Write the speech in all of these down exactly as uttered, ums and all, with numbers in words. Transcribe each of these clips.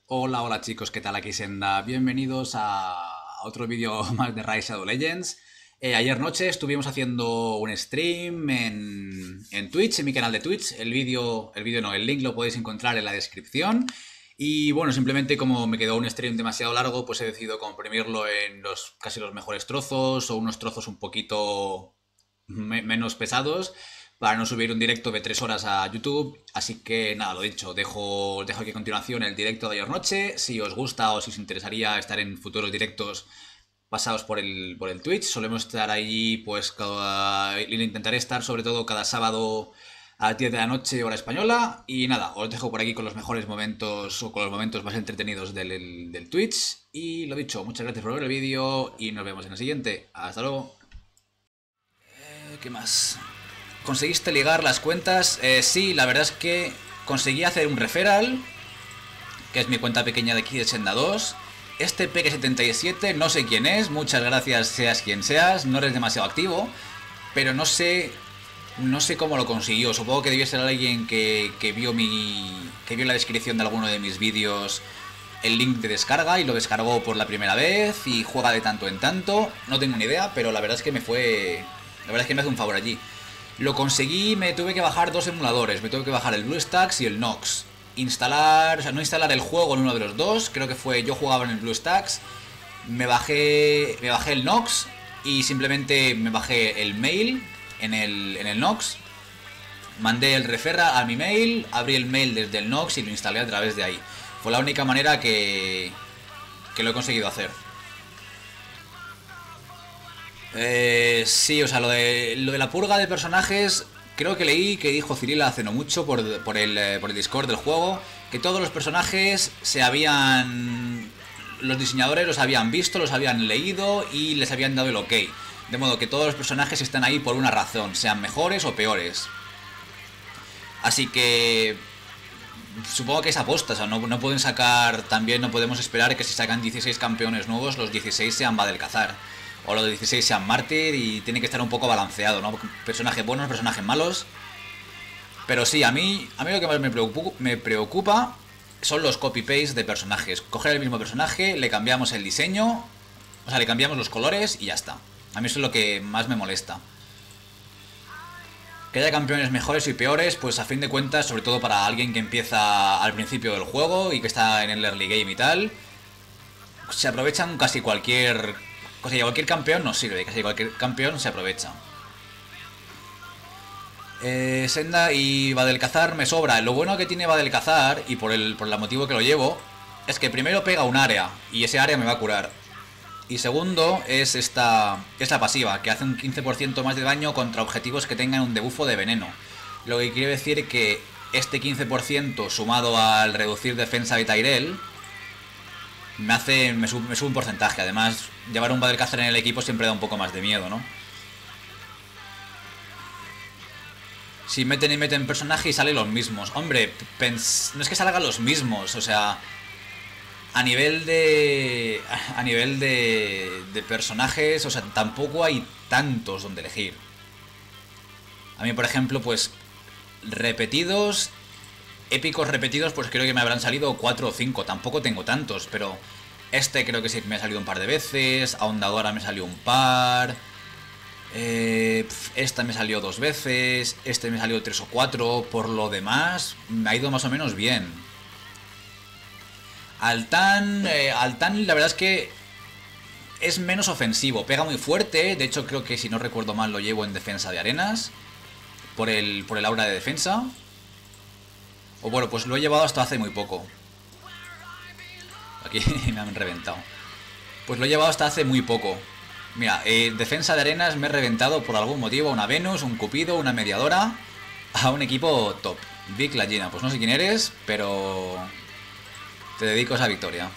Hola, hola chicos, ¿qué tal? Aquí Senda. Bienvenidos a otro vídeo más de Rise Shadow Legends. Eh, ayer noche estuvimos haciendo un stream en, en Twitch, en mi canal de Twitch. El vídeo, el vídeo no, el link lo podéis encontrar en la descripción. Y bueno, simplemente como me quedó un stream demasiado largo, pues he decidido comprimirlo en los casi los mejores trozos o unos trozos un poquito me- menos pesados para no subir un directo de tres horas a YouTube. Así que nada, lo dicho, dejo, dejo aquí a continuación el directo de ayer noche. Si os gusta o si os interesaría estar en futuros directos pasados por el, por el Twitch, solemos estar ahí, pues cada, intentaré estar sobre todo cada sábado a las diez de la noche hora española. Y nada, os dejo por aquí con los mejores momentos o con los momentos más entretenidos del, del Twitch. Y lo dicho, muchas gracias por ver el vídeo y nos vemos en el siguiente. Hasta luego. Eh, ¿Qué más? ¿Conseguiste ligar las cuentas? Eh, sí, la verdad es que conseguí hacer un referral, que es mi cuenta pequeña de aquí de Senda dos. Este Peque setenta y siete, no sé quién es, muchas gracias seas quien seas, no eres demasiado activo, pero no sé no sé cómo lo consiguió. Supongo que debió ser alguien que, que vio mi que vio la descripción de alguno de mis vídeos el link de descarga y lo descargó por la primera vez y juega de tanto en tanto. No tengo ni idea, pero la verdad es que me fue la verdad es que me hace un favor allí. Lo conseguí, me tuve que bajar dos emuladores, me tuve que bajar el BlueStacks y el Nox. Instalar, o sea, no instalar el juego en uno de los dos, creo que fue, yo jugaba en el BlueStacks, me bajé, me bajé el Nox y simplemente me bajé el mail en el, en el Nox, mandé el referra a mi mail, abrí el mail desde el Nox y lo instalé a través de ahí. Fue la única manera que, que lo he conseguido hacer. Eh, sí, o sea, lo de, lo de la purga de personajes, creo que leí que dijo Cirila hace no mucho por, por, el, eh, por el Discord del juego, que todos los personajes se habían... Los diseñadores los habían visto, los habían leído y les habían dado el ok. De modo que todos los personajes están ahí por una razón, sean mejores o peores. Así que supongo que es aposta, o sea, no, no pueden sacar, también no podemos esperar que si sacan dieciséis campeones nuevos, los dieciséis sean Badelcazar. O los dieciséis sean Mártir y tiene que estar un poco balanceado, ¿no? Personajes buenos, personajes malos. Pero sí, a mí, a mí lo que más me preocupa, me preocupa son los copy-paste de personajes. Coger el mismo personaje, le cambiamos el diseño, o sea, le cambiamos los colores y ya está. A mí eso es lo que más me molesta. Que haya campeones mejores y peores, pues a fin de cuentas, sobre todo para alguien que empieza al principio del juego y que está en el early game y tal, se aprovechan casi cualquier... O sea, cualquier campeón nos sirve, casi cualquier campeón se aprovecha. Eh, Senda y Badelcazar me sobra. Lo bueno que tiene Badelcazar, y por el, por el motivo que lo llevo, es que primero pega un área, y ese área me va a curar. Y segundo es esta, esta pasiva, que hace un quince por ciento más de daño contra objetivos que tengan un debuffo de veneno. Lo que quiere decir que este quince por ciento sumado al reducir defensa de Tyrell me hace, me sube, me sube un porcentaje. Además, llevar un Badelcazar en el equipo siempre da un poco más de miedo, ¿no? Si meten y meten personaje y salen los mismos. Hombre, pens... no es que salgan los mismos, o sea, a nivel de... A nivel de... de personajes, o sea, tampoco hay tantos donde elegir. A mí, por ejemplo, pues... repetidos... Épicos repetidos, pues creo que me habrán salido cuatro o cinco. Tampoco tengo tantos, pero... Este creo que sí me ha salido un par de veces. Ahondadora me salió un par... Eh, esta me salió dos veces, este me salió tres o cuatro, por lo demás me ha ido más o menos bien. Altan, eh, Altan la verdad es que es menos ofensivo, pega muy fuerte, de hecho creo que si no recuerdo mal lo llevo en defensa de arenas, por el, por el aura de defensa. O bueno, pues lo he llevado hasta hace muy poco. Aquí me han reventado. Pues lo he llevado hasta hace muy poco. Mira, eh, defensa de arenas me he reventado por algún motivo una Venus, un Cupido, una mediadora a un equipo top. Vic la Gina, pues no sé quién eres, pero te dedico a esa victoria.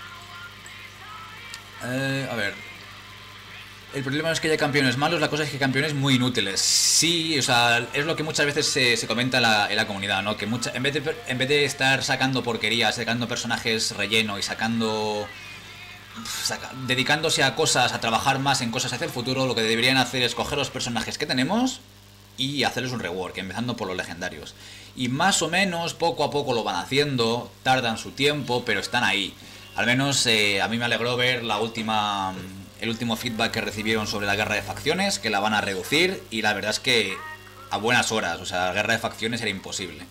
Eh, a ver. El problema no es que haya campeones malos, la cosa es que hay campeones muy inútiles. Sí, o sea, es lo que muchas veces se, se comenta en la, en la comunidad, ¿no? Que mucha, en, vez de, en vez de estar sacando porquerías, sacando personajes relleno y sacando... Saca, dedicándose a cosas, a trabajar más en cosas hacia el futuro, lo que deberían hacer es coger los personajes que tenemos y hacerles un rework, empezando por los legendarios. Y más o menos, poco a poco lo van haciendo, tardan su tiempo, pero están ahí. Al menos eh, a mí me alegró ver la última, el último feedback que recibieron sobre la guerra de facciones, que la van a reducir, y la verdad es que a buenas horas, o sea, la guerra de facciones era imposible.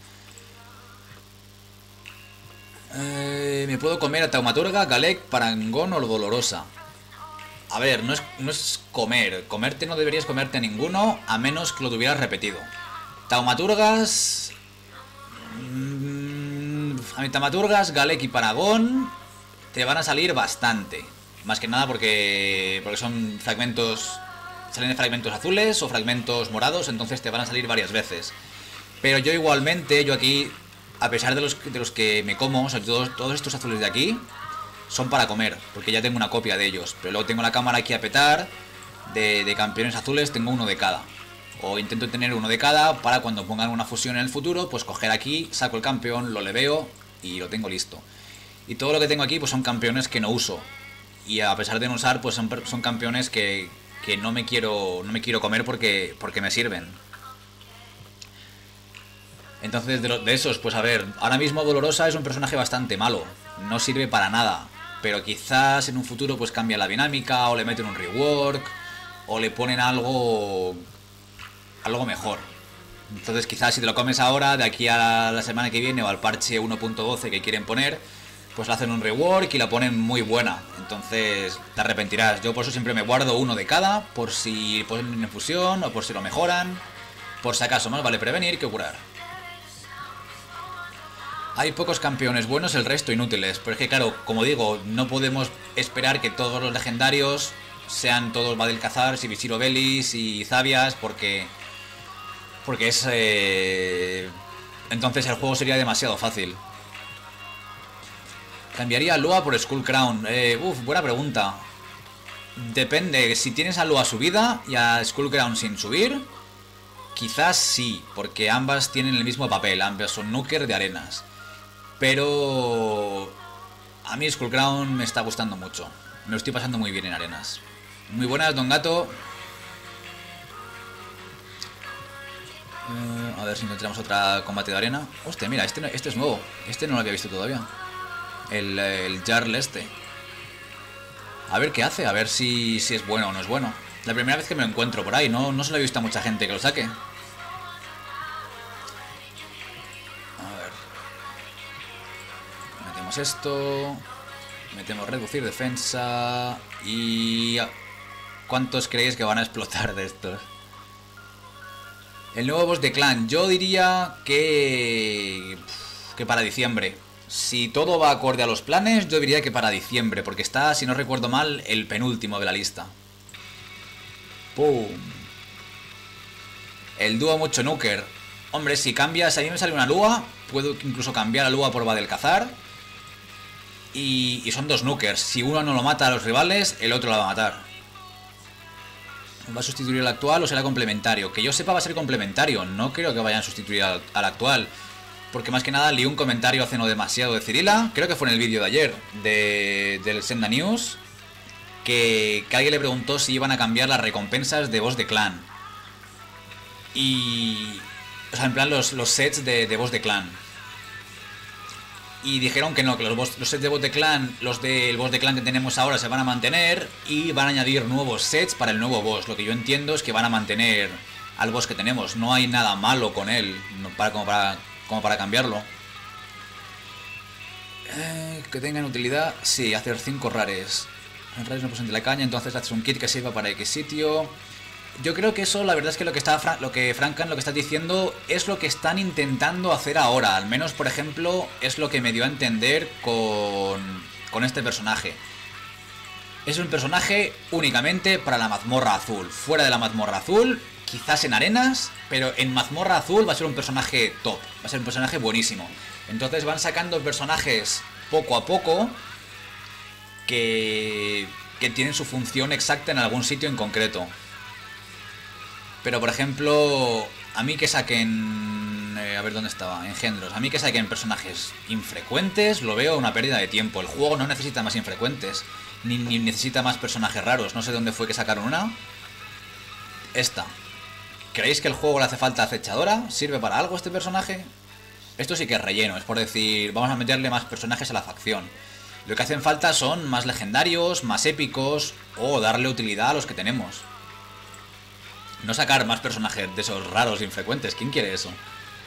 Eh, me puedo comer a Taumaturga, Galek, Parangón o Dolorosa. A ver, no es, no es comer. Comerte no deberías comerte a ninguno a menos que lo tuvieras repetido. Taumaturgas... Mmm, a mí Taumaturgas, Galek y Parangón te van a salir bastante. Más que nada porque, porque son fragmentos... Salen de fragmentos azules o fragmentos morados, entonces te van a salir varias veces. Pero yo igualmente, yo aquí... A pesar de los, de los que me como, o sea, todos, todos estos azules de aquí son para comer, porque ya tengo una copia de ellos. Pero luego tengo la cámara aquí a petar de, de campeones azules, tengo uno de cada. O intento tener uno de cada para cuando pongan una fusión en el futuro, pues coger aquí, saco el campeón, lo leveo y lo tengo listo. Y todo lo que tengo aquí pues son campeones que no uso. Y a pesar de no usar, pues son, son campeones que, que no me quiero no me quiero comer porque, porque me sirven. Entonces, de, lo, de esos, pues a ver, ahora mismo Dolorosa es un personaje bastante malo, no sirve para nada, pero quizás en un futuro pues cambia la dinámica, o le meten un rework, o le ponen algo, algo mejor. Entonces quizás si te lo comes ahora, de aquí a la semana que viene, o al parche uno punto doce que quieren poner, pues le hacen un rework y la ponen muy buena, entonces te arrepentirás. Yo por eso siempre me guardo uno de cada, por si ponen infusión, o por si lo mejoran, por si acaso, más vale prevenir que curar. Hay pocos campeones buenos, el resto inútiles. Pero es que claro, como digo, no podemos esperar que todos los legendarios sean todos Badelkhazars y Visiro Belis y Zabias, porque... Porque es... Eh... Entonces el juego sería demasiado fácil. ¿Cambiaría a Lua por Skullcrown? Eh, uf, buena pregunta. Depende, si tienes a Lua subida y a Skullcrown sin subir, quizás sí, porque ambas tienen el mismo papel, ambas son Nuker de arenas. Pero a mí Skullcrown me está gustando mucho. Me lo estoy pasando muy bien en arenas. Muy buenas, Don Gato. Uh, a ver si encontramos otra combate de arena. Hostia, mira, este, este es nuevo. Este no lo había visto todavía. El, el Jarl este. A ver qué hace, a ver si, si es bueno o no es bueno. La primera vez que me lo encuentro por ahí. No, no se lo he visto a mucha gente que lo saque. Esto, metemos reducir defensa y ¿cuántos creéis que van a explotar de estos? El nuevo boss de clan, yo diría que que para diciembre. Si todo va acorde a los planes, yo diría que para diciembre, porque está, si no recuerdo mal, el penúltimo de la lista. ¡Pum! El dúo mucho Nuker. Hombre, si cambias, a mí me sale una Lua, puedo incluso cambiar a Lua por Badelkhazar. Y, y son dos Nukers. Si uno no lo mata a los rivales, el otro la va a matar. ¿Va a sustituir al actual o será complementario? Que yo sepa va a ser complementario. No creo que vayan a sustituir al, al actual. Porque más que nada leí un comentario hace no demasiado de Cirila. Creo que fue en el vídeo de ayer. De, del Senda News. Que, que alguien le preguntó si iban a cambiar las recompensas de boss de clan. Y... O sea, en plan los, los sets de, de boss de clan. Y dijeron que no, que los, boss, los sets de boss de clan, los del boss de clan que tenemos ahora se van a mantener y van a añadir nuevos sets para el nuevo boss. Lo que yo entiendo es que van a mantener al boss que tenemos. No hay nada malo con él no, para, como, para, como para cambiarlo. Eh, que tengan utilidad. Sí, hacer cinco rares. En rares no presente la caña, entonces haces un kit que sirva para X sitio. Yo creo que eso, la verdad es que lo que está Fra lo que Frankan, lo que estás diciendo, es lo que están intentando hacer ahora. Al menos, por ejemplo, es lo que me dio a entender con, con este personaje. Es un personaje únicamente para la mazmorra azul. Fuera de la mazmorra azul, quizás en arenas, pero en mazmorra azul va a ser un personaje top. Va a ser un personaje buenísimo. Entonces van sacando personajes poco a poco que, que tienen su función exacta en algún sitio en concreto. Pero, por ejemplo, a mí que saquen... Eh, a ver dónde estaba, engendros. A mí que saquen personajes infrecuentes, lo veo una pérdida de tiempo. El juego no necesita más infrecuentes, ni, ni necesita más personajes raros. No sé dónde fue que sacaron una. Esta. ¿Creéis que el juego le hace falta acechadora? ¿Sirve para algo este personaje? Esto sí que es relleno, es por decir, vamos a meterle más personajes a la facción. Lo que hacen falta son más legendarios, más épicos, o darle utilidad a los que tenemos. No sacar más personajes de esos raros e infrecuentes, ¿quién quiere eso?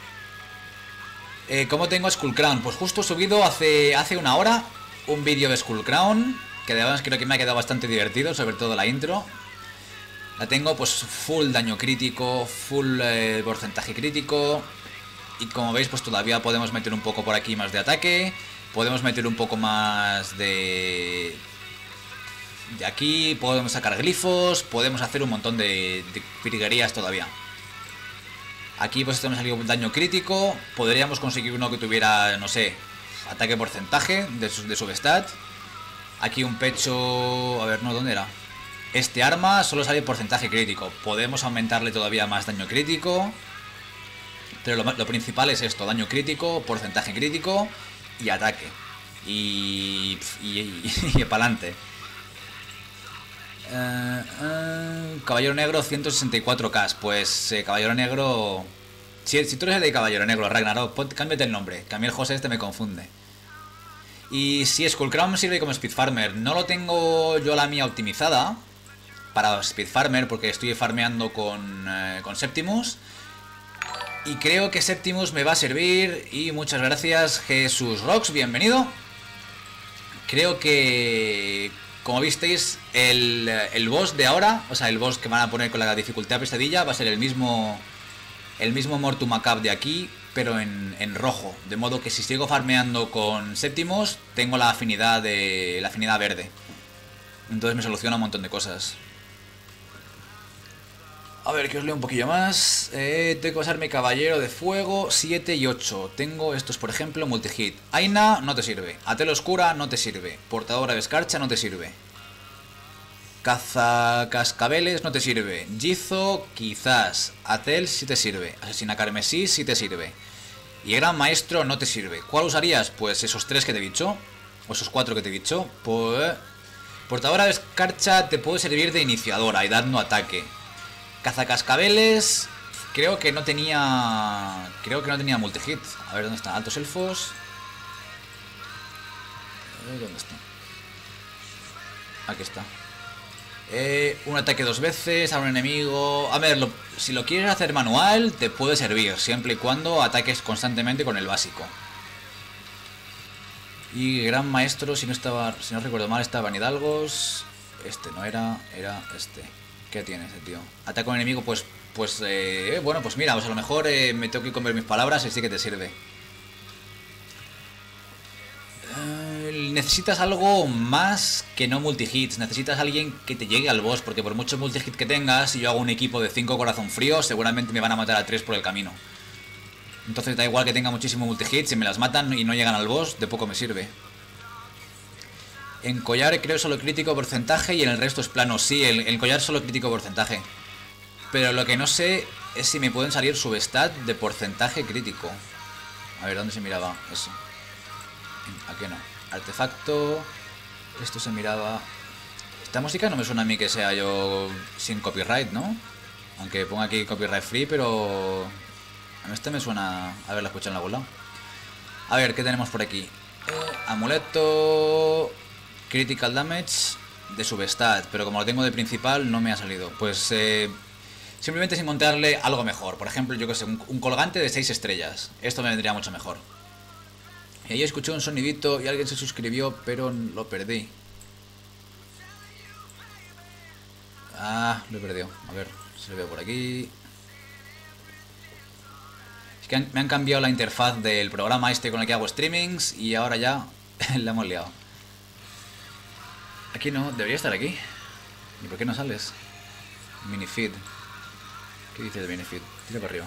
Eh, ¿Cómo tengo Skullcrown? Pues justo he subido hace, hace una hora un vídeo de Skullcrown, que además creo que me ha quedado bastante divertido, sobre todo la intro. La tengo pues full daño crítico, full eh, porcentaje crítico. Y como veis pues todavía podemos meter un poco por aquí más de ataque. Podemos meter un poco más de... De aquí, podemos sacar glifos, podemos hacer un montón de, de virguerías todavía. Aquí pues tenemos salido daño crítico. Podríamos conseguir uno que tuviera, no sé, ataque porcentaje de su, de su stat. Aquí un pecho... A ver, no, ¿dónde era? Este arma solo sale porcentaje crítico. Podemos aumentarle todavía más daño crítico. Pero lo, lo principal es esto, daño crítico, porcentaje crítico y ataque. Y... Y, y, y, y para adelante. Uh, uh, Caballero Negro ciento sesenta y cuatro K. Pues eh, Caballero Negro... Si, si tú eres el de Caballero Negro, Ragnarok, pon, cámbiate el nombre, que a mí el José este me confunde. Y si Skullcrown me sirve como Speed Farmer, no lo tengo yo la mía optimizada para Speed Farmer porque estoy farmeando con, eh, con Septimus. Y creo que Septimus me va a servir. Y muchas gracias, Jesús Rocks, bienvenido. Creo que... Como visteis, el, el boss de ahora, o sea, el boss que van a poner con la dificultad pesadilla, va a ser el mismo el mismo Mortumacab de aquí, pero en, en rojo. De modo que si sigo farmeando con Septimus, tengo la afinidad de la afinidad verde. Entonces me soluciona un montón de cosas. A ver, que os leo un poquillo más. Eh, tengo que pasarme Caballero de Fuego siete y ocho. Tengo estos, por ejemplo, multihit. Aina no te sirve. Atel Oscura no te sirve. Portadora de Escarcha no te sirve. Caza Cascabeles no te sirve. Gizo quizás. Atel sí te sirve. Asesina Carmesí sí te sirve. Y Gran Maestro no te sirve. ¿Cuál usarías? Pues esos tres que te he dicho. O esos cuatro que te he dicho. Pues... Portadora de Escarcha te puede servir de iniciadora y dando ataque. Cazacascabeles, creo que no tenía... Creo que no tenía multihit. A ver, ¿dónde están? Altos elfos. A ver, ¿dónde está? Aquí está. Eh, un ataque dos veces a un enemigo... A ver, lo, si lo quieres hacer manual, te puede servir, siempre y cuando ataques constantemente con el básico. Y Gran Maestro, si no estaba... Si no recuerdo mal, estaba en Hidalgos. Este no era, era este. ¿Qué tiene ese tío? Ataca a un enemigo, pues... Pues, eh, bueno, pues mira, pues a lo mejor eh, me tengo que comer mis palabras y sí que te sirve. Eh, necesitas algo más que no multihits. Necesitas alguien que te llegue al boss, porque por mucho multihit que tengas, si yo hago un equipo de cinco corazón frío, seguramente me van a matar a tres por el camino. Entonces da igual que tenga muchísimo multihit, si me las matan y no llegan al boss, de poco me sirve. En collar creo solo crítico porcentaje y en el resto es plano. Sí, el, el collar solo crítico porcentaje. Pero lo que no sé es si me pueden salir substat de porcentaje crítico. A ver, ¿dónde se miraba eso? Aquí no. Artefacto. Esto se miraba... Esta música no me suena a mí que sea yo sin copyright, ¿no? Aunque ponga aquí copyright free, pero... A mí este me suena haberla escuchado en algún lado. A ver, ¿qué tenemos por aquí? Eh, amuleto... Critical damage de substat, pero como lo tengo de principal no me ha salido. Pues eh, simplemente sin montarle algo mejor. Por ejemplo, yo que sé, un, un colgante de seis estrellas. Esto me vendría mucho mejor. Y ahí escuché un sonidito y alguien se suscribió, pero lo perdí. Ah, lo he perdido. A ver, se lo veo por aquí. Es que han, me han cambiado la interfaz del programa este con el que hago streamings y ahora ya la hemos liado. Aquí no, debería estar aquí. ¿Y por qué no sales? Minifeed. ¿Qué dice de minifeed? Tira para arriba.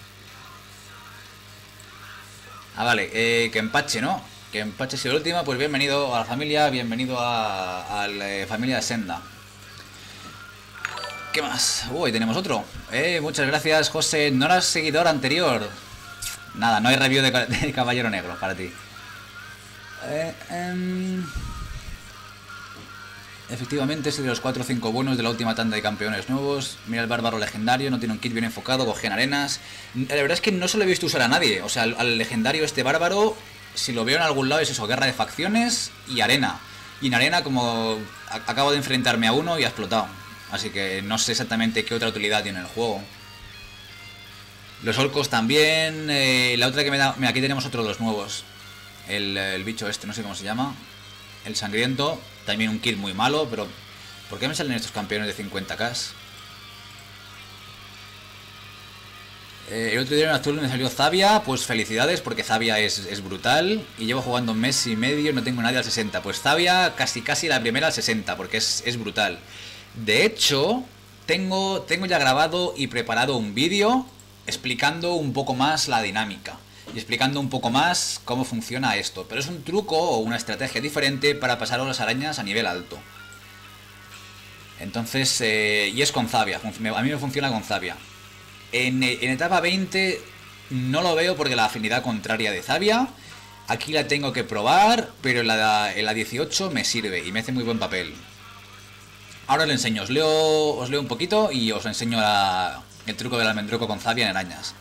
Ah, vale, eh, que empache, ¿no? Que empache si el último, pues bienvenido a la familia, bienvenido a, a la eh, familia de Senda. ¿Qué más? Uy, tenemos otro. Eh, muchas gracias, José. No eras seguidor anterior. Nada, no hay review de, de Caballero Negro para ti. Eh, eh... Efectivamente, es de los cuatro o cinco buenos de la última tanda de campeones nuevos. Mira el bárbaro legendario, no tiene un kit bien enfocado, coge en arenas. La verdad es que no se lo he visto usar a nadie. O sea, al, al legendario este bárbaro, si lo veo en algún lado es eso, guerra de facciones y arena. Y en arena como a, acabo de enfrentarme a uno y ha explotado. Así que no sé exactamente qué otra utilidad tiene el juego. Los orcos también. Eh, la otra que me da... Mira, aquí tenemos otro de los nuevos. El, el bicho este, no sé cómo se llama. El sangriento. También un kit muy malo, pero... ¿Por qué me salen estos campeones de cincuenta K? Eh, el otro día en azul me salió Zavia. Pues felicidades, porque Zavia es, es brutal. Y llevo jugando un mes y medio y no tengo nadie al sesenta. Pues Zavia casi casi la primera al sesenta, porque es, es brutal. De hecho, tengo, tengo ya grabado y preparado un vídeo explicando un poco más la dinámica. Y explicando un poco más cómo funciona esto. Pero es un truco o una estrategia diferente para pasar a las arañas a nivel alto. Entonces, eh, y es con Zavia. A mí me funciona con Zavia. En, en etapa veinte no lo veo porque la afinidad contraria de Zavia. Aquí la tengo que probar, pero en la, en la dieciocho me sirve y me hace muy buen papel. Ahora os lo enseño. Os leo, os leo un poquito y os enseño la, el truco del almendruco con Zavia en arañas.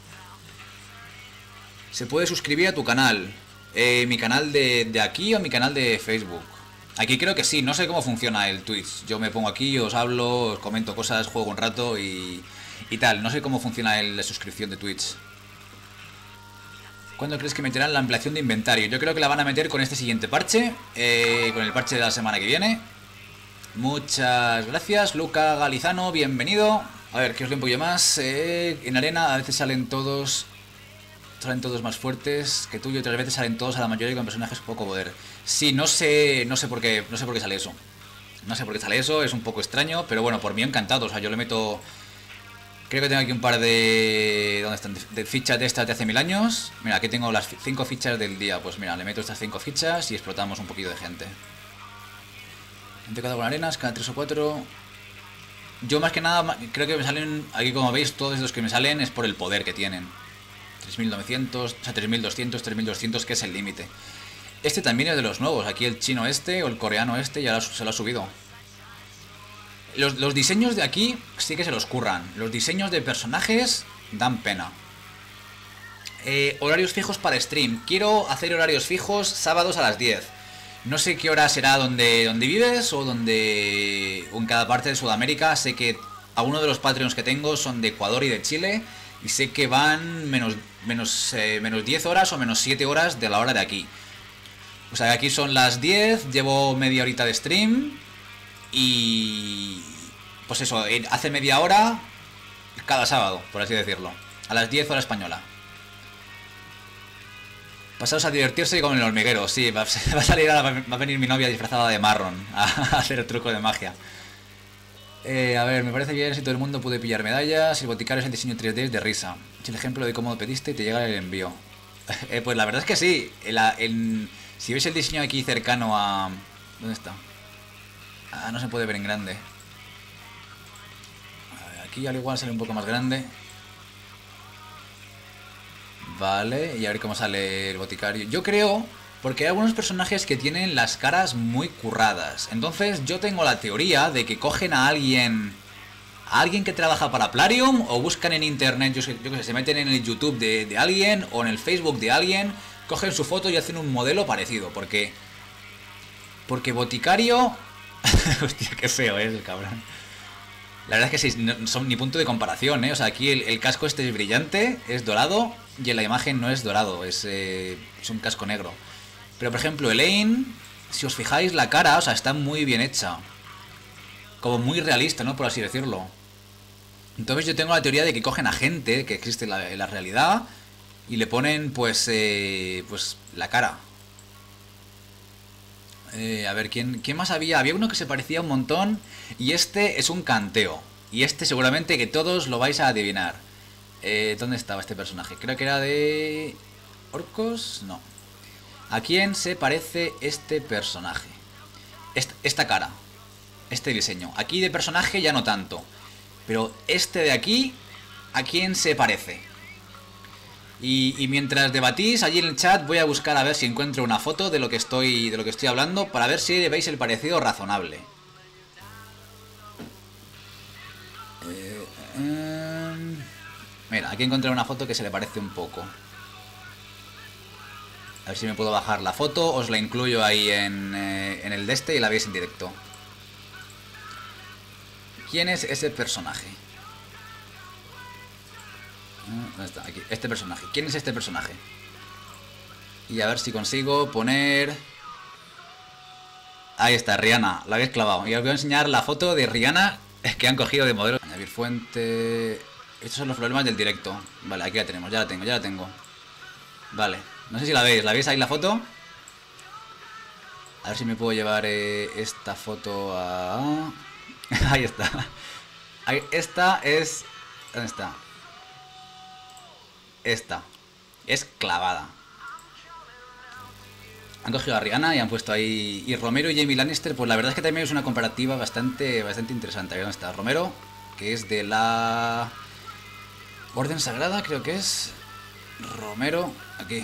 Se puede suscribir a tu canal. Eh, mi canal de, de aquí o mi canal de Facebook. Aquí creo que sí, no sé cómo funciona el Twitch. Yo me pongo aquí, os hablo, os comento cosas, juego un rato y, y tal. No sé cómo funciona el, la suscripción de Twitch. ¿Cuándo crees que meterán la ampliación de inventario? Yo creo que la van a meter con este siguiente parche. Eh, con el parche de la semana que viene. Muchas gracias, Luca Galizano, bienvenido. A ver, que os leo un poquillo más. Eh, en arena a veces salen todos... Salen todos más fuertes que tú y otras veces salen todos a la mayoría con personajes poco poder. Sí, no sé, no sé por qué, no sé por qué sale eso. No sé por qué sale eso, es un poco extraño, pero bueno, por mí encantado. O sea, yo le meto... Creo que tengo aquí un par de... ¿Dónde están? De fichas de estas de hace mil años. Mira, aquí tengo las cinco fichas del día. Pues mira, le meto estas cinco fichas y explotamos un poquito de gente. Gente cada con arenas, cada tres o cuatro. Yo más que nada, creo que me salen... Aquí como veis, todos los que me salen es por el poder que tienen. tres mil novecientos, o sea, tres mil doscientos, tres mil doscientos, que es el límite. Este también es de los nuevos. Aquí el chino este o el coreano este ya se lo ha subido. Los, los diseños de aquí sí que se los curran. Los diseños de personajes dan pena. Eh, horarios fijos para stream. Quiero hacer horarios fijos sábados a las diez. No sé qué hora será donde, donde vives o donde o en cada parte de Sudamérica. Sé que algunos de los Patreons que tengo son de Ecuador y de Chile. Y sé que van menos, menos, eh, menos diez horas o menos siete horas de la hora de aquí. O sea, aquí son las diez, llevo media horita de stream. Y... Pues eso, hace media hora cada sábado, por así decirlo. A las diez hora española. Pasaros a divertirse con el hormiguero. Sí, va, va a salir ahora, va a venir mi novia disfrazada de marrón a, a hacer el truco de magia. Eh, a ver, me parece bien si todo el mundo puede pillar medallas. El boticario es el diseño tres D es de risa. Es el ejemplo de cómo lo pediste y te llega el envío. eh, pues la verdad es que sí. El, el, si veis el diseño aquí cercano a... ¿Dónde está? Ah, no se puede ver en grande. A ver, aquí al igual sale un poco más grande. Vale, y a ver cómo sale el boticario. Yo creo... Porque hay algunos personajes que tienen las caras muy curradas. Entonces yo tengo la teoría de que cogen a alguien... A alguien que trabaja para Plarium. O buscan en internet, yo, yo que sé, se meten en el YouTube de, de alguien. O en el Facebook de alguien. Cogen su foto y hacen un modelo parecido. Porque... Porque boticario... Hostia, qué feo es el cabrón. La verdad es que sí, no son ni punto de comparación, ¿eh? O sea, aquí el, el casco este es brillante, es dorado. Y en la imagen no es dorado, es, eh, es un casco negro. Pero por ejemplo Elaine, si os fijáis la cara, o sea, está muy bien hecha. Como muy realista, ¿no? Por así decirlo. Entonces yo tengo la teoría de que cogen a gente que existe en la, en la realidad y le ponen pues eh, pues la cara. Eh, a ver, ¿quién, ¿quién más había? Había uno que se parecía un montón y este es un canteo. Y este seguramente que todos lo vais a adivinar. Eh, ¿Dónde estaba este personaje? Creo que era de... ¿Orcos? No. ¿A quién se parece este personaje? Esta, esta cara. Este diseño. Aquí de personaje ya no tanto. Pero este de aquí, ¿a quién se parece? Y, y mientras debatís allí en el chat voy a buscar a ver si encuentro una foto de lo que estoy, de lo que estoy hablando para ver si veis el parecido razonable. Eh, mira, aquí encontré una foto que se le parece un poco. A ver si me puedo bajar la foto. Os la incluyo ahí en, eh, en el de este y la veis en directo. ¿Quién es ese personaje? ¿Dónde está? Aquí. Este personaje. ¿Quién es este personaje? Y a ver si consigo poner... Ahí está, Rihanna. La habéis clavado. Y os voy a enseñar la foto de Rihanna que han cogido de modelo. Añadir fuente... Estos son los problemas del directo. Vale, aquí la tenemos. Ya la tengo, ya la tengo. Vale. No sé si la veis. ¿La veis ahí la foto? A ver si me puedo llevar eh, esta foto a... Ahí está. Ahí, esta es... ¿Dónde está? Esta. Es clavada. Han cogido a Rihanna y han puesto ahí... Y Romero y Jamie Lannister, pues la verdad es que también es una comparativa bastante, bastante interesante. Ahí ¿dónde está? Romero, que es de la... Orden Sagrada, creo que es... Romero, aquí.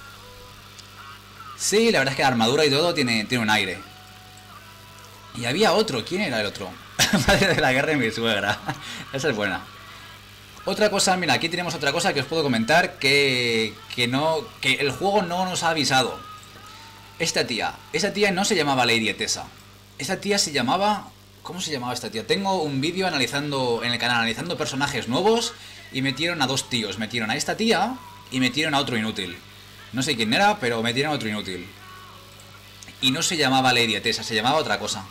Sí, la verdad es que la armadura y todo tiene, tiene un aire. Y había otro. ¿Quién era el otro? Madre de la guerra de mi suegra. Esa es buena. Otra cosa, mira, aquí tenemos otra cosa que os puedo comentar que, que no, que el juego no nos ha avisado. Esta tía, esa tía no se llamaba Lady Etessa. Esta tía se llamaba... ¿Cómo se llamaba esta tía? Tengo un vídeo analizando en el canal, analizando personajes nuevos y metieron a dos tíos. Metieron a esta tía y metieron a otro inútil. No sé quién era, pero metieron a otro inútil. Y no se llamaba Lady Etessa, se llamaba otra cosa.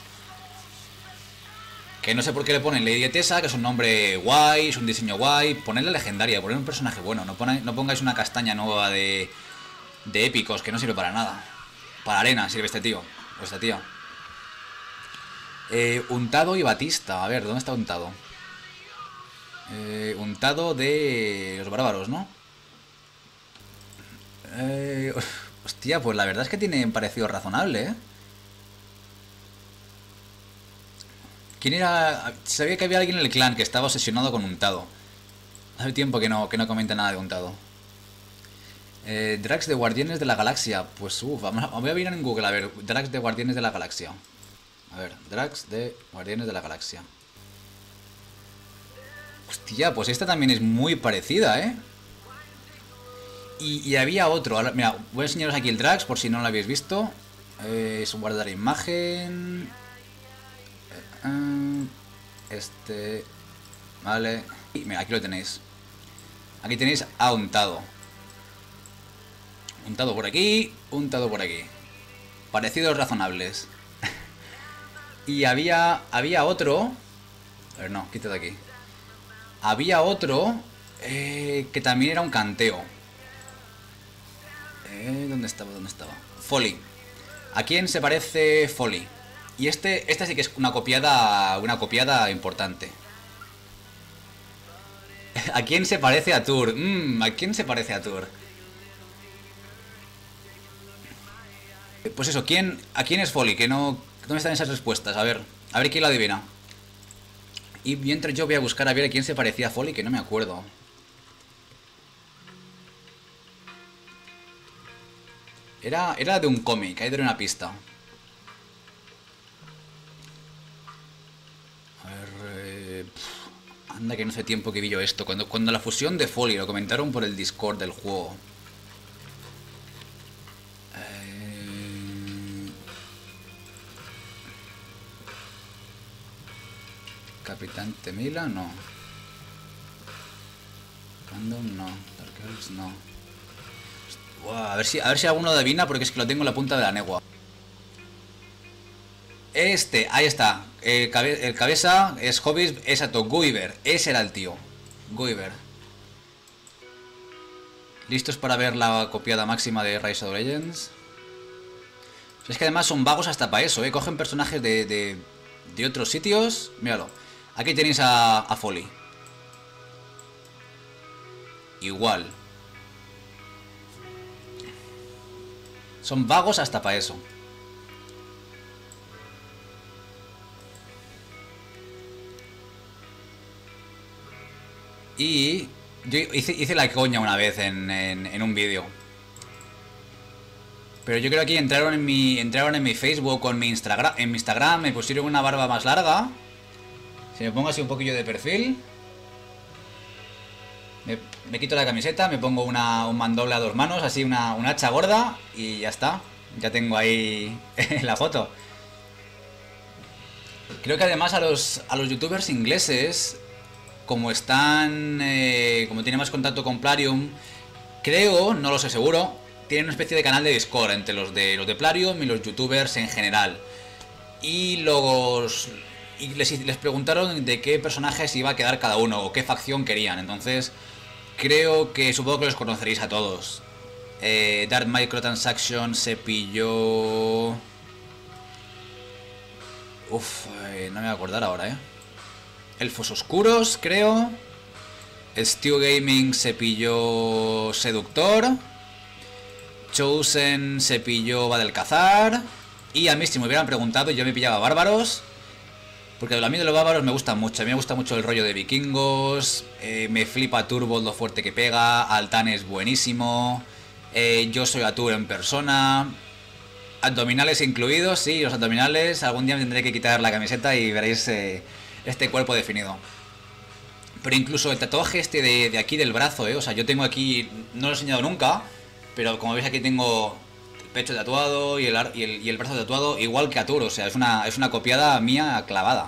Que no sé por qué le ponen Lady Etessa, que es un nombre guay, es un diseño guay. Ponedle legendaria, poned un personaje bueno. No, pongáis, no pongáis una castaña nueva de, de épicos, que no sirve para nada. Para arena sirve este tío, o esta tía. Eh, Untado y Batista. A ver, ¿dónde está Untado? Eh, Untado de los bárbaros, ¿no? Eh, hostia, pues la verdad es que tiene un parecido razonable, ¿eh? ¿Quién era? Sabía que había alguien en el clan que estaba obsesionado con Untado. Hace tiempo que no, que no comenta nada de Untado. Eh, Drax de Guardianes de la Galaxia. Pues uff, vamos a, voy a mirar en Google a ver. Drax de Guardianes de la Galaxia. A ver, Drax de Guardianes de la Galaxia. Hostia, pues esta también es muy parecida, ¿eh? Y, y había otro. Ahora, mira, voy a enseñaros aquí el Drax por si no lo habéis visto. Eh, es un guardar imagen. Eh, este. Vale. Y mira, aquí lo tenéis. Aquí tenéis a Untado. Untado por aquí, untado por aquí. Parecidos razonables. Y había. Había otro. A ver, no, quítate aquí. Había otro. Eh, que también era un canteo. Eh, ¿Dónde estaba? ¿Dónde estaba? Foley. ¿A quién se parece Foley? Y este, este sí que es una copiada. Una copiada importante. ¿A quién se parece a Tur? Mm, ¿A quién se parece a Tur? Pues eso, ¿quién, ¿a quién es Foley? Que no. ¿Dónde están esas respuestas? A ver, a ver quién lo adivina. Y mientras yo voy a buscar a ver a quién se parecía a Foley, que no me acuerdo. Era, era de un cómic, ahí daré una pista. A ver... Eh, pff, anda que no hace tiempo que vi yo esto. Cuando, cuando la fusión de Foley lo comentaron por el Discord del juego. Eh, Capitán Temila, no. Random, no. Dark Elves, no. Wow, a ver si, a ver si alguno adivina porque es que lo tengo en la punta de la negua. Este, ahí está. El, cabe, el cabeza es Hobbes, exacto, Guyver. Ese era el tío. Guyver. ¿Listos para ver la copiada máxima de Rise of Legends? Es que además son vagos hasta para eso, ¿eh? Cogen personajes de, de, de otros sitios. Míralo. Aquí tenéis a, a Foley. Igual. Son vagos hasta para eso. Y yo hice, hice la coña una vez en, en, en un vídeo. Pero yo creo que aquí entraron en mi entraron en mi Facebook o en mi Instagram, en mi Instagram me pusieron una barba más larga. Si me pongo así un poquillo de perfil. Me, me quito la camiseta, me pongo una, un mandoble a dos manos, así una, una hacha gorda y ya está. Ya tengo ahí la foto. Creo que además a los, a los youtubers ingleses, como están, eh, como tienen más contacto con Plarium, creo, no lo sé seguro, tienen una especie de canal de Discord entre los de los de Plarium y los youtubers en general. Y los y les, les preguntaron de qué personajes iba a quedar cada uno o qué facción querían. Entonces, creo que supongo que los conoceréis a todos. Eh, Dark Microtransaction se pilló. Uf, eh, no me voy a acordar ahora, eh. Elfos Oscuros, creo. Stew Gaming se pilló Seductor. Chosen se pilló Badelcazar. Y a mí, si me hubieran preguntado, yo me pillaba Bárbaros. Porque a mí de los bárbaros me gustan mucho. A mí me gusta mucho el rollo de vikingos. Eh, me flipa Turbo lo fuerte que pega. Altan es buenísimo. Eh, yo soy Atur en persona. Abdominales incluidos, sí, los abdominales. Algún día me tendré que quitar la camiseta y veréis eh, este cuerpo definido. Pero incluso el tatuaje este de, de aquí del brazo, eh. O sea, yo tengo aquí, no lo he enseñado nunca, pero como veis aquí tengo el pecho tatuado y el, y el, y el brazo tatuado, igual que Atur. O sea, es una, es una copiada mía clavada.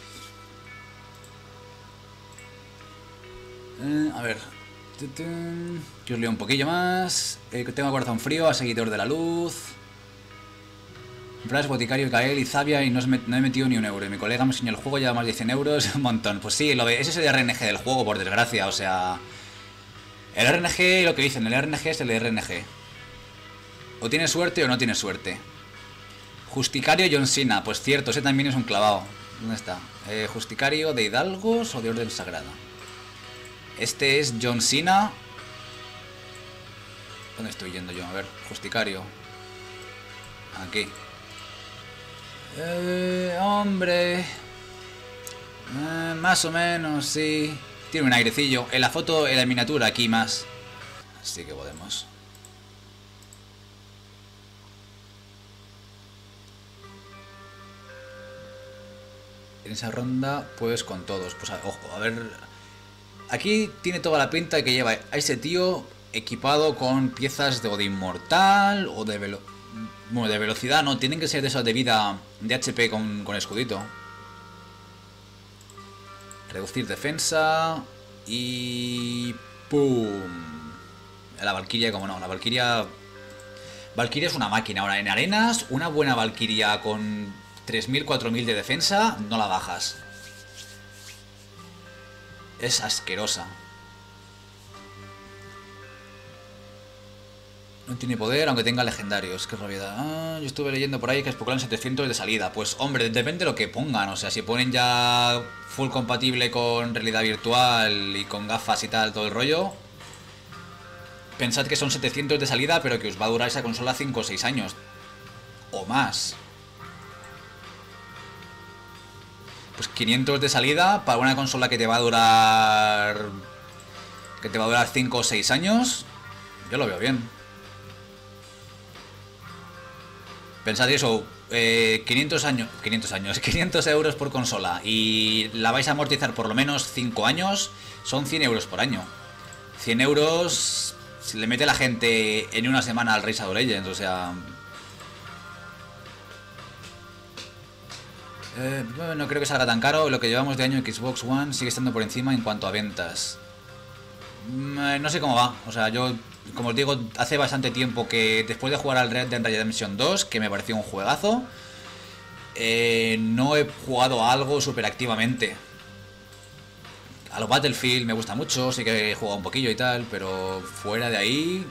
Eh, a ver. Que os leo un poquillo más. Eh, tengo corazón frío, a seguidor de la luz. Brass, Boticario, Kael y Zavia y no, me, no he metido ni un euro. Y mi colega me enseñó el juego, lleva más de cien euros, un montón. Pues sí, lo ve, ese es el R N G del juego, por desgracia, o sea... El R N G, lo que dicen, el R N G es el R N G. O tienes suerte o no tienes suerte. Justicario John Cena, pues cierto, ese también es un clavado. ¿Dónde está? Eh, Justicario de Hidalgos o de Orden Sagrada. Este es John Cena. ¿Dónde estoy yendo yo? A ver, Justicario. Aquí. Eh, hombre. Eh, más o menos, sí. Tiene un airecillo. En la foto, en la miniatura, aquí más. Así que podemos. En esa ronda, pues con todos. Pues ojo, a ver. Aquí tiene toda la pinta de que lleva a ese tío equipado con piezas de, o de inmortal o de velo. Bueno, de velocidad no, tienen que ser de esas de vida de H P con, con escudito. Reducir defensa. Y... ¡pum! La Valkyria, como no, la Valkyria... Valkyria es una máquina. Ahora, en arenas, una buena Valkyria con tres mil, cuatro mil de defensa, no la bajas. Es asquerosa. No tiene poder, aunque tenga legendarios. Qué rabiedad. Ah, yo estuve leyendo por ahí que especulan setecientos de salida. Pues, hombre, depende de lo que pongan. O sea, si ponen ya full compatible con realidad virtual y con gafas y tal, todo el rollo. Pensad que son setecientos de salida, pero que os va a durar esa consola cinco o seis años. O más. Pues quinientos de salida para una consola que te va a durar... Que te va a durar cinco o seis años. Yo lo veo bien. Pensad eso, eh, quinientos años, quinientos años, quinientos euros por consola y la vais a amortizar por lo menos cinco años, son cien euros por año. cien euros se le mete la gente en una semana al Rise Shadow Legends, o sea... Eh, no creo que salga tan caro, lo que llevamos de año Xbox One sigue estando por encima en cuanto a ventas. No sé cómo va, o sea, yo... Como os digo, hace bastante tiempo que después de jugar al Red Dead Redemption dos, que me pareció un juegazo, eh, no he jugado a algo súper activamente. A los Battlefield me gusta mucho, sí que he jugado un poquillo y tal, pero fuera de ahí...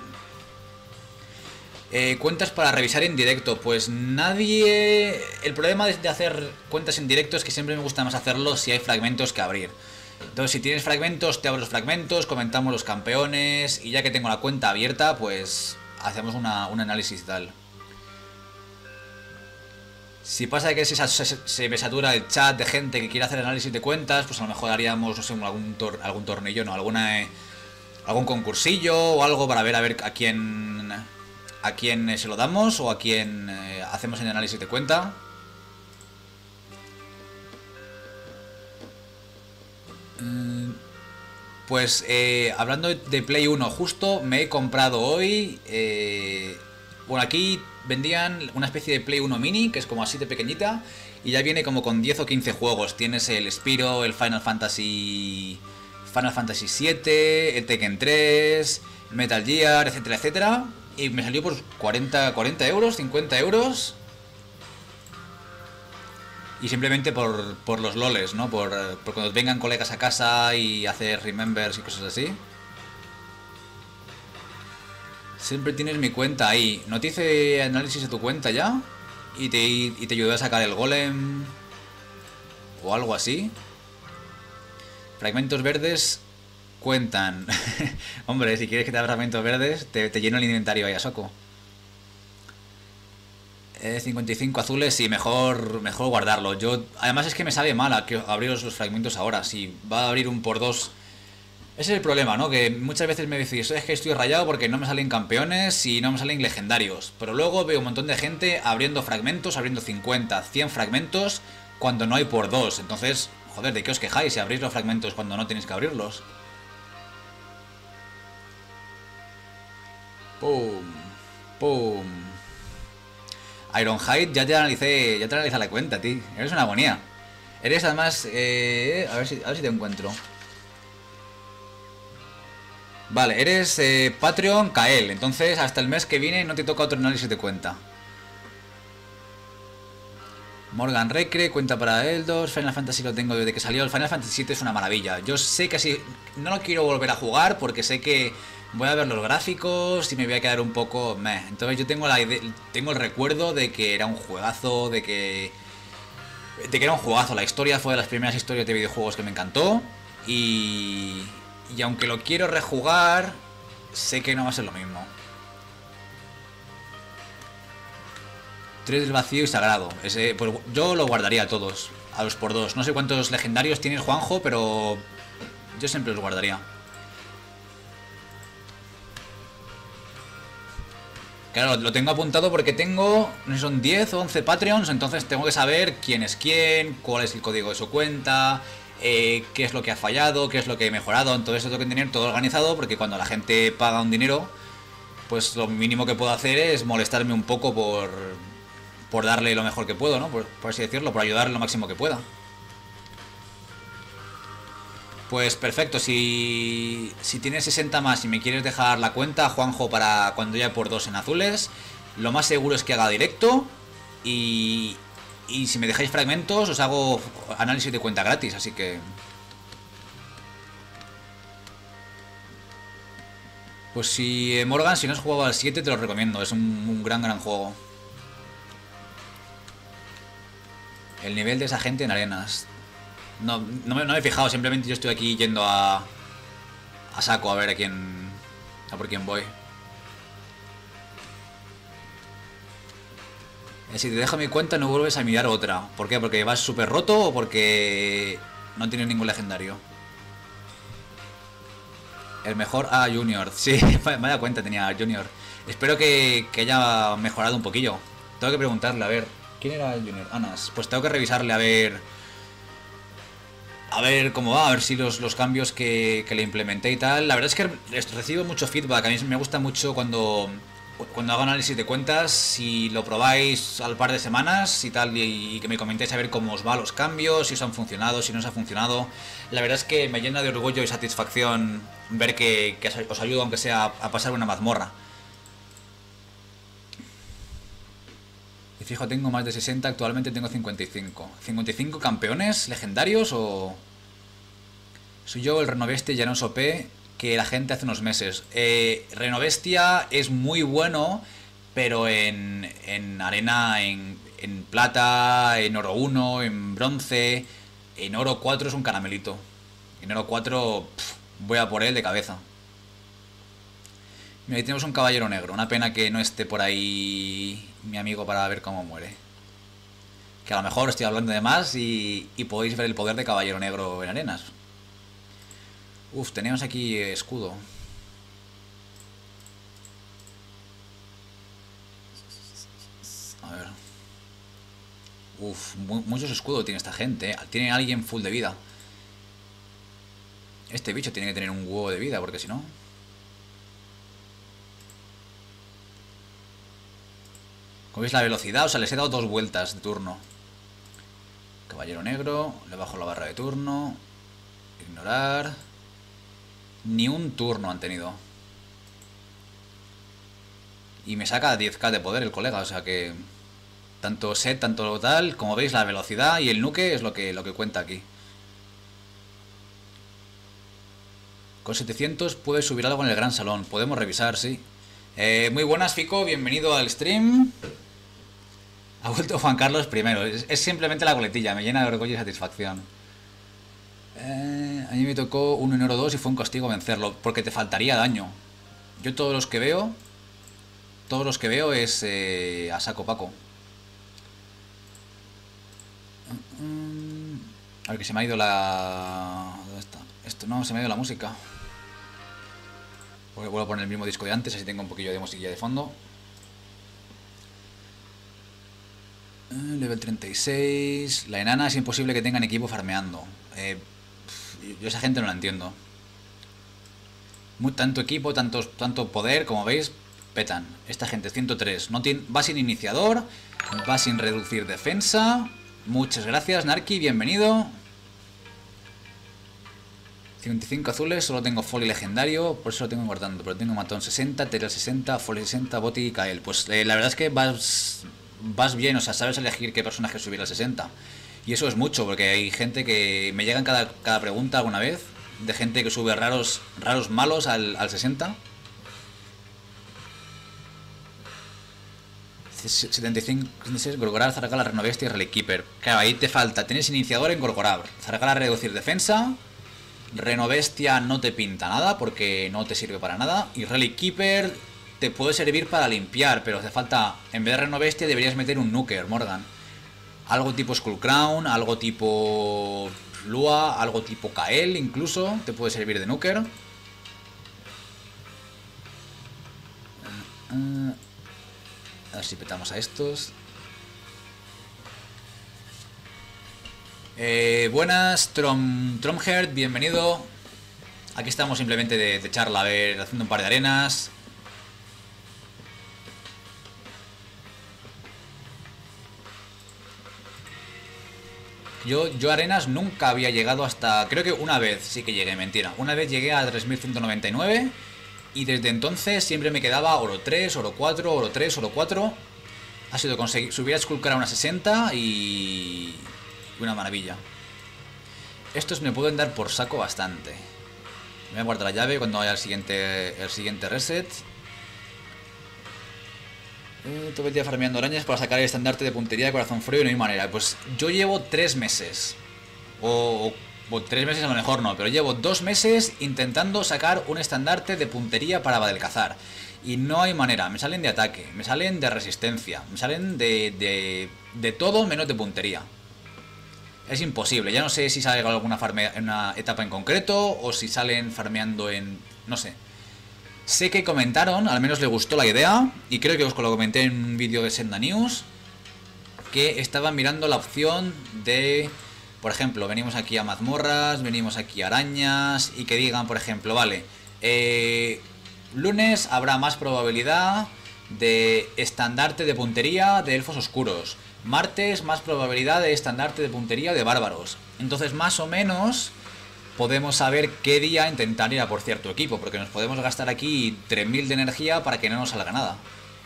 Eh, cuentas para revisar en directo, pues nadie... El problema de hacer cuentas en directo es que siempre me gusta más hacerlo si hay fragmentos que abrir. Entonces, si tienes fragmentos, te abro los fragmentos, comentamos los campeones y ya que tengo la cuenta abierta, pues hacemos una, un análisis y tal. Si pasa que se, se, se me satura el chat de gente que quiere hacer análisis de cuentas, pues a lo mejor haríamos, no sé, algún, tor algún tornillo, no, alguna, eh, algún concursillo o algo para ver a ver a quién, a quién se lo damos o a quién eh, hacemos el análisis de cuenta. Pues eh, hablando de Play uno, justo me he comprado hoy... Eh, bueno, aquí vendían una especie de Play uno Mini, que es como así de pequeñita, y ya viene como con diez o quince juegos. Tienes el Spyro, el Final Fantasy... Final Fantasy siete, el Tekken tres, Metal Gear, etcétera, etcétera. Y me salió por cuarenta, cuarenta euros, cincuenta euros. Y simplemente por, por los loles, ¿no? Por, por cuando vengan colegas a casa y hacer remembers y cosas así. Siempre tienes mi cuenta ahí. ¿No te hice análisis de tu cuenta ya? Y te, y te ayudé a sacar el golem o algo así. Fragmentos verdes cuentan. Hombre, si quieres que te haga fragmentos verdes, te, te lleno el inventario ahí a saco. Eh, cincuenta y cinco azules, sí, mejor, mejor guardarlo. Yo, además es que me sabe mal a que abriros los fragmentos ahora. Si va a abrir un por dos. Ese es el problema, ¿no? Que muchas veces me decís, es que estoy rayado porque no me salen campeones y no me salen legendarios. Pero luego veo un montón de gente abriendo fragmentos, abriendo cincuenta, cien fragmentos cuando no hay por dos. Entonces, joder, ¿de qué os quejáis si abrís los fragmentos cuando no tenéis que abrirlos? Pum, pum. Ironhide, ya te analicé, ya te analicé la cuenta, tío. Eres una agonía. Eres además, eh, a ver si, a ver si te encuentro. Vale, eres eh, Patreon Kael, entonces hasta el mes que viene no te toca otro análisis de cuenta. Morgan Recre, cuenta para Eldos, Final Fantasy lo tengo desde que salió. El Final Fantasy siete es una maravilla. Yo sé que así, no lo quiero volver a jugar porque sé que voy a ver los gráficos y me voy a quedar un poco meh. Entonces yo tengo la idea, tengo el recuerdo de que era un juegazo, de que de que era un juegazo. La historia fue de las primeras historias de videojuegos que me encantó y y aunque lo quiero rejugar, sé que no va a ser lo mismo. Tres del vacío y sagrado. Ese, pues yo lo guardaría a todos, a los por dos. No sé cuántos legendarios tiene el Juanjo, pero yo siempre los guardaría. Claro, lo tengo apuntado porque tengo, no sé, son diez o once Patreons, entonces tengo que saber quién es quién, cuál es el código de su cuenta, eh, qué es lo que ha fallado, qué es lo que he mejorado. Entonces tengo que tener todo organizado porque cuando la gente paga un dinero, pues lo mínimo que puedo hacer es molestarme un poco por, por darle lo mejor que puedo, ¿no? Por, por así decirlo, por ayudarle lo máximo que pueda. Pues perfecto, si, si tienes sesenta más y me quieres dejar la cuenta, Juanjo, para cuando ya por dos en azules, lo más seguro es que haga directo y, y si me dejáis fragmentos os hago análisis de cuenta gratis, así que... Pues si Morgan, si no has jugado al siete te lo recomiendo, es un, un gran gran juego. El nivel de esa gente en arenas. No, no, me, no me he fijado, simplemente yo estoy aquí yendo a, a saco a ver a quién, a por quién voy. Si te dejo mi cuenta no vuelves a mirar otra. ¿Por qué? ¿Porque vas súper roto o porque no tienes ningún legendario? El mejor a ah, Junior. Sí, vaya cuenta tenía Junior. Espero que, que haya mejorado un poquillo. Tengo que preguntarle, a ver. ¿Quién era el Junior? Anas. Pues tengo que revisarle a ver... A ver cómo va, a ver si los, los cambios que, que le implementé y tal. La verdad es que recibo mucho feedback. A mí me gusta mucho cuando, cuando hago análisis de cuentas, si lo probáis al par de semanas y tal, y, y que me comentéis a ver cómo os va los cambios, si os han funcionado, si no os ha funcionado. La verdad es que me llena de orgullo y satisfacción ver que, que os ayudo, aunque sea a pasar una mazmorra. Y fijo, tengo más de sesenta, actualmente tengo cincuenta y cinco. ¿cincuenta y cinco campeones legendarios o...? Soy yo el Renovestia ya no es O P que la gente hace unos meses. Eh, Renovestia es muy bueno, pero en, en arena, en, en plata, en oro uno, en bronce, en oro cuatro es un caramelito. En oro cuatro pff, voy a por él de cabeza. Mira, ahí tenemos un caballero negro. Una pena que no esté por ahí mi amigo para ver cómo muere. Que a lo mejor estoy hablando de más y, y podéis ver el poder de caballero negro en arenas. Uf, tenemos aquí escudo. A ver. Uf, mu muchos escudos tiene esta gente, ¿eh? Tiene alguien full de vida. Este bicho tiene que tener un huevo de vida, porque si no... Como veis la velocidad, o sea, les he dado dos vueltas de turno. Caballero negro, le bajo la barra de turno. Ignorar. Ni un turno han tenido. Y me saca diez k de poder el colega, o sea que... Tanto set, tanto tal, como veis la velocidad y el nuke es lo que, lo que cuenta aquí. Con setecientos puedes subir algo en el gran salón, podemos revisar, sí. Eh, muy buenas, Fico, bienvenido al stream. Ha vuelto Juan Carlos primero, es, es simplemente la coletilla, me llena de orgullo y satisfacción. Eh, a mí me tocó un enero dos y fue un castigo vencerlo, porque te faltaría daño. Yo todos los que veo, todos los que veo es eh, a saco paco. A ver, que se me ha ido la... ¿Dónde está? Esto no, se me ha ido la música. Porque vuelvo a poner el mismo disco de antes, así tengo un poquillo de musiquilla de fondo. Level treinta y seis. La enana es imposible que tengan equipo farmeando. Eh, yo esa gente no la entiendo. Muy, tanto equipo, tanto, tanto poder, como veis, petan. Esta gente, ciento tres. No tiene, va sin iniciador, va sin reducir defensa. Muchas gracias, Narki, bienvenido. cincuenta y cinco azules, solo tengo Foley legendario, por eso lo tengo guardando. Pero tengo matón sesenta, Terrell sesenta, Foley sesenta, Boti y Kael. Pues eh, la verdad es que vas, vas bien, o sea, sabes elegir qué personaje subir al sesenta. Y eso es mucho, porque hay gente que me llegan cada, cada pregunta alguna vez, de gente que sube raros, raros malos al, al sesenta. setenta y cinco, Gorgorar, Zargala, Renovestia y Relic Keeper. Claro, ahí te falta, tienes iniciador en Gorgorar. Zargala, reducir defensa. Renovestia no te pinta nada porque no te sirve para nada. Y Relic Keeper te puede servir para limpiar, pero hace falta, en vez de Renovestia deberías meter un Nuker, Morgan. Algo tipo Skullcrown, algo tipo Lua, algo tipo Kael incluso, te puede servir de Nuker. A ver si petamos a estos. Eh, buenas, Trom, Tromherd, bienvenido. Aquí estamos simplemente de, de charla, a ver, haciendo un par de arenas. Yo, yo arenas nunca había llegado hasta... Creo que una vez sí que llegué, mentira. Una vez llegué a tres mil ciento noventa y nueve y desde entonces siempre me quedaba oro tres, oro cuatro, oro tres, oro cuatro. Ha sido conseguir subir a Skullcrown a una sesenta y... una maravilla. Estos me pueden dar por saco bastante. Me voy a guardar la llave cuando vaya el siguiente, el siguiente reset. Eh, todo el día farmeando arañas para sacar el estandarte de puntería de corazón frío y no hay manera. Pues yo llevo tres meses. O, o, o tres meses a lo mejor no, pero llevo dos meses intentando sacar un estandarte de puntería para Badelcazar. Y no hay manera. Me salen de ataque, me salen de resistencia, me salen de, de, de todo menos de puntería. Es imposible. Ya no sé si sale alguna farme en una etapa en concreto o si salen farmeando en... no sé. Sé que comentaron, al menos le gustó la idea, y creo que os lo comenté en un vídeo de Senda News, que estaban mirando la opción de, por ejemplo, venimos aquí a mazmorras, venimos aquí a arañas, y que digan, por ejemplo, vale, eh, lunes habrá más probabilidad de estandarte de puntería de elfos oscuros, martes más probabilidad de estandarte de puntería de bárbaros. Entonces, más o menos... podemos saber qué día intentar ir a por cierto equipo, porque nos podemos gastar aquí tres mil de energía para que no nos salga nada.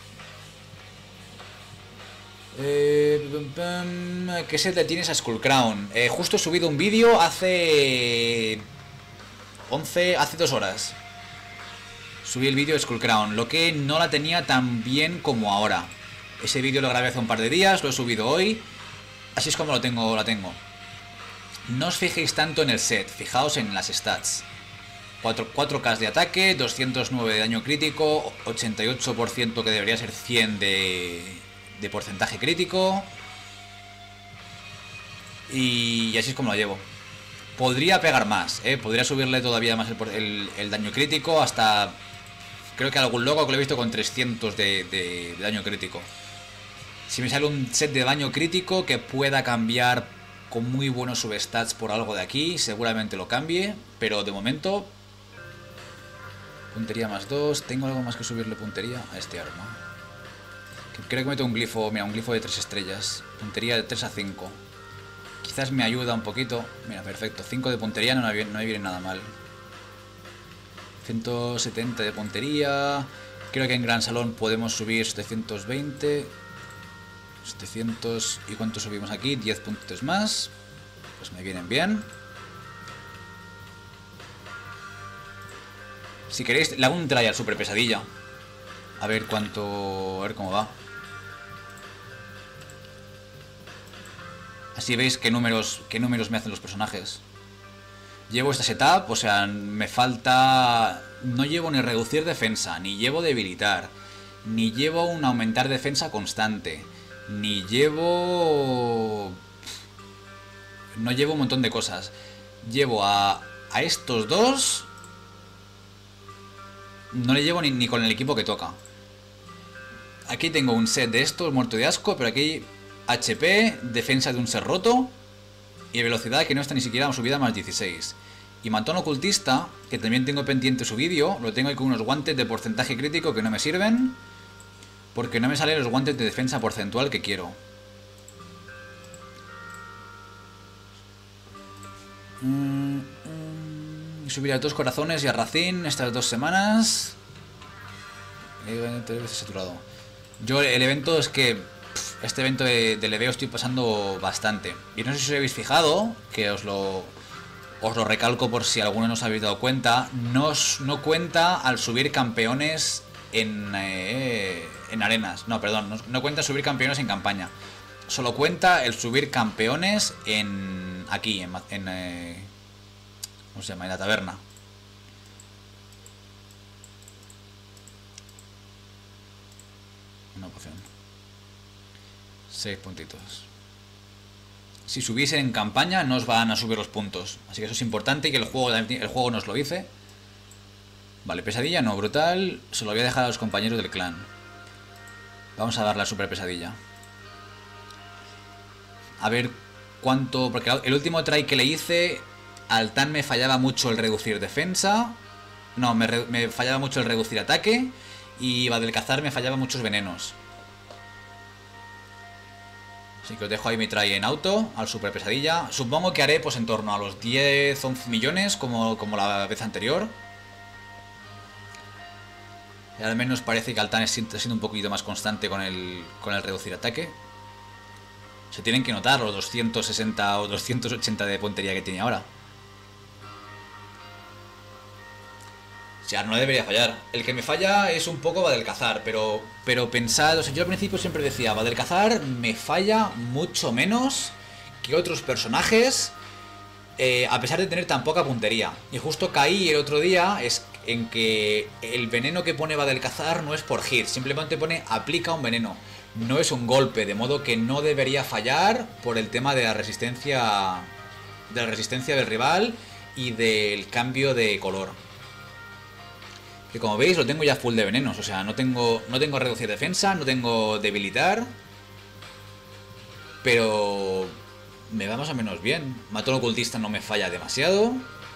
Eh, ¿Qué se te tienes a Skullcrown? Eh, justo he subido un vídeo hace... once... hace dos horas. Subí el vídeo de Skullcrown, lo que no la tenía tan bien como ahora. Ese vídeo lo grabé hace un par de días, lo he subido hoy. Así es como lo tengo, la tengo. No os fijéis tanto en el set, fijaos en las stats. cuatro K de ataque, doscientos nueve de daño crítico, ochenta y ocho por ciento que debería ser cien de, de porcentaje crítico. Y así es como lo llevo. Podría pegar más, ¿eh? Podría subirle todavía más el, el, el daño crítico hasta... creo que algún logo que lo he visto con trescientos de, de, de daño crítico. Si me sale un set de daño crítico que pueda cambiar... con muy buenos substats por algo de aquí, seguramente lo cambie, pero de momento... Puntería más dos. ¿Tengo algo más que subirle puntería a este arma? Creo que meto un glifo, mira, un glifo de tres estrellas. Puntería de tres a cinco. Quizás me ayuda un poquito. Mira, perfecto. cinco de puntería no me viene, no me viene nada mal. ciento setenta de puntería. Creo que en Gran Salón podemos subir setecientos veinte. setecientos. ¿Y cuánto subimos aquí? diez puntos más. Pues me vienen bien. Si queréis, le hago un try al super pesadilla. A ver cuánto... A ver cómo va. Así veis qué números, qué números me hacen los personajes. Llevo esta setup, o sea, me falta... No llevo ni reducir defensa, ni llevo debilitar, ni llevo un aumentar defensa constante, ni llevo... No llevo un montón de cosas. Llevo a, a estos dos... No le llevo ni, ni con el equipo que toca. Aquí tengo un set de estos, muerto de asco, pero aquí H P, defensa de un ser roto y velocidad que no está ni siquiera subida más dieciséis. Y Matón Ocultista, que también tengo pendiente su vídeo, lo tengo ahí con unos guantes de porcentaje crítico que no me sirven porque no me salen los guantes de defensa porcentual que quiero. Mm, mm, subir a dos corazones y a Racine estas dos semanas. Tres veces saturado. Yo el evento es que pff, este evento de, de leveo estoy pasando bastante. Y no sé si os habéis fijado, que os lo os lo recalco por si alguno no os habéis dado cuenta, no, os, no cuenta al subir campeones en, eh, en arenas. No, perdón, no, no cuenta subir campeones en campaña. Solo cuenta el subir campeones en aquí, en, en eh, ¿cómo se llama? En la taberna. Una poción. Seis puntitos. Si subiese en campaña no os van a subir los puntos. Así que eso es importante y que el juego, el juego nos lo dice. Vale, pesadilla no, brutal. Se lo voy a dejar a los compañeros del clan. Vamos a dar la super pesadilla. A ver cuánto... Porque el último try que le hice, al Tan me fallaba mucho el reducir defensa. No, me, re, me fallaba mucho el reducir ataque. Y Badelcazar me fallaba muchos venenos. Así que os dejo ahí mi try en auto, al super pesadilla. Supongo que haré pues en torno a los diez, once millones, como, como la vez anterior. Y al menos parece que Altan está siendo un poquito más constante con el, con el reducir ataque. Se tienen que notar los doscientos sesenta o doscientos ochenta de puntería que tiene ahora. O sea, no debería fallar. El que me falla es un poco Badelcazar, pero, pero pensad, o sea, yo al principio siempre decía, Badelcazar me falla mucho menos que otros personajes, eh, a pesar de tener tan poca puntería. Y justo caí el otro día es en que el veneno que pone Badelcazar no es por hit, simplemente pone aplica un veneno. No es un golpe, de modo que no debería fallar por el tema de la resistencia, de la resistencia del rival y del cambio de color. Que como veis lo tengo ya full de venenos, o sea, no tengo no tengo reducir defensa, no tengo debilitar. Pero me va más o menos bien. Matón Ocultista no me falla demasiado.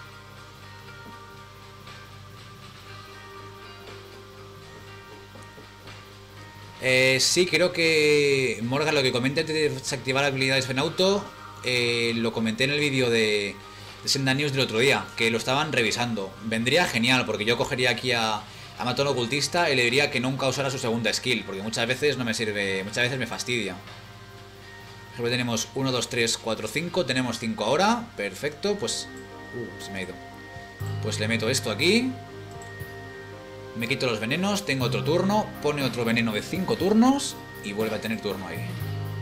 Eh, sí, creo que Morgan lo que comenté antes de desactivar habilidades en auto, eh, lo comenté en el vídeo de... de Senda News del otro día, que lo estaban revisando. Vendría genial, porque yo cogería aquí a, a Matón Ocultista y le diría que nunca usara su segunda skill, porque muchas veces no me sirve, muchas veces me fastidia. Solo tenemos uno, dos, tres, cuatro, cinco, tenemos cinco ahora, perfecto, pues... Uh, se me ha ido. Pues le meto esto aquí, me quito los venenos, tengo otro turno, pone otro veneno de cinco turnos y vuelve a tener turno ahí.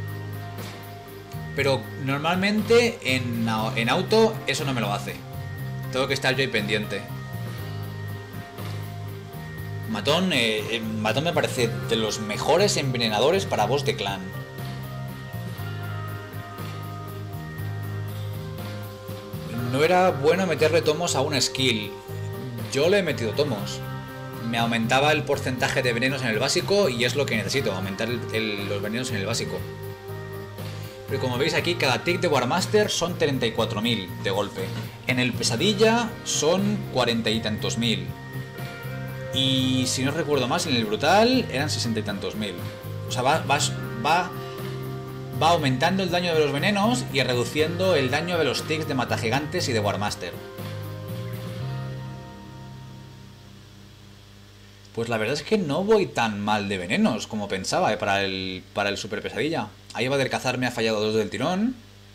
Pero normalmente en, en auto eso no me lo hace. Tengo que estar yo ahí pendiente. Matón, eh, Matón me parece de los mejores envenenadores para boss de clan. No era bueno meterle tomos a una skill. Yo le he metido tomos. Me aumentaba el porcentaje de venenos en el básico y es lo que necesito, aumentar el, el, los venenos en el básico. Pero como veis aquí, cada tick de Warmaster son treinta y cuatro mil de golpe. En el Pesadilla son cuarenta y tantos mil. Y si no recuerdo más, en el Brutal eran sesenta y tantos mil. O sea, va, va, va, va aumentando el daño de los venenos y reduciendo el daño de los ticks de Matagigantes y de Warmaster. Pues la verdad es que no voy tan mal de venenos como pensaba, eh, para el, para el Super Pesadilla. Ahí Badelcazar me ha fallado dos del tirón.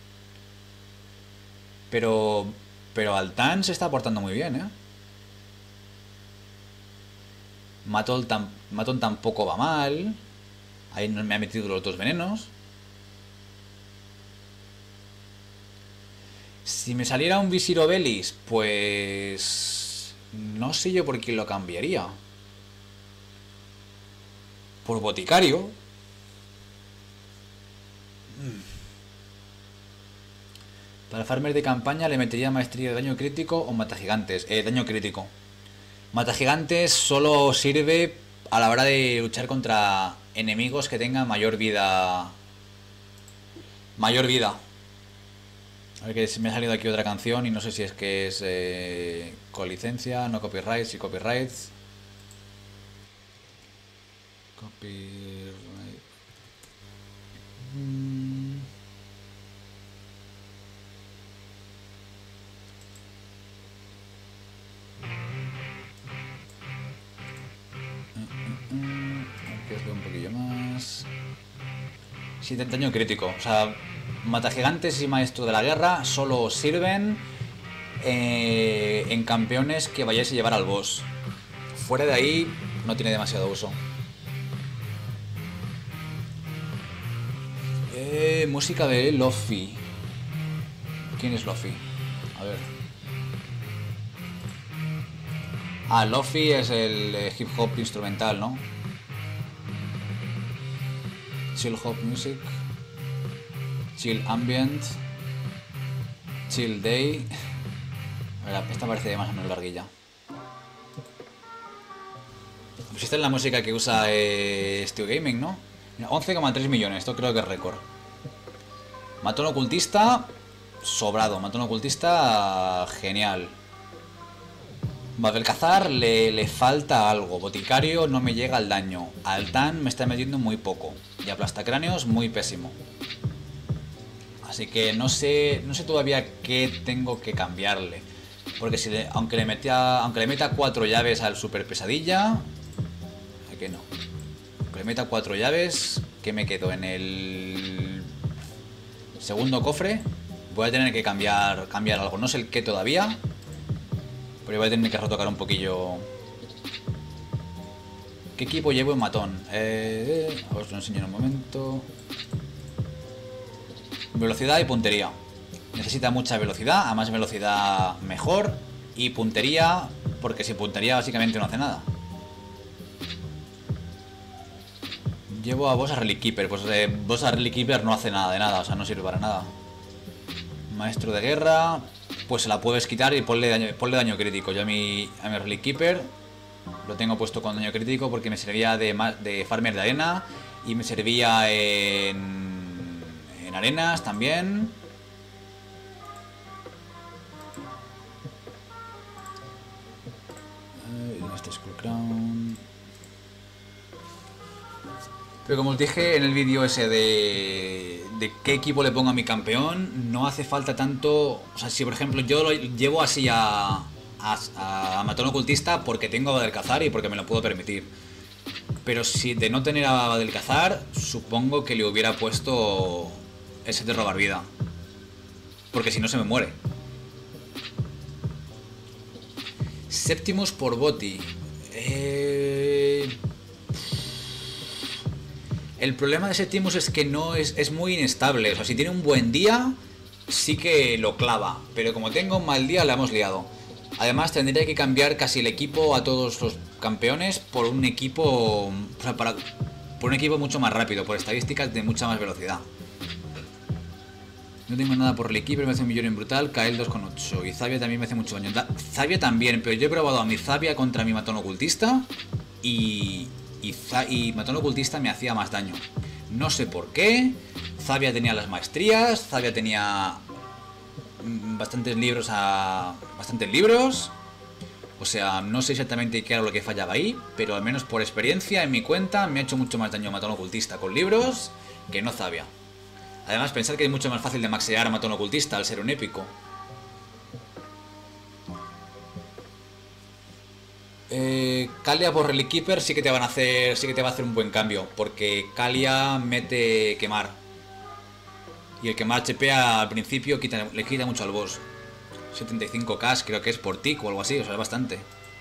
Pero, pero Altan se está portando muy bien, ¿eh? Matón, tam, Matón tampoco va mal. Ahí me ha metido los dos venenos. Si me saliera un Visir Obelis, pues... no sé yo por quién lo cambiaría. Por Boticario. Para farmers de campaña le metería maestría de daño crítico o matagigantes. Eh, daño crítico. Matagigantes solo sirve a la hora de luchar contra enemigos que tengan mayor vida. Mayor vida. A ver, que se me ha salido aquí otra canción y no sé si es que es eh, con licencia, no copyrights y copyrights. Copyright. Mm. Aquí os veo un poquillo más. Sí, de daño crítico. O sea, Matagigantes y Maestro de la Guerra solo sirven eh, en campeones que vayáis a llevar al boss. Fuera de ahí no tiene demasiado uso. Eh, música de Lofi. ¿Quién es Lofi? A ver. Ah, Lofi es el eh, hip hop instrumental, ¿no? Chill hop music. Chill ambient. Chill day. A ver, esta parece más o menos larguilla. Pues esta es la música que usa eh, Steel Gaming, ¿no? once coma tres millones, esto creo que es récord. Matón ocultista, sobrado. Matón ocultista, genial. Badelcazar le, le falta algo. Boticario no me llega al daño. Altan me está metiendo muy poco. Y aplastacráneos muy pésimo. Así que no sé, no sé todavía qué tengo que cambiarle. Porque si le, aunque le meta, aunque le meta cuatro llaves al Super Pesadilla, ¿a qué no? Aunque le meta cuatro llaves, ¿qué me quedo? En el segundo cofre voy a tener que cambiar, cambiar algo. No sé el qué todavía, pero voy a tener que retocar un poquillo. ¿Qué equipo llevo en matón? Eh, os lo enseño en un momento. Velocidad y puntería. Necesita mucha velocidad, a más velocidad mejor. Y puntería, porque sin puntería básicamente no hace nada. Llevo a Boss a Relic Keeper. Pues eh, Boss a Relic Keeper no hace nada de nada, o sea, no sirve para nada. Maestro de guerra, pues se la puedes quitar y ponle daño, ponle daño crítico. Yo a mi, a mi Relic Keeper lo tengo puesto con daño crítico porque me servía de, de farmer de arena. Y me servía en, en arenas también. Este Skull Crown. Pero como os dije en el vídeo ese de, de qué equipo le pongo a mi campeón, no hace falta tanto. O sea, si por ejemplo yo lo llevo así a, a, a Matón Ocultista porque tengo a Badelcazar y porque me lo puedo permitir. Pero si de no tener a Badelcazar, supongo que le hubiera puesto ese de robar vida. Porque si no se me muere. Septimus por Boti. Eh... El problema de Septimus es que no es, es muy inestable. O sea, si tiene un buen día, sí que lo clava. Pero como tengo un mal día, la hemos liado. Además, tendría que cambiar casi el equipo a todos los campeones por un equipo. O sea, para, por un equipo mucho más rápido, por estadísticas de mucha más velocidad. No tengo nada por el equipo, me hace un millón en brutal, Kael dos coma ocho. Y Zavia también me hace mucho daño. Zavia también, pero yo he probado a mi Zavia contra mi Matón Ocultista. Y. Y, y Matón Ocultista me hacía más daño. No sé por qué. Zavia tenía las maestrías, Zavia tenía bastantes libros a... bastantes libros. O sea, no sé exactamente qué era lo que fallaba ahí, pero al menos por experiencia, en mi cuenta, me ha hecho mucho más daño Matón Ocultista con libros que no Zavia. Además, pensar que es mucho más fácil de maxear a Matón Ocultista al ser un épico. Eh, Kalia por Relic Keeper sí que te van a hacer. Sí que te va a hacer un buen cambio. Porque Kalia mete quemar. Y el quemar H P al principio quita, le quita mucho al boss. setenta y cinco K creo que es por tick o algo así, o sea, es bastante.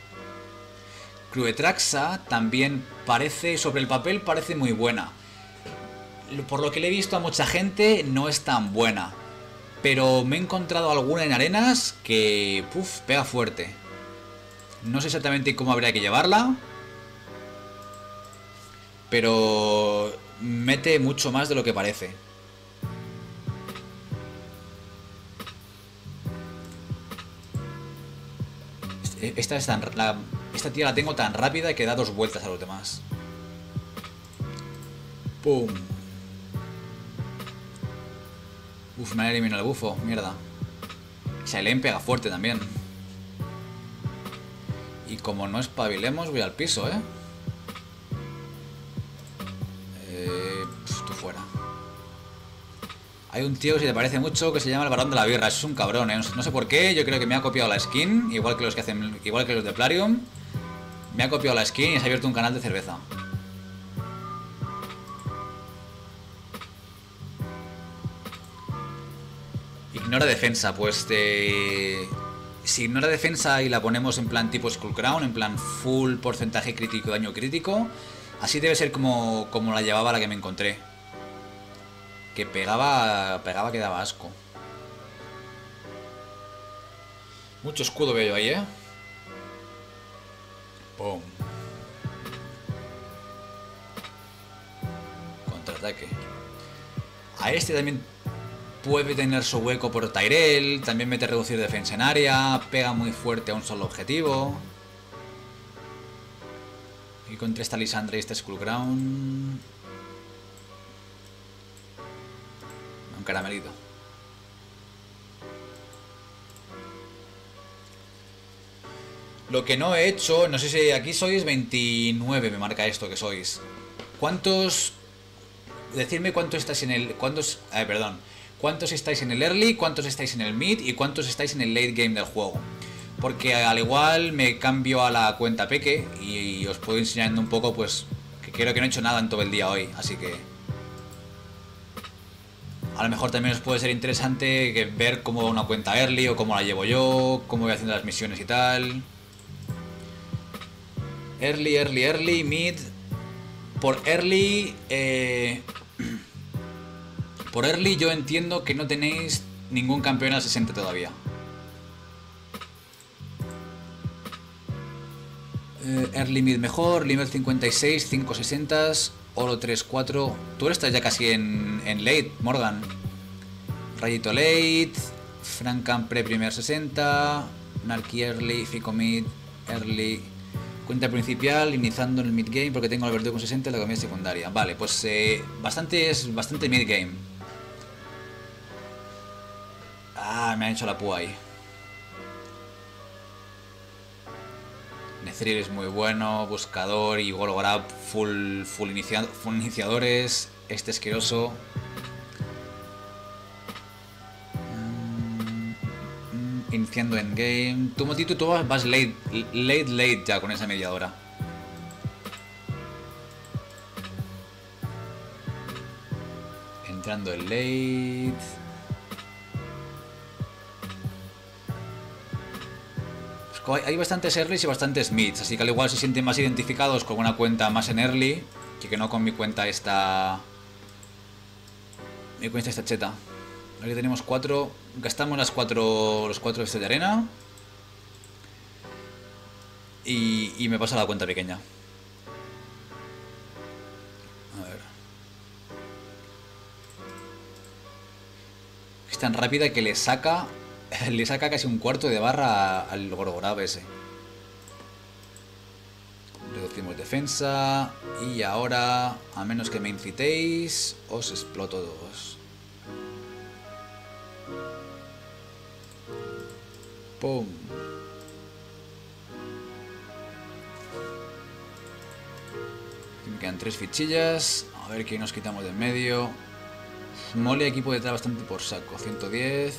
Cruetraxa también parece, sobre el papel parece muy buena. Por lo que le he visto a mucha gente no es tan buena. Pero me he encontrado alguna en arenas que, puf, pega fuerte. No sé exactamente cómo habría que llevarla. Pero mete mucho más de lo que parece. Esta, es tan, la, esta tía la tengo tan rápida que da dos vueltas a los demás. ¡Pum! Uf, me ha eliminado el bufo, mierda. Shailene pega fuerte también. Y como no espabilemos, voy al piso, ¿eh? Eh... Pff, tú fuera. Hay un tío que se te parece mucho que se llama el Barón de la Birra. Eso es un cabrón, ¿eh? No sé por qué, yo creo que me ha copiado la skin, igual que los que hacen, igual que los de Plarium. Me ha copiado la skin y se ha abierto un canal de cerveza. Ignora defensa, pues de... Si ignora defensa y la ponemos en plan tipo Skullcrown, en plan full porcentaje crítico, daño crítico, así debe ser como, como la llevaba la que me encontré. Que pegaba, pegaba que daba asco. Mucho escudo veo yo ahí, ¿eh? Pum. Contraataque. A este también puede tener su hueco por Tyrell. También mete reducir defensa en área. Pega muy fuerte a un solo objetivo. Y contra esta Lissandra y este Skullcrown. Un caramelito. Lo que no he hecho, no sé si aquí sois veintinueve, me marca esto que sois. ¿Cuántos? Decidme cuántos estáis en el... ¿Cuántos? Eh, perdón. ¿Cuántos estáis en el early? ¿Cuántos estáis en el mid? ¿Y cuántos estáis en el late game del juego? Porque al igual me cambio a la cuenta Peque y os puedo enseñando un poco, pues, que creo que no he hecho nada en todo el día hoy, así que... A lo mejor también os puede ser interesante que ver cómo va una cuenta early o cómo la llevo yo, cómo voy haciendo las misiones y tal. Early, early, early, mid. Por early... Eh... Por early yo entiendo que no tenéis ningún campeón a sesenta todavía. Eh, early mid mejor, nivel cincuenta y seis, cinco sesenta, oro tres cuatro. Tú estás ya casi en, en late, Morgan. Rayito late, Frankan pre primer sesenta, Narky early, Fico mid, early. Cuenta principal, iniciando en el mid game porque tengo el Alberto con sesenta y la comida secundaria. Vale, pues eh, bastante, es bastante mid game. Ah, me han hecho la púa ahí. Nethril es muy bueno, buscador y Golograb full, full, inicia, full iniciadores. Este asqueroso. Mm, iniciando endgame. Tú, Motito, tú vas late, late, late ya con esa media hora. Entrando en late. Hay bastantes earlys y bastantes mids, así que al igual se sienten más identificados con una cuenta más en early que, que no con mi cuenta esta... Mi cuenta esta cheta. Aquí tenemos cuatro... Gastamos las cuatro... Los cuatro de arena. Y, y me paso a la cuenta pequeña. A ver. Es tan rápida que le saca... Le saca casi un cuarto de barra al Gorgorab ese. Reducimos defensa. defensa. Y ahora, a menos que me incitéis, os exploto todos. ¡Pum! Me quedan tres fichillas. A ver qué nos quitamos de en medio. Mole equipo detrás bastante por saco. ciento diez.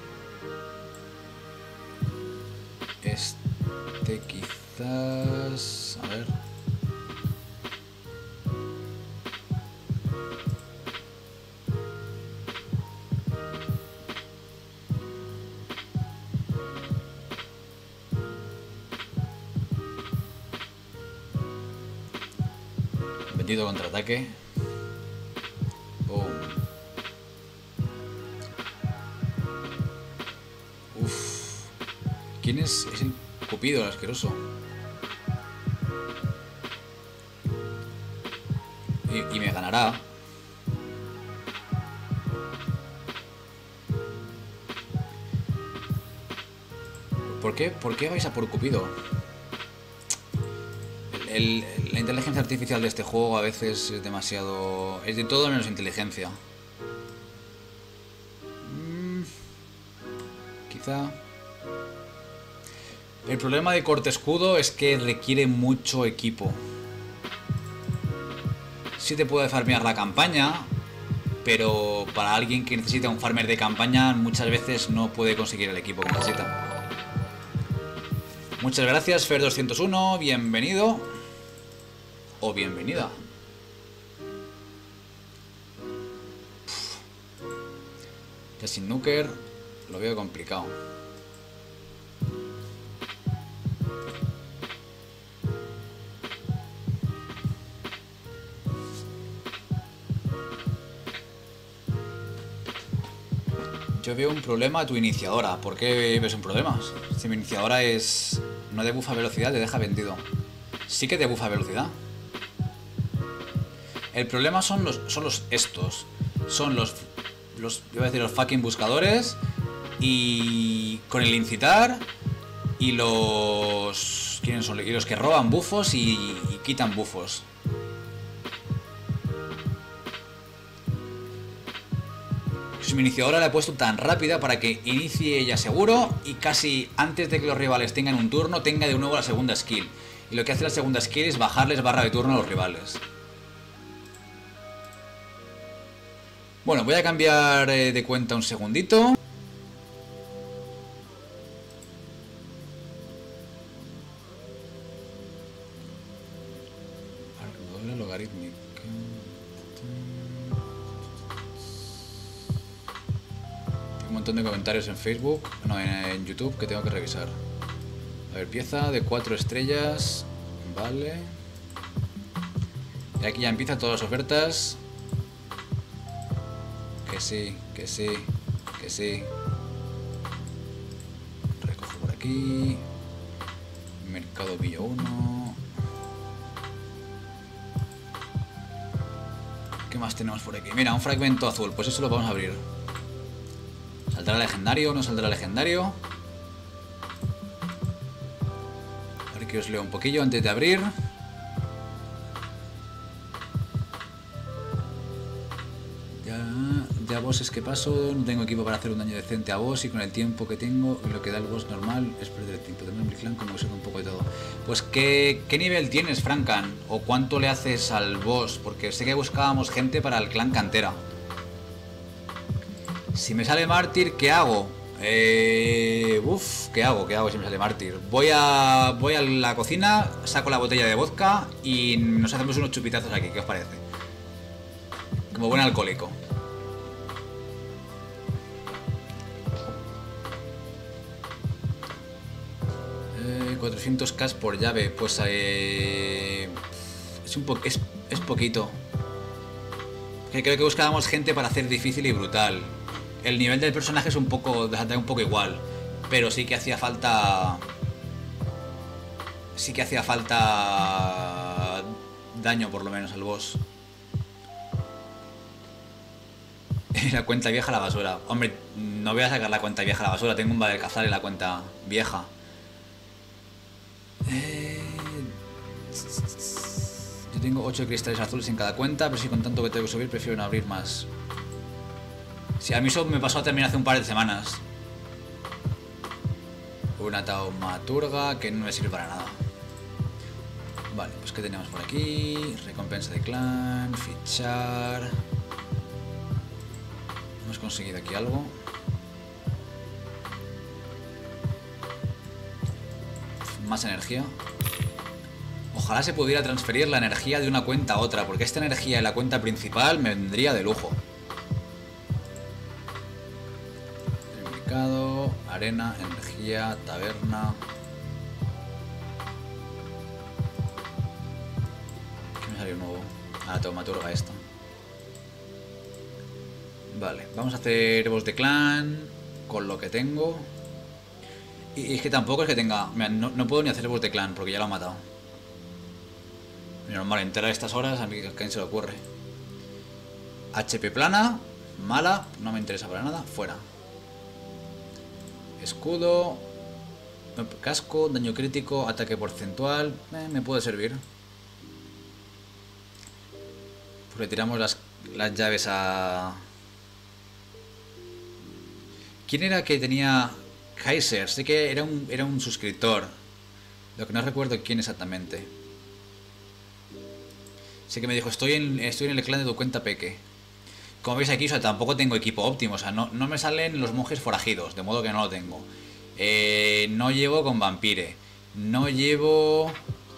Este quizás... A ver... Vendido contraataque. Boom. Uff. ¿Quién es? Es el Cupido, el asqueroso. Y, y me ganará. ¿Por qué? ¿Por qué vais a por Cupido? El, el, la inteligencia artificial de este juego a veces es demasiado... Es de todo menos inteligencia. Mm, quizá... El problema de corte escudo es que requiere mucho equipo. Sí te puede farmear la campaña, pero para alguien que necesita un farmer de campaña muchas veces no puede conseguir el equipo que necesita. Muchas gracias, Fer doscientos uno, bienvenido. O bienvenida. Ya sin Nuker lo veo complicado. Yo veo un problema a tu iniciadora. ¿Por qué ves un problema? Si mi iniciadora es... no debuffa velocidad, le deja vendido. Sí que debuffa velocidad. El problema son los, son los estos. Son los, los, iba a decir los fucking buscadores. Y con el incitar. Y los... ¿Quiénes son? Y los que roban bufos y, y quitan bufos. Mi iniciadora la he puesto tan rápida para que inicie ella seguro y casi antes de que los rivales tengan un turno tenga de nuevo la segunda skill. Y lo que hace la segunda skill es bajarles barra de turno a los rivales. Bueno, voy a cambiar eh, de cuenta un segundito. Armadura logarítmica. Un montón de comentarios en Facebook, no, en, en YouTube que tengo que revisar. A ver, pieza de cuatro estrellas. Vale. Y aquí ya empiezan todas las ofertas. Que sí, que sí, que sí. Recojo por aquí. Mercado Villa uno. ¿Qué más tenemos por aquí? Mira, un fragmento azul, pues eso lo vamos a abrir. ¿Saldrá legendario o no saldrá legendario? A ver que os leo un poquillo antes de abrir. Ya, ya bosses que paso, no tengo equipo para hacer un daño decente a boss y con el tiempo que tengo y lo que da el boss normal es perder el tiempo. También mi clan como que saca un poco de todo. Pues ¿qué, qué nivel tienes, Frankan? ¿O cuánto le haces al boss? Porque sé que buscábamos gente para el clan cantera. Si me sale mártir, ¿qué hago? Eh, uf, ¿qué hago? ¿Qué hago si me sale mártir? Voy a, voy a la cocina, saco la botella de vodka y nos hacemos unos chupitazos aquí. ¿Qué os parece? Como buen alcohólico. Eh, cuatrocientos k por llave. Pues eh, es, un po es, es poquito. Que creo que buscábamos gente para hacer difícil y brutal. El nivel del personaje es un poco, un poco igual, pero sí que hacía falta, sí que hacía falta daño por lo menos al boss. La cuenta vieja a la basura. Hombre, no voy a sacar la cuenta vieja a la basura, tengo un Badalcazar en la cuenta vieja. Eh... Tengo ocho cristales azules en cada cuenta, pero si con tanto que tengo que subir prefiero no abrir más. Si a mí eso me pasó a terminar hace un par de semanas. Una taumaturga que no me sirve para nada. Vale, pues ¿qué tenemos por aquí? Recompensa de clan, fichar. Hemos conseguido aquí algo. Más energía. Ojalá se pudiera transferir la energía de una cuenta a otra, porque esta energía de la cuenta principal me vendría de lujo. El mercado, arena, energía, taberna. ¿Qué me salió nuevo? Ah, la taumaturga esta. Vale, vamos a hacer voz de clan con lo que tengo. Y es que tampoco es que tenga... Mira, no, no puedo ni hacer voz de clan porque ya lo han matado. Normal, entrar a estas horas, a mí a quién se le ocurre. H P plana, mala, no me interesa para nada, fuera. Escudo, casco, daño crítico, ataque porcentual, eh, me puede servir. Pues le tiramos las, las llaves a... ¿Quién era que tenía Kaiser? Sé que era un, era un suscriptor. Lo que no recuerdo quién exactamente. Sé que me dijo, estoy en, estoy en el clan de tu cuenta Peque. Como veis aquí, o sea, tampoco tengo equipo óptimo. O sea, no, no me salen los monjes forajidos, de modo que no lo tengo. Eh, no llevo con Vampire. No llevo...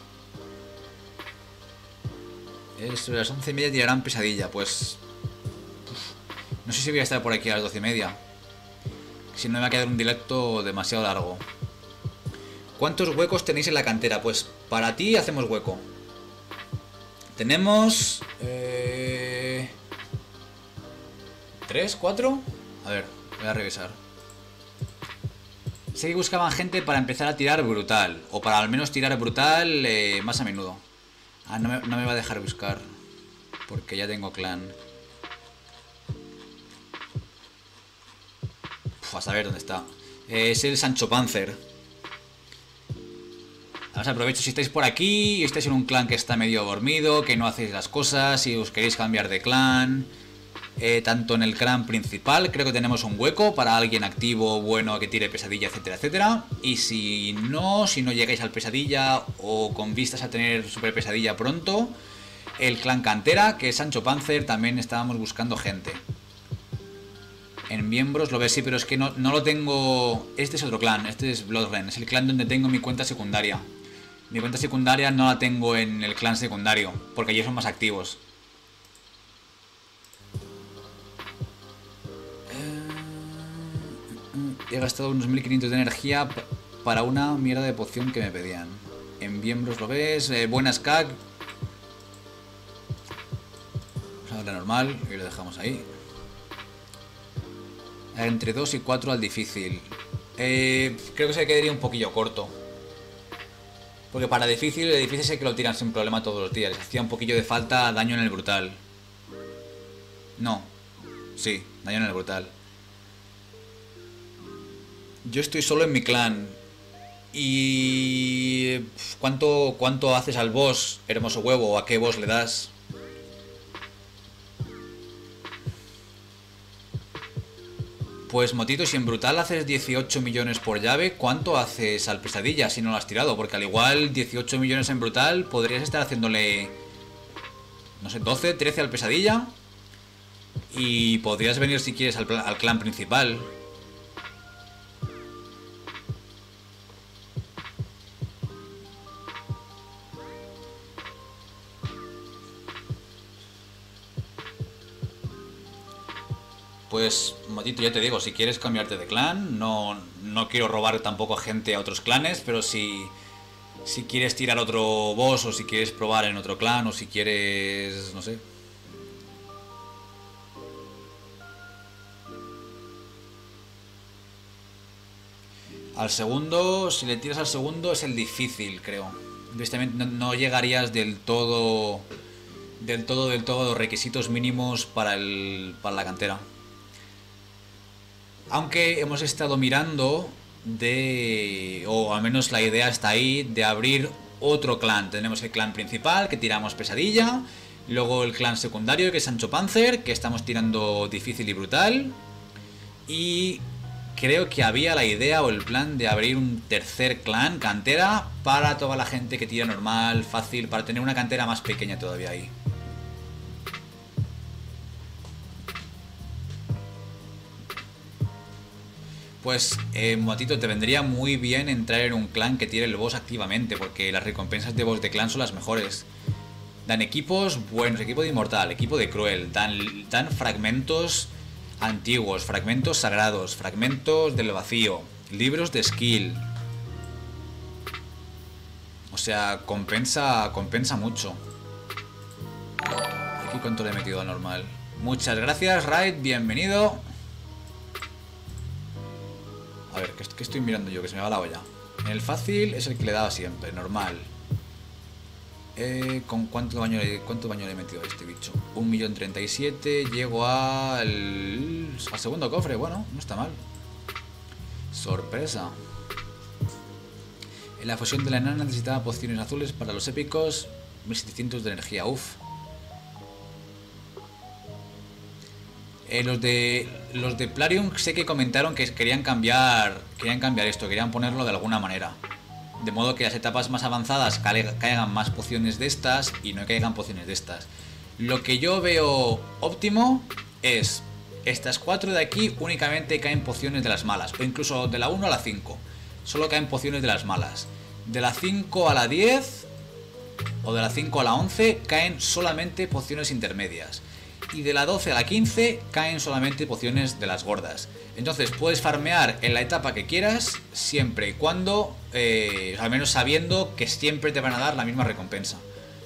Es sobre las once y media tirarán pesadilla, pues... No sé si voy a estar por aquí a las doce y media. Si no me va a quedar un directo demasiado largo. ¿Cuántos huecos tenéis en la cantera? Pues para ti hacemos hueco. Tenemos... Eh... ¿Tres? ¿Cuatro? A ver, voy a revisar. Sé que buscaban gente para empezar a tirar brutal. O para al menos tirar brutal eh, más a menudo. Ah, no me, no me va a dejar buscar. Porque ya tengo clan. Uf, a saber dónde está. Eh, es el Sancho Panzer. Además aprovecho si estáis por aquí y estáis en un clan que está medio dormido, que no hacéis las cosas, si os queréis cambiar de clan. Eh, tanto en el clan principal creo que tenemos un hueco para alguien activo, bueno, que tire pesadilla, etcétera, etcétera. Y si no, si no llegáis al pesadilla o con vistas a tener super pesadilla pronto, el clan cantera, que es Sancho Panzer, también estábamos buscando gente. En miembros lo ves, sí, pero es que no, no lo tengo... Este es otro clan, este es Bloodren, es el clan donde tengo mi cuenta secundaria. Mi cuenta secundaria no la tengo en el clan secundario, porque allí son más activos. He gastado unos mil quinientos de energía para una mierda de poción que me pedían. En miembros lo ves, eh, buenas C A C. Vamos a darle normal y lo dejamos ahí. Entre dos y cuatro al difícil. Eh, creo que se quedaría un poquillo corto. Porque para difícil, el difícil sé que lo tiran sin problema todos los días. Les hacía un poquillo de falta daño en el brutal. No. Sí, daño en el brutal. Yo estoy solo en mi clan. Y... ¿Cuánto, cuánto haces al boss, hermoso huevo? ¿O a qué boss le das? Pues Motito, si en brutal haces dieciocho millones por llave, ¿cuánto haces al pesadilla si no lo has tirado? Porque al igual dieciocho millones en brutal podrías estar haciéndole... No sé, doce, trece al pesadilla. Y podrías venir si quieres al, al clan principal. Pues, Motito, ya te digo, si quieres cambiarte de clan, no, no quiero robar tampoco a gente a otros clanes, pero si, si quieres tirar otro boss o si quieres probar en otro clan o si quieres, no sé. Al segundo, si le tiras al segundo es el difícil, creo. No, no llegarías del todo, del todo, del todo los requisitos mínimos para, el, para la cantera. Aunque hemos estado mirando de, o al menos la idea está ahí, de abrir otro clan. Tenemos el clan principal, que tiramos pesadilla. Luego el clan secundario, que es Sancho Panzer, que estamos tirando difícil y brutal. Y creo que había la idea o el plan de abrir un tercer clan, cantera, para toda la gente que tira normal, fácil, para tener una cantera más pequeña todavía ahí. Pues, eh, Motito, te vendría muy bien entrar en un clan que tire el boss activamente, porque las recompensas de boss de clan son las mejores. Dan equipos buenos, equipo de inmortal, equipo de cruel, dan, dan fragmentos antiguos, fragmentos sagrados, fragmentos del vacío, libros de skill. O sea, compensa, compensa mucho. Aquí cuánto le he metido al normal. Muchas gracias, Raid, bienvenido. A ver, ¿qué estoy mirando yo? Que se me va la olla. En el fácil es el que le daba siempre, normal. Eh, ¿Con cuánto baño, le, cuánto baño le he metido a este bicho? un millón treinta y siete. Llego al, al segundo cofre. Bueno, no está mal. Sorpresa. En la fusión de la enana necesitaba pociones azules para los épicos. mil setecientos de energía, uff. Eh, los de los de Plarium sé que comentaron que querían cambiar querían cambiar esto, querían ponerlo de alguna manera. De modo que las etapas más avanzadas caigan más pociones de estas y no caigan pociones de estas. Lo que yo veo óptimo es estas cuatro de aquí únicamente caen pociones de las malas. O incluso de la uno a la cinco. Solo caen pociones de las malas. De la cinco a la diez o de la cinco a la once caen solamente pociones intermedias. Y de la doce a la quince caen solamente pociones de las gordas. Entonces puedes farmear en la etapa que quieras, siempre y cuando, eh, al menos sabiendo que siempre te van a dar la misma recompensa.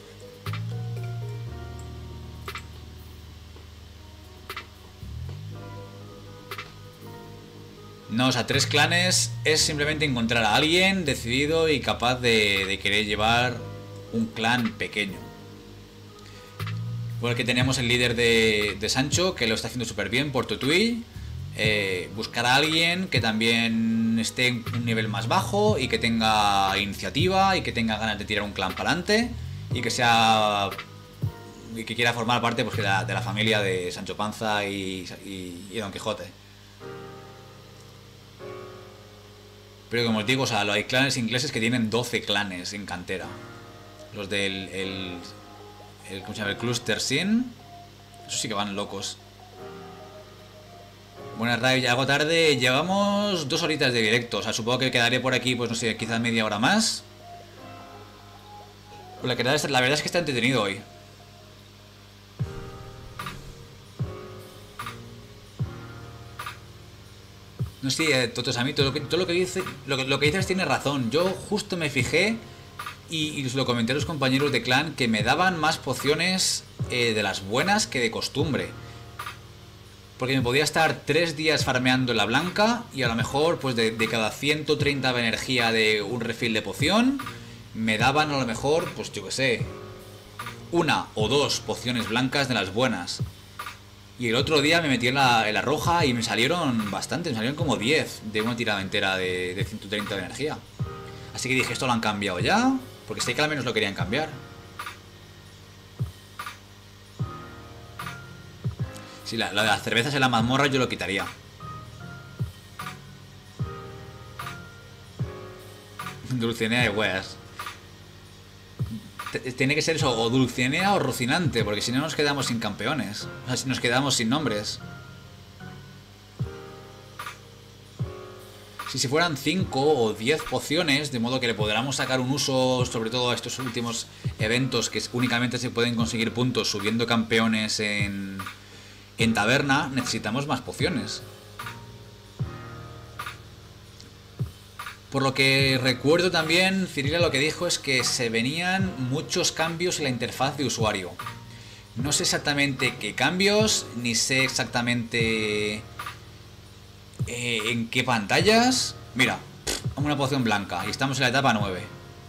No, o sea, tres clanes es simplemente encontrar a alguien decidido y capaz de, de querer llevar un clan pequeño. Porque tenemos el líder de, de Sancho, que lo está haciendo súper bien por Tutui. Eh, buscar a alguien que también esté en un nivel más bajo y que tenga iniciativa y que tenga ganas de tirar un clan para adelante y que sea y que quiera formar parte pues, de, la, de la familia de Sancho Panza y, y, y Don Quijote. Pero como os digo, o sea, hay clanes ingleses que tienen doce clanes en cantera. Los del el, el, ¿cómo se llama? El Cluster Sin. Eso sí que van locos. Buenas, Ray, ya hago tarde. Llevamos dos horitas de directo. O sea, supongo que quedaré por aquí, pues no sé, quizás media hora más. Pues la, verdad es, la verdad es que está entretenido hoy. No sé, eh, Totos, a mí todo lo que, todo lo que, dice, lo, que, lo que dices tiene razón. Yo justo me fijé y, y lo comenté a los compañeros de clan que me daban más pociones eh, de las buenas que de costumbre. Porque me podía estar tres días farmeando en la blanca y a lo mejor pues de, de cada ciento treinta de energía de un refill de poción me daban a lo mejor, pues yo que sé, una o dos pociones blancas de las buenas. Y el otro día me metí en la, en la roja y me salieron bastante, me salieron como diez de una tirada entera de, de ciento treinta de energía. Así que dije, esto lo han cambiado ya, porque sé que al menos lo querían cambiar. Sí, la, la de las cervezas en la mazmorra yo lo quitaría. Dulcinea y weas. Tiene que ser eso, o Dulcinea o Rocinante, porque si no nos quedamos sin campeones. O sea, si nos quedamos sin nombres. Si se fueran cinco o diez pociones, de modo que le podamos sacar un uso, sobre todo a estos últimos eventos que únicamente se pueden conseguir puntos subiendo campeones en, en taberna, necesitamos más pociones. Por lo que recuerdo también, Cirila lo que dijo es que se venían muchos cambios en la interfaz de usuario. No sé exactamente qué cambios, ni sé exactamente eh, en qué pantallas. Mira, una poción blanca y estamos en la etapa nueve.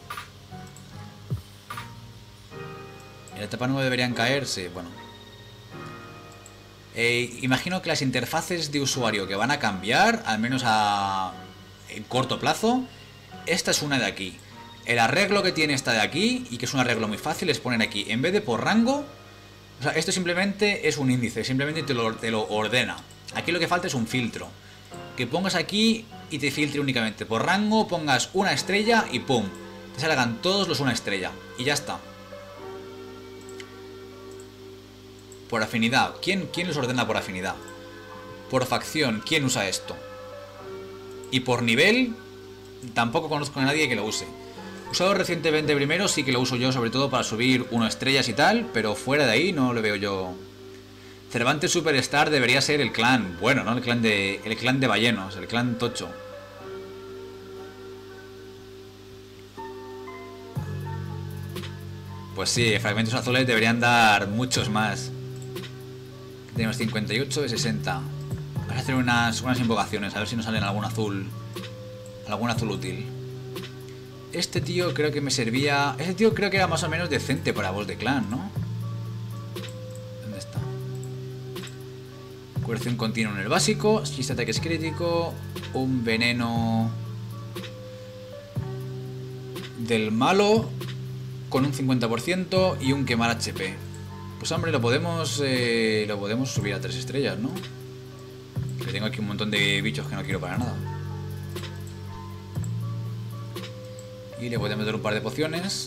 En la etapa nueve deberían caerse, bueno. Eh, imagino que las interfaces de usuario que van a cambiar, al menos a... en corto plazo, esta es una de aquí. El arreglo que tiene esta de aquí, y que es un arreglo muy fácil, es poner aquí, en vez de por rango, o sea, esto simplemente es un índice, simplemente te lo, te lo ordena. Aquí lo que falta es un filtro. Que pongas aquí y te filtre únicamente por rango, pongas una estrella y ¡pum! Te salgan todos los una estrella. Y ya está. Por afinidad. ¿Quién, quién los ordena por afinidad? Por facción. ¿Quién usa esto? Y por nivel, tampoco conozco a nadie que lo use. Usado recientemente primero, sí que lo uso yo, sobre todo para subir uno estrellas y tal, pero fuera de ahí no lo veo yo. Cervantes Superstar debería ser el clan, bueno, ¿no? El clan de, el clan de ballenos, el clan tocho. Pues sí, fragmentos azules deberían dar muchos más. Tenemos cincuenta y ocho de sesenta. Vamos a hacer unas, unas invocaciones, a ver si nos salen algún azul. Algún azul útil. Este tío creo que me servía... Este tío creo que era más o menos decente para boss de clan, ¿no? ¿Dónde está? Curación continua en el básico. seis ataques crítico. Un veneno... del malo. Con un cincuenta por ciento. Y un quemar H P. Pues hombre, lo podemos... Eh, lo podemos subir a tres estrellas, ¿no? Que tengo aquí un montón de bichos que no quiero para nada. Y le voy a meter un par de pociones.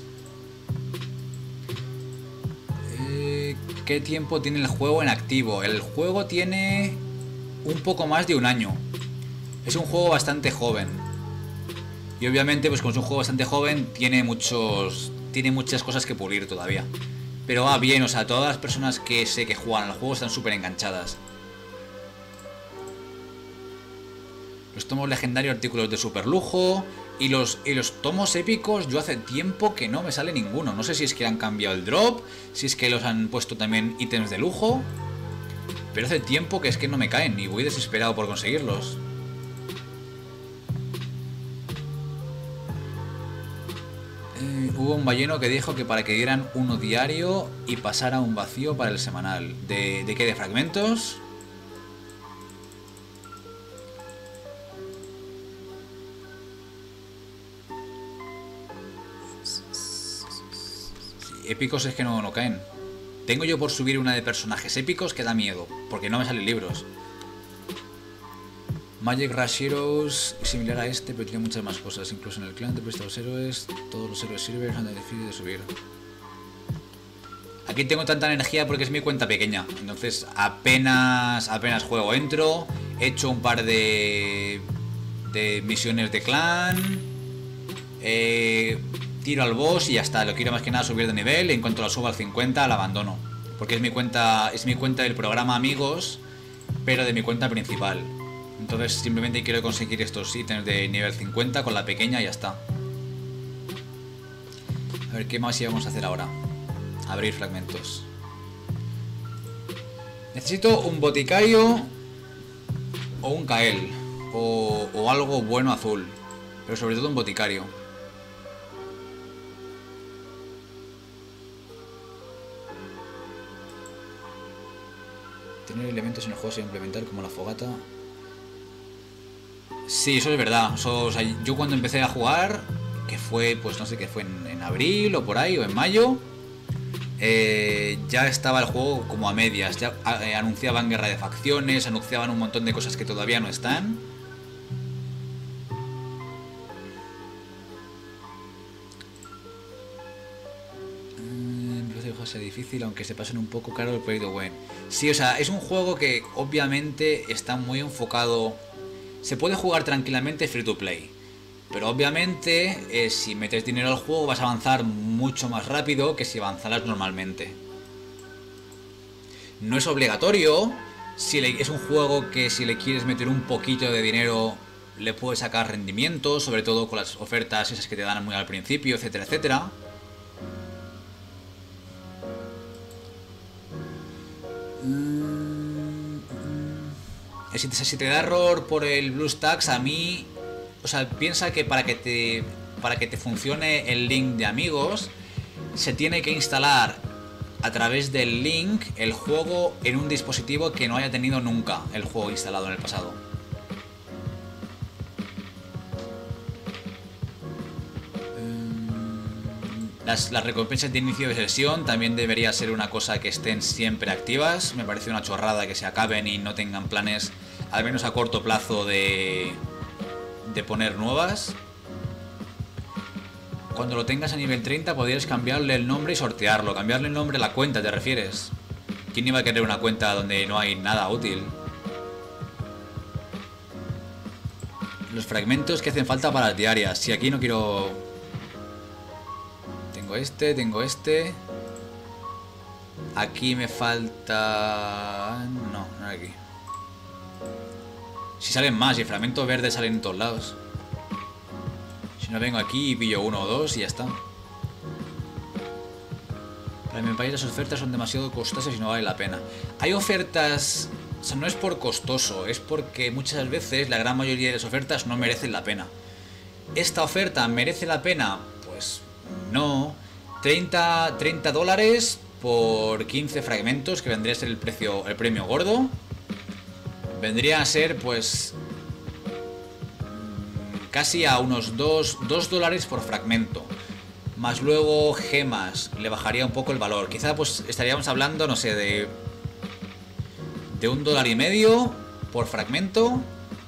Eh, ¿Qué tiempo tiene el juego en activo? El juego tiene un poco más de un año. Es un juego bastante joven. Y obviamente, pues como es un juego bastante joven, tiene muchos, tiene muchas cosas que pulir todavía. Pero va bien, o sea, todas las personas que sé que juegan al juego están súper enganchadas. Los tomos legendarios, artículos de super lujo. Y los, y los tomos épicos, yo hace tiempo que no me sale ninguno. No sé si es que han cambiado el drop, si es que los han puesto también ítems de lujo. Pero hace tiempo que es que no me caen y voy desesperado por conseguirlos. Eh, hubo un balleno que dijo que para que dieran uno diario y pasara un vacío para el semanal. ¿De, de qué? ¿De fragmentos? Épicos es que no, no caen. Tengo yo por subir una de personajes épicos que da miedo, porque no me salen libros. Magic Rush Heroes, similar a este, pero tiene muchas más cosas. Incluso en el clan de los héroes, todos los héroes sirven, son difíciles de subir. Aquí tengo tanta energía porque es mi cuenta pequeña. Entonces apenas, apenas juego. Entro, he hecho un par de, de misiones de clan. Eh... Tiro al boss y ya está, lo quiero más que nada subir de nivel. En cuanto lo subo al cincuenta la abandono. Porque es mi cuenta, es mi cuenta del programa Amigos, pero de mi cuenta principal. Entonces simplemente quiero conseguir estos ítems de nivel cincuenta con la pequeña y ya está. A ver, ¿qué más íbamos a hacer ahora? Abrir fragmentos. Necesito un boticario o un Kael. O, o algo bueno azul. Pero sobre todo un boticario. Tener elementos en el juego sin implementar como la fogata. Sí, eso es verdad. Eso, o sea, yo cuando empecé a jugar, que fue, pues no sé qué fue, en, en abril o por ahí, o en mayo, eh, ya estaba el juego como a medias. Ya eh, anunciaban guerra de facciones, anunciaban un montón de cosas que todavía no están. Sea difícil, aunque se pasen un poco caro el proyecto Gwen. Sí, o sea, es un juego que obviamente está muy enfocado. Se puede jugar tranquilamente free to play, pero obviamente eh, si metes dinero al juego vas a avanzar mucho más rápido que si avanzaras normalmente. No es obligatorio. Si le, es un juego que si le quieres meter un poquito de dinero le puedes sacar rendimiento, sobre todo con las ofertas esas que te dan muy al principio, etcétera, etcétera. Si te, si te da error por el BlueStacks, a mí... O sea, piensa que para que te para que te funcione el link de amigos, se tiene que instalar a través del link el juego en un dispositivo que no haya tenido nunca el juego instalado en el pasado. Um, Las, las recompensas de inicio de sesión también debería ser una cosa que estén siempre activas. Me parece una chorrada que se acaben y no tengan planes, al menos a corto plazo, de, de poner nuevas. Cuando lo tengas a nivel treinta podrías cambiarle el nombre y sortearlo. Cambiarle el nombre a la cuenta, ¿te refieres? ¿Quién iba a querer una cuenta donde no hay nada útil? Los fragmentos que hacen falta para las diarias. Si aquí no quiero... Tengo este, tengo este. Aquí me falta... No, no hay aquí. Si salen más, y el fragmento verde salen en todos lados. Si no, vengo aquí y pillo uno o dos y ya está. Para mi país las ofertas son demasiado costosas y no vale la pena. Hay ofertas... O sea, no es por costoso, es porque muchas veces la gran mayoría de las ofertas no merecen la pena. ¿Esta oferta merece la pena? Pues no. treinta, treinta dólares por quince fragmentos, que vendría a ser el precio, el premio gordo. Vendría a ser pues casi a unos dos dólares por fragmento. Más luego gemas, le bajaría un poco el valor. Quizá pues estaríamos hablando, no sé, de... de un dólar y medio por fragmento,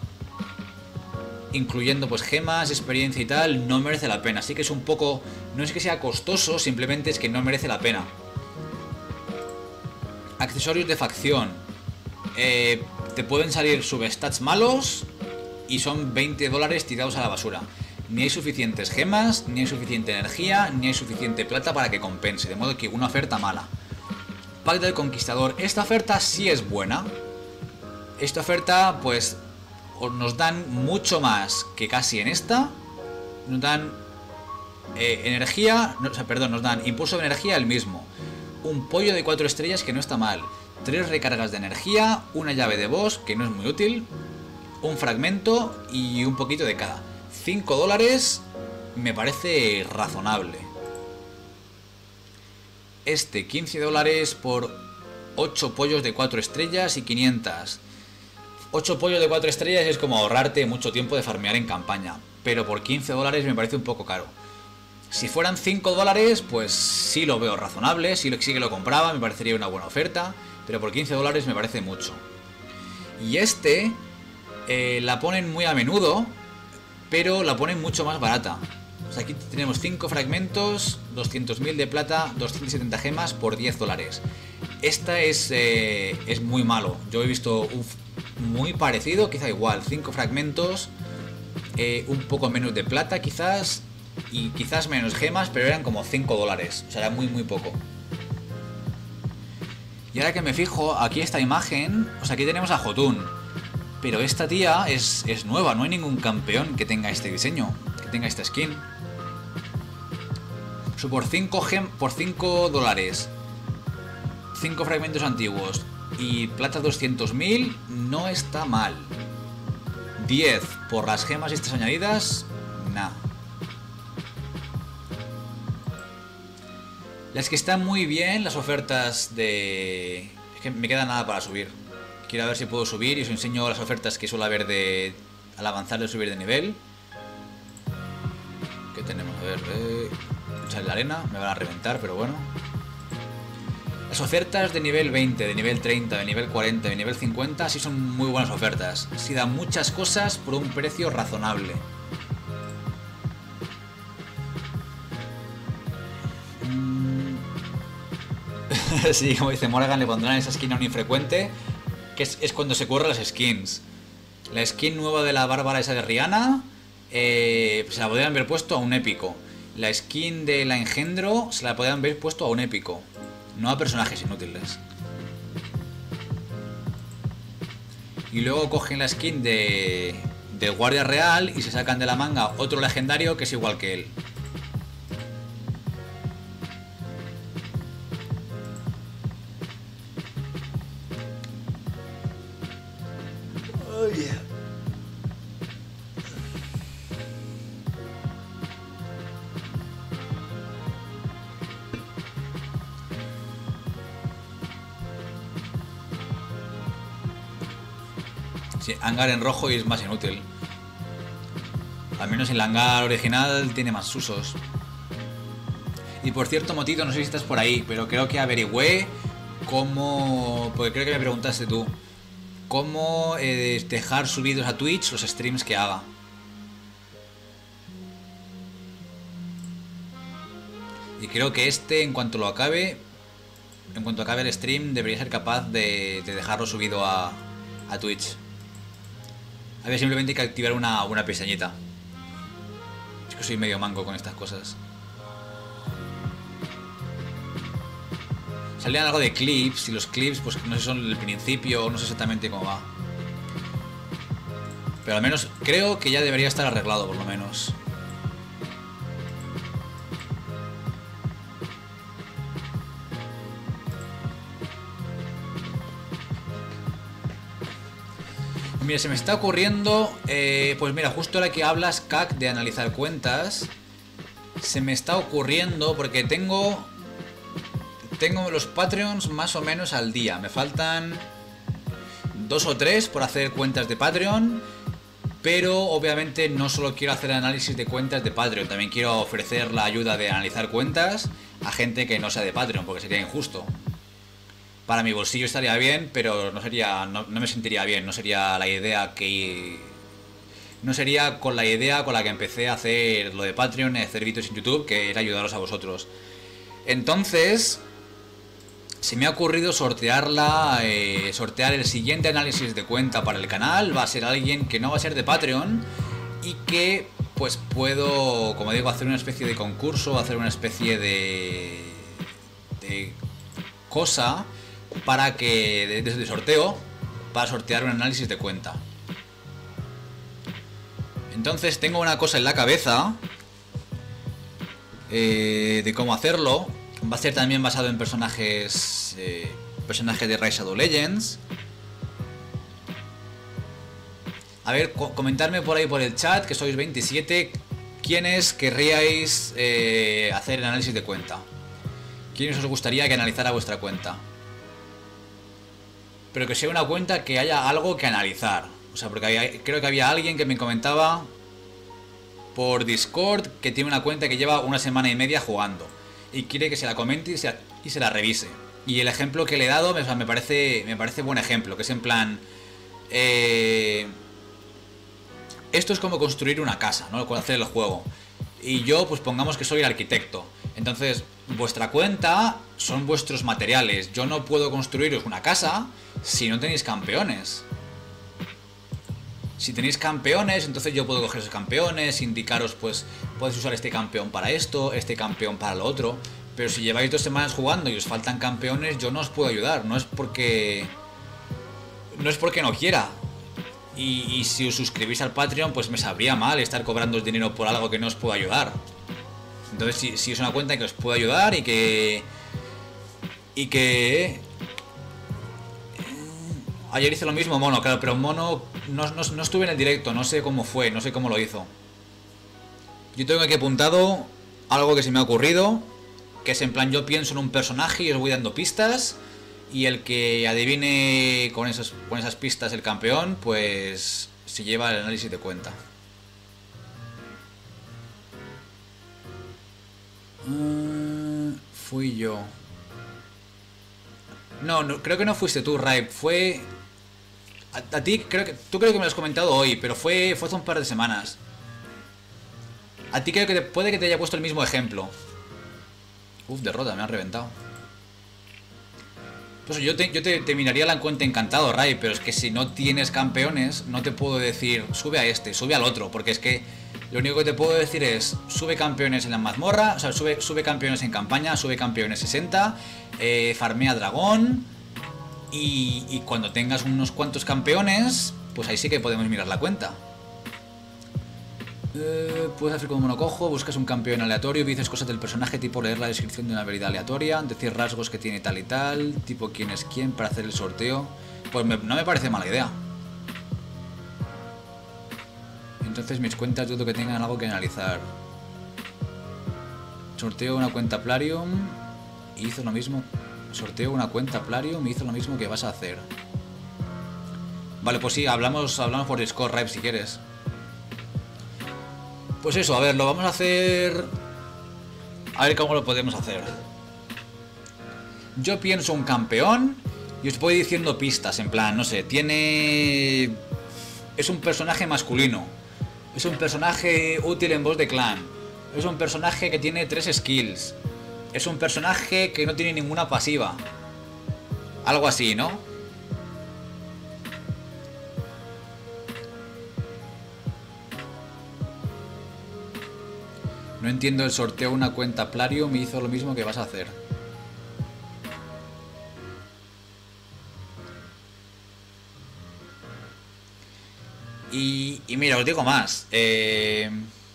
incluyendo pues gemas, experiencia y tal. No merece la pena. Así que es un poco... No es que sea costoso, simplemente es que no merece la pena. Accesorios de facción. Eh, te pueden salir substats malos y son veinte dólares tirados a la basura. Ni hay suficientes gemas, ni hay suficiente energía, ni hay suficiente plata para que compense. De modo que una oferta mala. Pack del Conquistador. Esta oferta sí es buena. Esta oferta pues nos dan mucho más que casi en esta. Nos dan eh, energía, no, o sea, perdón, nos dan impulso de energía el mismo. Un pollo de cuatro estrellas que no está mal. Tres recargas de energía, una llave de boss que no es muy útil, un fragmento y un poquito de cada. cinco dólares me parece razonable. Este, quince dólares por ocho pollos de cuatro estrellas y quinientas. ocho pollos de cuatro estrellas es como ahorrarte mucho tiempo de farmear en campaña. Pero por quince dólares me parece un poco caro. Si fueran cinco dólares, pues sí lo veo razonable. Sí, sí que lo compraba, me parecería una buena oferta. Pero por quince dólares me parece mucho. Y este eh, la ponen muy a menudo, pero la ponen mucho más barata. O sea, aquí tenemos cinco fragmentos, doscientos mil de plata, doscientas setenta gemas por diez dólares. Esta es, eh, es muy malo. Yo he visto un muy parecido, quizá igual. cinco fragmentos, eh, un poco menos de plata quizás, y quizás menos gemas, pero eran como cinco dólares. O sea, era muy muy poco. Y ahora que me fijo, aquí esta imagen, o sea, aquí tenemos a Jotun. Pero esta tía es, es nueva, no hay ningún campeón que tenga este diseño, que tenga esta skin. O sea, por cinco gem, por cinco dólares, cinco fragmentos antiguos y plata doscientos mil, no está mal. diez por las gemas estas añadidas, nada. Las que están muy bien, las ofertas de... Es que me queda nada para subir. Quiero ver si puedo subir y os enseño las ofertas que suele haber de... al avanzar de subir de nivel. ¿Qué tenemos? A ver... Eh... Echar la arena, me van a reventar, pero bueno. Las ofertas de nivel veinte, de nivel treinta, de nivel cuarenta, de nivel cincuenta, sí son muy buenas ofertas. Sí dan muchas cosas por un precio razonable. Sí, como dice Morgan, le pondrán esa skin a un infrecuente, que es, es cuando se curran las skins. La skin nueva de la bárbara esa de Rihanna, eh, se la podrían haber puesto a un épico. La skin de la engendro se la podrían haber puesto a un épico, no a personajes inútiles. Y luego cogen la skin de del guardia real y se sacan de la manga otro legendario que es igual que él. Oh, yeah. Sí, hangar en rojo y es más inútil. Al menos el hangar original tiene más usos. Y por cierto, Motito, no sé si estás por ahí, pero creo que averigüé cómo... Porque creo que me preguntaste tú. Cómo eh, dejar subidos a Twitch los streams que haga. Y creo que este, en cuanto lo acabe, en cuanto acabe el stream, debería ser capaz de, de dejarlo subido a, a Twitch. A ver, simplemente hay que activar una, una pestañita. Es que soy medio manco con estas cosas. Salían algo de clips, y los clips, pues no sé si son el principio, no sé exactamente cómo va. Pero al menos creo que ya debería estar arreglado, por lo menos. Mira, se me está ocurriendo... Eh, pues mira, justo ahora que hablas, Cac, de analizar cuentas, se me está ocurriendo, porque tengo... Tengo los Patreons más o menos al día. Me faltan dos o tres por hacer cuentas de Patreon, pero obviamente no solo quiero hacer análisis de cuentas de Patreon, también quiero ofrecer la ayuda de analizar cuentas a gente que no sea de Patreon, porque sería injusto. Para mi bolsillo estaría bien, pero no sería, no, no me sentiría bien, no sería la idea que... No sería con la idea con la que empecé a hacer lo de Patreon, hacer vídeos en YouTube, que era ayudaros a vosotros. Entonces, se me ha ocurrido sortearla, eh, sortear el siguiente análisis de cuenta para el canal. Va a ser alguien que no va a ser de Patreon y que, pues puedo, como digo, hacer una especie de concurso, hacer una especie de... de cosa... para que, desde el sorteo, para sortear un análisis de cuenta. Entonces tengo una cosa en la cabeza eh, de cómo hacerlo. Va a ser también basado en personajes eh, personajes de Rise Shadow Legends. A ver, co comentarme por ahí por el chat, que sois veintisiete, quiénes querríais eh, hacer el análisis de cuenta. ¿Quiénes os gustaría que analizara vuestra cuenta? Pero que sea una cuenta que haya algo que analizar. O sea, porque había, creo que había alguien que me comentaba por Discord que tiene una cuenta que lleva una semana y media jugando y quiere que se la comente y se, y se la revise. Y el ejemplo que le he dado, o sea, me parece me parece buen ejemplo, que es en plan... Eh, esto es como construir una casa, ¿no? Hacer el juego. Y yo, pues pongamos que soy el arquitecto. Entonces, vuestra cuenta son vuestros materiales. Yo no puedo construiros una casa si no tenéis campeones. Si tenéis campeones, entonces yo puedo coger esos campeones, indicaros, pues, podéis usar este campeón para esto, este campeón para lo otro. Pero si lleváis dos semanas jugando y os faltan campeones, yo no os puedo ayudar. No es porque... No es porque no quiera. Y, y si os suscribís al Patreon, pues me sabría mal estar cobrando dinero por algo que no os puedo ayudar. Entonces, si, si es una cuenta que os puedo ayudar y que... Y que... Ayer hice lo mismo Mono, claro, pero Mono no, no, no estuve en el directo, no sé cómo fue, no sé cómo lo hizo. Yo tengo aquí apuntado algo que se me ha ocurrido, que es en plan, yo pienso en un personaje y os voy dando pistas, y el que adivine con, esos, con esas pistas el campeón, pues se lleva el análisis de cuenta. Uh, fui yo. No, no, creo que no fuiste tú, Ripe, fue... A, a ti, creo que... Tú creo que me lo has comentado hoy, pero fue, fue hace un par de semanas. A ti creo que te, puede que te haya puesto el mismo ejemplo. Uf, derrota, me han reventado. Pues yo te, yo te, te miraría la cuenta encantado, Ray, pero es que si no tienes campeones, no te puedo decir, sube a este, sube al otro, porque es que lo único que te puedo decir es, sube campeones en la mazmorra, o sea, sube, sube campeones en campaña, sube campeones sesenta, eh, farmea dragón, y, y cuando tengas unos cuantos campeones, pues ahí sí que podemos mirar la cuenta. Eh, puedes hacer como monocojo, buscas un campeón aleatorio, dices cosas del personaje, tipo leer la descripción de una habilidad aleatoria, decir rasgos que tiene tal y tal, tipo quién es quién para hacer el sorteo. Pues me, no me parece mala idea. Entonces mis cuentas dudo que tengan algo que analizar. Sorteo una cuenta Plarium y hizo lo mismo. Sorteo una cuenta Plarium y hizo lo mismo que vas a hacer. Vale, pues sí, hablamos, hablamos por Discord, Ripe, si quieres. Pues eso, a ver, lo vamos a hacer A ver cómo lo podemos hacer. Yo pienso un campeón y os voy diciendo pistas, en plan, no sé, tiene... Es un personaje masculino. Es un personaje útil en boss de clan. Es un personaje que tiene tres skills. Es un personaje que no tiene ninguna pasiva. Algo así, ¿no? No entiendo el sorteo de una cuenta Plario, me hizo lo mismo que vas a hacer. Y, y mira, os digo más. Eh...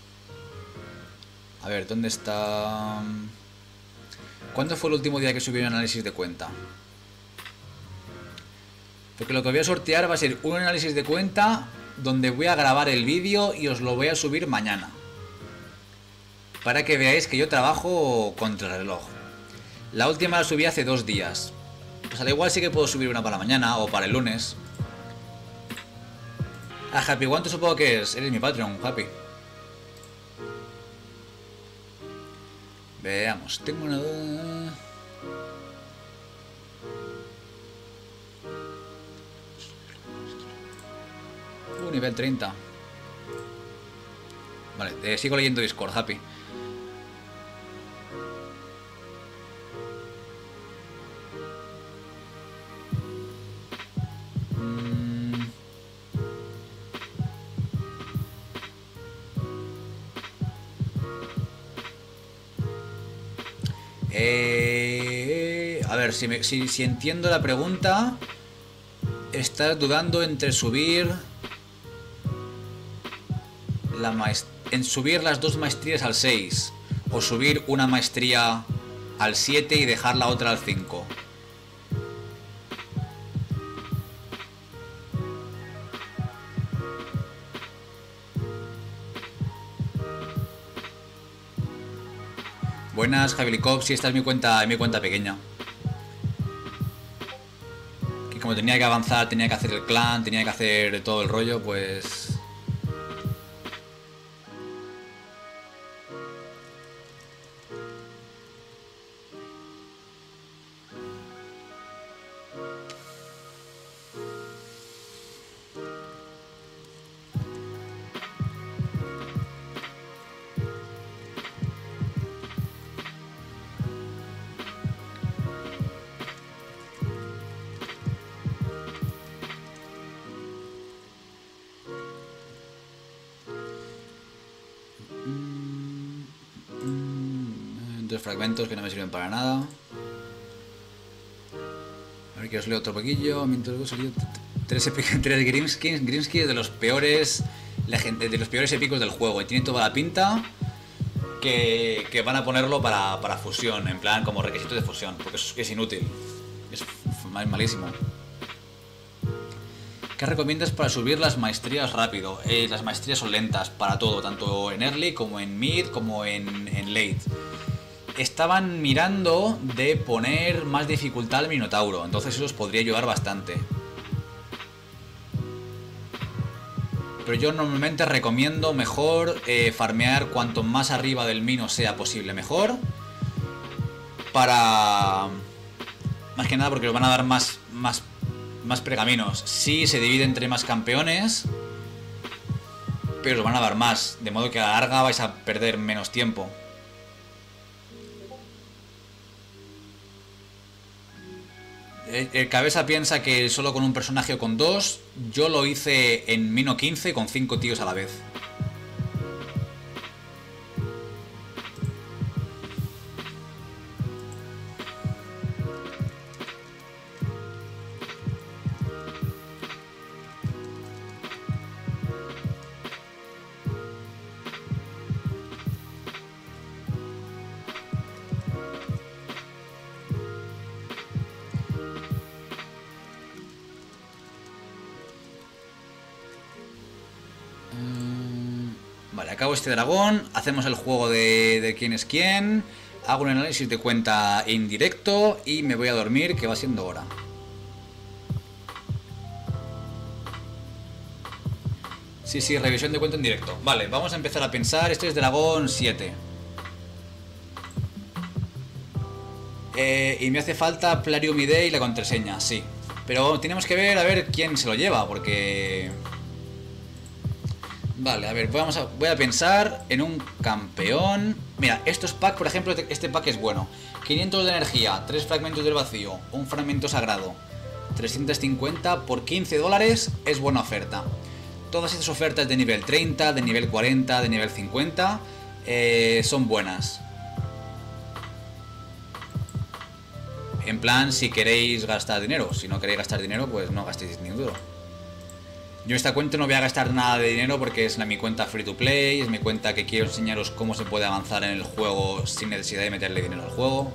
A ver, ¿dónde está...? ¿Cuándo fue el último día que subí un análisis de cuenta? Porque lo que voy a sortear va a ser un análisis de cuenta donde voy a grabar el vídeo y os lo voy a subir mañana. Para que veáis que yo trabajo contra el reloj. La última la subí hace dos días. Pues al igual sí que puedo subir una para mañana o para el lunes. Ah, Happy, ¿cuánto supongo que es? Eres mi Patreon, Happy. Veamos, tengo una... Uh, nivel treinta. Vale, eh, sigo leyendo Discord, Happy. Mm. Eh, a ver, si, me, si, si entiendo la pregunta, estás dudando entre subir la maest- en subir las dos maestrías al seis o subir una maestría al siete y dejar la otra al cinco. Buenas, Javilicop, si esta es mi cuenta, mi cuenta pequeña. Que como tenía que avanzar, tenía que hacer el clan, tenía que hacer todo el rollo, pues... Dos fragmentos que no me sirven para nada. A ver que os leo otro poquillo. Tres, tres Grimskins. Grimsky es de los peores de los peores épicos del juego. Y tiene toda la pinta que, que van a ponerlo para, para fusión. En plan, como requisito de fusión. Porque es, es inútil. Es malísimo. ¿Qué recomiendas para subir las maestrías rápido? Eh, las maestrías son lentas para todo. Tanto en early como en mid como en, en late. Estaban mirando de poner más dificultad al Minotauro, entonces eso os podría ayudar bastante. Pero yo normalmente recomiendo mejor eh, farmear cuanto más arriba del Mino sea posible mejor. Para... Más que nada porque os van a dar más, más, más pergaminos. Sí, se divide entre más campeones, pero os van a dar más, de modo que a la larga vais a perder menos tiempo. El cabeza piensa que solo con un personaje o con dos. Yo lo hice en Mino quince con cinco tíos a la vez. Acabo este dragón, hacemos el juego de, de quién es quién, hago un análisis de cuenta en directo y me voy a dormir, que va siendo hora. Sí, sí, revisión de cuenta en directo. Vale, vamos a empezar a pensar. Este es dragón siete. Eh, y me hace falta Plarium I D y la contraseña, sí. Pero tenemos que ver a ver quién se lo lleva, porque... Vale, a ver, vamos a, voy a pensar en un campeón. Mira, estos packs, por ejemplo, este pack es bueno. quinientos de energía, tres fragmentos del vacío, un fragmento sagrado, trescientos cincuenta por quince dólares es buena oferta. Todas estas ofertas de nivel treinta, de nivel cuarenta, de nivel cincuenta eh, son buenas. En plan, si queréis gastar dinero. Si no queréis gastar dinero, pues no gastéis ni un duro. Yo en esta cuenta no voy a gastar nada de dinero porque es la, mi cuenta free to play, es mi cuenta que quiero enseñaros cómo se puede avanzar en el juego sin necesidad de meterle dinero al juego.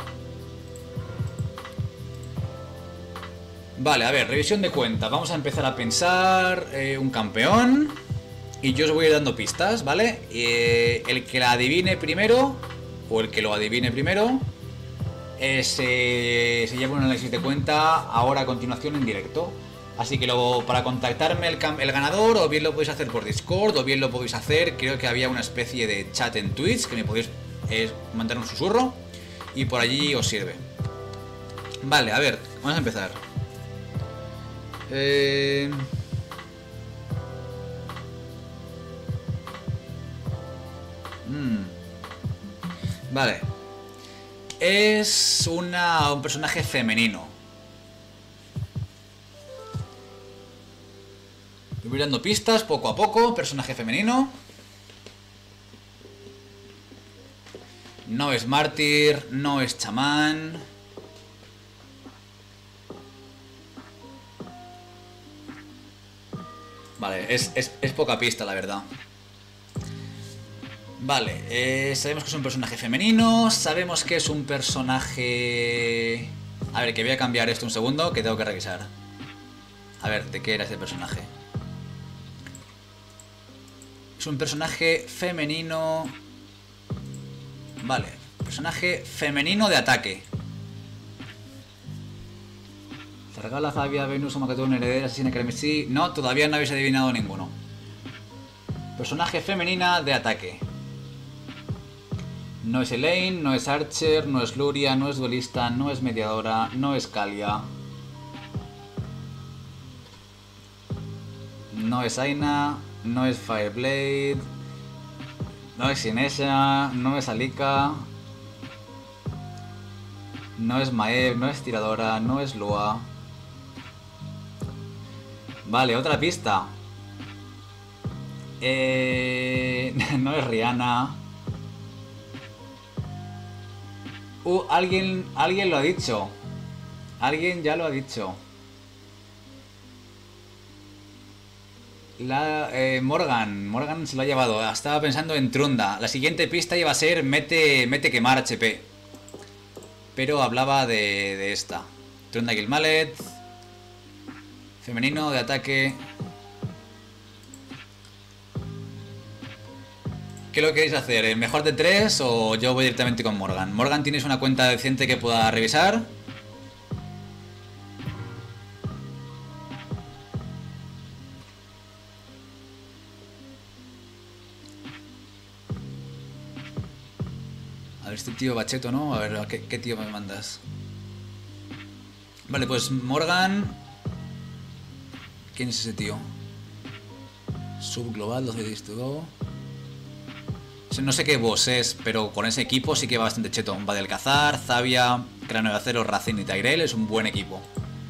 Vale, a ver, revisión de cuenta. Vamos a empezar a pensar eh, un campeón y yo os voy a ir dando pistas, ¿vale? Eh, el que la adivine primero, o el que lo adivine primero, eh, se, se lleva un análisis de cuenta ahora a continuación en directo. Así que luego, para contactarme el, el ganador, o bien lo podéis hacer por Discord, o bien lo podéis hacer, creo que había una especie de chat en Twitch, que me podéis eh, mandar un susurro, y por allí os sirve. Vale, a ver, vamos a empezar. Eh... Mm. Vale. Es una, un personaje femenino. Voy dando pistas poco a poco. Personaje femenino. No es mártir, no es chamán. Vale, es, es, es poca pista, la verdad. Vale, eh, sabemos que es un personaje femenino. Sabemos que es un personaje... A ver, que voy a cambiar esto un segundo, que tengo que revisar. A ver, ¿de qué era este personaje? Es un personaje femenino... Vale, personaje femenino de ataque. Se regala Zavia, Venus, Macatón, Heredera, Asesina, Carmesí... No, todavía no habéis adivinado ninguno. Personaje femenina de ataque. No es Elaine, no es Archer, no es Luria, no es duelista, no es mediadora, no es Kalia. No es Aina, no es Fireblade, no es Inesha, no es Alika, no es Maeve, no es tiradora, no es Lua. Vale, otra pista. Eh, no es Rihanna. Uh, alguien, alguien lo ha dicho. Alguien ya lo ha dicho. La, eh, Morgan, Morgan se lo ha llevado. Estaba pensando en Trunda. La siguiente pista iba a ser mete, mete quemar H P. Pero hablaba de, de esta. Trunda Gilmalet. Femenino de ataque. ¿Qué lo queréis hacer? ¿El mejor de tres o yo voy directamente con Morgan? Morgan, ¿tienes una cuenta decente que pueda revisar? A ver, este tío Bacheto, ¿no? A ver, ¿qué, qué tío me mandas? Vale, pues Morgan... ¿Quién es ese tío? Subglobal, doce days to go. No sé qué boss es, pero con ese equipo sí que va bastante cheto. Va de Alcazar, Zavia, Cráneo de Acero, Racing y Tyrell. Es un buen equipo.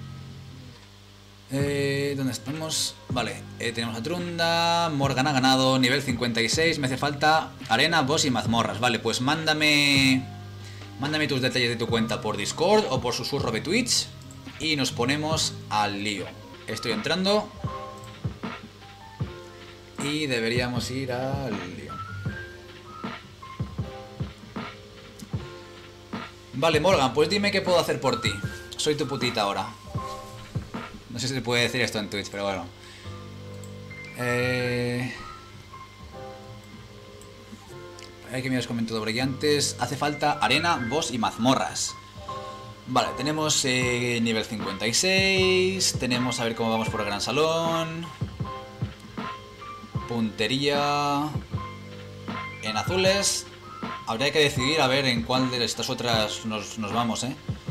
Eh, ¿Dónde estamos? Vale, eh, tenemos a Trunda. Morgan ha ganado, nivel cincuenta y seis. Me hace falta arena, boss y mazmorras. Vale, pues mándame Mándame tus detalles de tu cuenta por Discord o por susurro de Twitch y nos ponemos al lío. Estoy entrando y deberíamos ir al lío. Vale, Morgan, pues dime qué puedo hacer por ti. Soy tu putita ahora. No sé si se puede decir esto en Twitch, pero bueno. Eh... Hay que mirar los comentarios brillantes. Hace falta arena, boss y mazmorras. Vale, tenemos eh, nivel cincuenta y seis. Tenemos a ver cómo vamos por el gran salón. Puntería. En azules. Habría que decidir a ver en cuál de estas otras nos, nos vamos, ¿eh?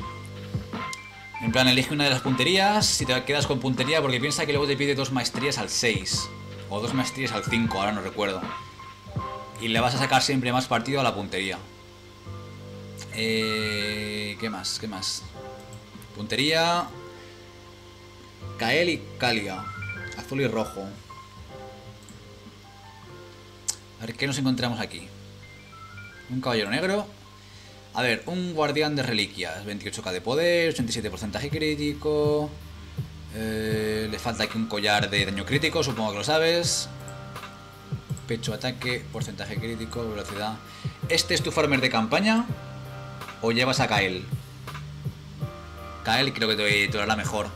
En plan, elige una de las punterías, si te quedas con puntería, porque piensa que luego te pide dos maestrías al seis. O dos maestrías al cinco, ahora no recuerdo. Y le vas a sacar siempre más partido a la puntería. Eh, ¿Qué más? ¿Qué más? Puntería. Kael y Kalia. Azul y rojo. A ver, ¿qué nos encontramos aquí? Un caballero negro. A ver, un guardián de reliquias. veintiocho K de poder, ochenta y siete porcentaje crítico. Eh, le falta aquí un collar de daño crítico, supongo que lo sabes. Pecho, ataque, porcentaje crítico, velocidad. ¿Este es tu farmer de campaña? ¿O llevas a Kael? Kael creo que te, te hará mejor.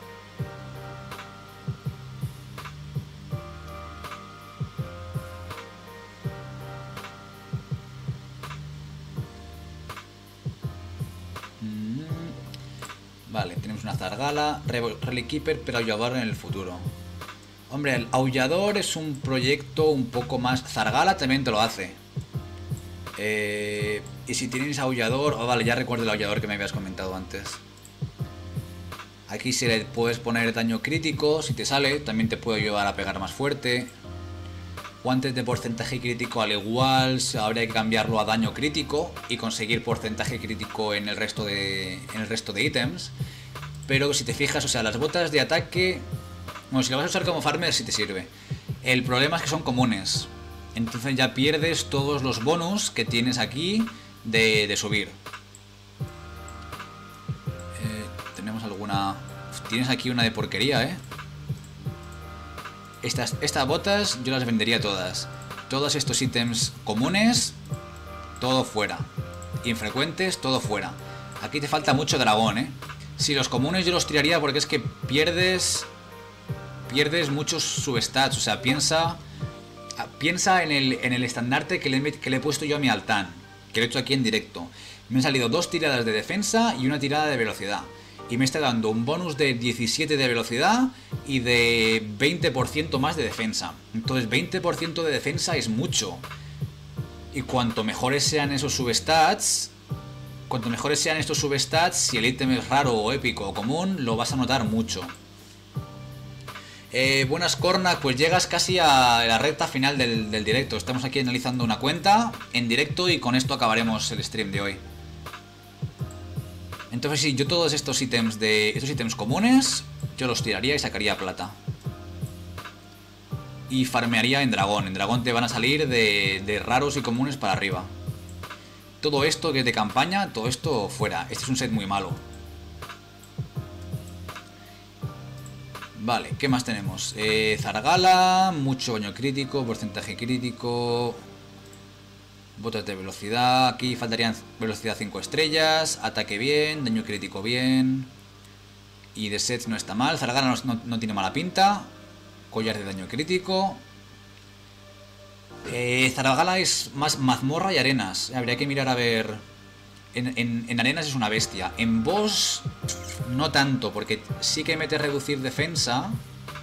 Vale, tenemos una Zargala, Relic Keeper, pero Aullador en el futuro. Hombre, el Aullador es un proyecto un poco más... Zargala también te lo hace. Eh, y si tienes Aullador... Oh, vale, ya recuerdo el Aullador que me habías comentado antes. Aquí si le puedes poner daño crítico, si te sale, también te puede ayudar a pegar más fuerte. Guantes de porcentaje crítico al igual, habría que cambiarlo a daño crítico y conseguir porcentaje crítico en el resto de, en el resto de ítems. Pero si te fijas, o sea, las botas de ataque... Bueno, si lo vas a usar como farmer sí te sirve. El problema es que son comunes. Entonces ya pierdes todos los bonus que tienes aquí de, de subir. Eh, tenemos alguna... Uf, tienes aquí una de porquería, ¿eh? Estas, estas botas yo las vendería todas. Todos estos ítems comunes, todo fuera. Infrecuentes, todo fuera. Aquí te falta mucho dragón, ¿eh? Si los comunes yo los tiraría porque es que pierdes... Pierdes muchos substats. O sea, piensa... Piensa en el, en el estandarte que le, que le he puesto yo a mi Altan. Que lo he hecho aquí en directo. Me han salido dos tiradas de defensa y una tirada de velocidad. Y me está dando un bonus de diecisiete de velocidad y de veinte por ciento más de defensa. Entonces veinte por ciento de defensa es mucho. Y cuanto mejores sean esos substats, cuanto mejores sean estos substats, si el ítem es raro o épico o común, lo vas a notar mucho. Eh, buenas Cornac, pues llegas casi a la recta final del, del directo. Estamos aquí analizando una cuenta en directo y con esto acabaremos el stream de hoy. Entonces sí, yo todos estos ítems de estos ítems comunes, yo los tiraría y sacaría plata. Y farmearía en dragón. En dragón te van a salir de, de raros y comunes para arriba. Todo esto que es de campaña, todo esto fuera. Este es un set muy malo. Vale, ¿qué más tenemos? Eh, Zargala, mucho daño crítico, porcentaje crítico... Botas de velocidad, aquí faltarían velocidad cinco estrellas, ataque bien, daño crítico bien. Y de sets no está mal, Zargala no, no, no tiene mala pinta. Collar de daño crítico. Eh, Zargala es más mazmorra y arenas, habría que mirar a ver... En, en, en arenas es una bestia, en boss no tanto, porque sí que mete reducir defensa.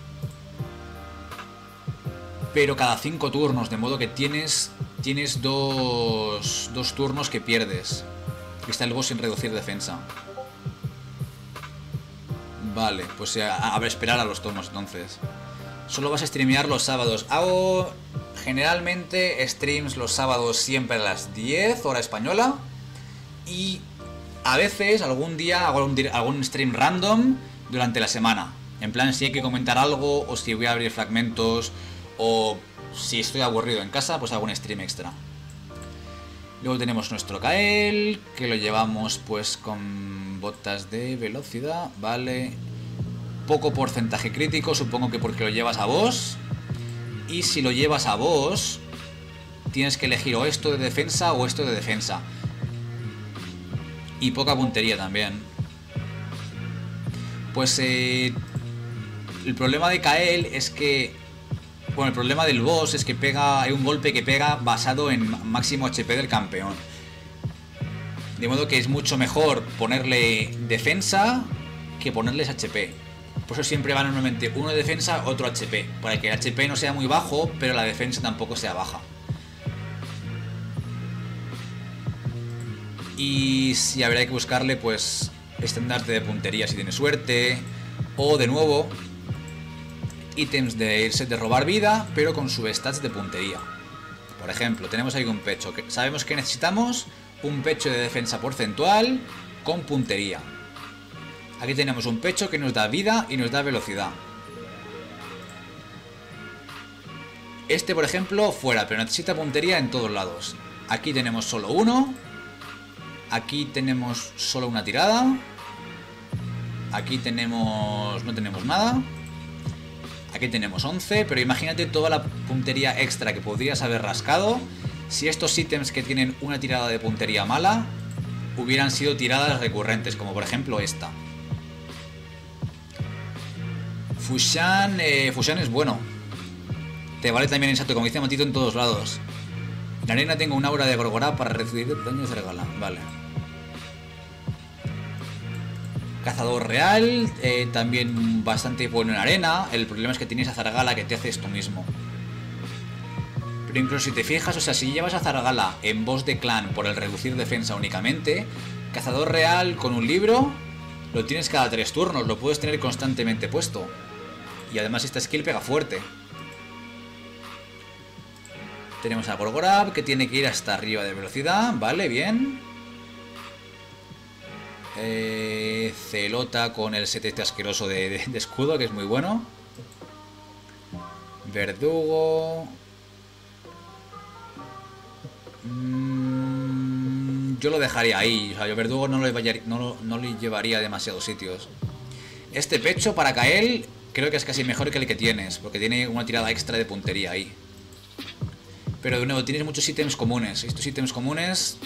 Pero cada cinco turnos, de modo que tienes... Tienes dos, dos turnos que pierdes. Está el boss sin reducir defensa. Vale, pues a, a ver, esperar a los tomos entonces. Solo vas a streamear los sábados. Hago generalmente streams los sábados siempre a las diez, hora española. Y a veces, algún día, hago algún, algún stream random durante la semana. En plan, si hay que comentar algo, o si voy a abrir fragmentos, o... Si estoy aburrido en casa, pues hago un stream extra. Luego tenemos nuestro Kael, que lo llevamos pues con botas de velocidad, vale. Poco porcentaje crítico, supongo que porque lo llevas a boss. Y si lo llevas a boss, tienes que elegir o esto de defensa o esto de defensa. Y poca puntería también. Pues eh, el problema de Kael es que... Bueno, el problema del boss es que pega, hay un golpe que pega basado en máximo H P del campeón. De modo que es mucho mejor ponerle defensa que ponerles H P. Por eso siempre va normalmente uno de defensa, otro H P. Para que el H P no sea muy bajo, pero la defensa tampoco sea baja. Y si habría que buscarle, pues, estandarte de puntería si tienes suerte, o de nuevo ítems del set de robar vida, pero con substats de puntería. Por ejemplo, tenemos ahí un pecho, que sabemos que necesitamos un pecho de defensa porcentual con puntería. Aquí tenemos un pecho que nos da vida y nos da velocidad. Este, por ejemplo, fuera, pero necesita puntería en todos lados. Aquí tenemos solo uno. Aquí tenemos solo una tirada. Aquí tenemos... no tenemos nada. Aquí tenemos once, pero imagínate toda la puntería extra que podrías haber rascado si estos ítems que tienen una tirada de puntería mala hubieran sido tiradas recurrentes, como por ejemplo esta. Fushan, eh, Fushan es bueno. Te vale también exacto, como dice Matito, en todos lados. En la arena tengo un aura de Gorgorab para reducir daño de Zergala. Vale. Cazador real, eh, también bastante bueno en arena. El problema es que tienes a Zargala que te hace esto mismo. Pero incluso si te fijas, o sea, si llevas a Zargala en boss de clan por el reducir defensa únicamente, Cazador real con un libro lo tienes cada tres turnos, lo puedes tener constantemente puesto. Y además esta skill pega fuerte. Tenemos a Gorgorab que tiene que ir hasta arriba de velocidad, vale, bien. Eh, Celota con el set este asqueroso de, de, de escudo, que es muy bueno. Verdugo. Mm, yo lo dejaría ahí. O sea, yo Verdugo no lo, llevaría, no, lo, no lo llevaría a demasiados sitios. Este pecho para Kael creo que es casi mejor que el que tienes, porque tiene una tirada extra de puntería ahí. Pero de nuevo, tienes muchos ítems comunes. Estos ítems comunes...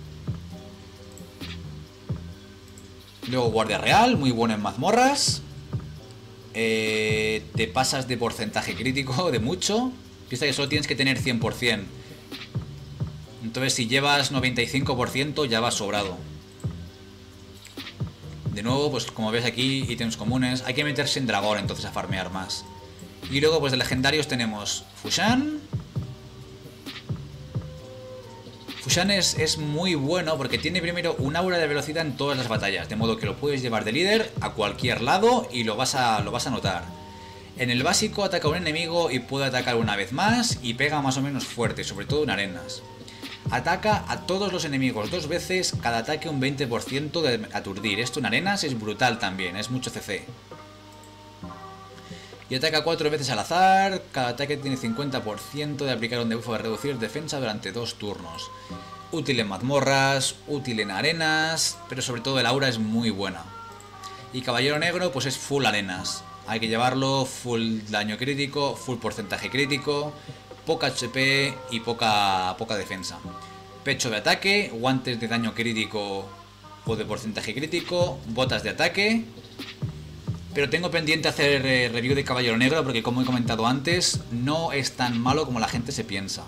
Luego guardia real, muy bueno en mazmorras. Eh, te pasas de porcentaje crítico, de mucho. Piensa que solo tienes que tener cien por cien. Entonces si llevas noventa y cinco por ciento ya vas sobrado. De nuevo, pues como ves aquí, ítems comunes. Hay que meterse en dragón entonces a farmear más. Y luego pues de legendarios tenemos Fushan. Fushan es, es muy bueno porque tiene primero un aura de velocidad en todas las batallas, de modo que lo puedes llevar de líder a cualquier lado y lo vas a, lo vas a notar. En el básico ataca a un enemigo y puede atacar una vez más y pega más o menos fuerte, sobre todo en arenas. Ataca a todos los enemigos dos veces, cada ataque un veinte por ciento de aturdir. Esto en arenas es brutal también, es mucho C C. Y ataca cuatro veces al azar, cada ataque tiene cincuenta por ciento de aplicar un debuff de reducir defensa durante dos turnos. Útil en mazmorras, útil en arenas, pero sobre todo el aura es muy buena. Y Caballero Negro pues es full arenas, hay que llevarlo full daño crítico, full porcentaje crítico, poca H P y poca, poca defensa. Pecho de ataque, guantes de daño crítico o de porcentaje crítico, botas de ataque... Pero tengo pendiente hacer eh, review de Caballero Negro porque, como he comentado antes, no es tan malo como la gente se piensa.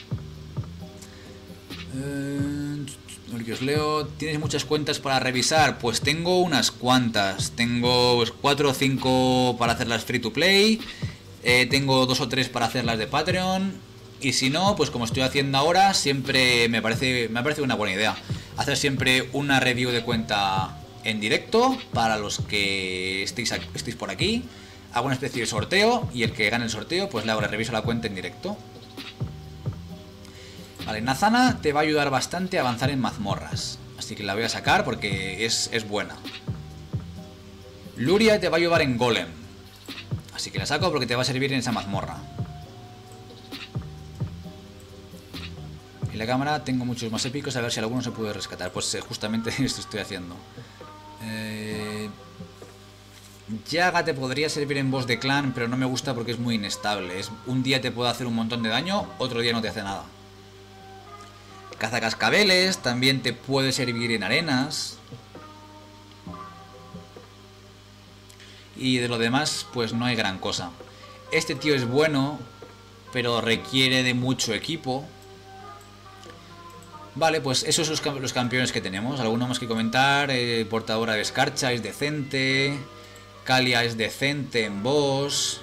Eh, lo que os leo, ¿tienes muchas cuentas para revisar? Pues tengo unas cuantas. Tengo pues, cuatro o cinco para hacerlas free to play. Eh, tengo dos o tres para hacerlas de Patreon. Y si no, pues como estoy haciendo ahora, siempre me parece, me parece una buena idea. Hacer siempre una review de cuenta... en directo, para los que estéis, estéis por aquí. Hago una especie de sorteo y el que gane el sorteo pues le hago, le reviso la cuenta en directo. Vale, Nazana te va a ayudar bastante a avanzar en mazmorras, así que la voy a sacar porque es, es buena. Luria te va a ayudar en Golem, así que la saco porque te va a servir en esa mazmorra. En la cámara tengo muchos más épicos, a ver si alguno se puede rescatar. Pues eh, justamente esto estoy haciendo. Eh... Yaga te podría servir en boss de clan, pero no me gusta porque es muy inestable. Es, un día te puede hacer un montón de daño, otro día no te hace nada. Cazacascabeles también te puede servir en arenas. Y de lo demás, pues no hay gran cosa. Este tío es bueno, pero requiere de mucho equipo. Vale, pues esos son los campeones que tenemos. Alguno más que comentar. Eh, portadora de escarcha es decente. Kalia es decente en boss.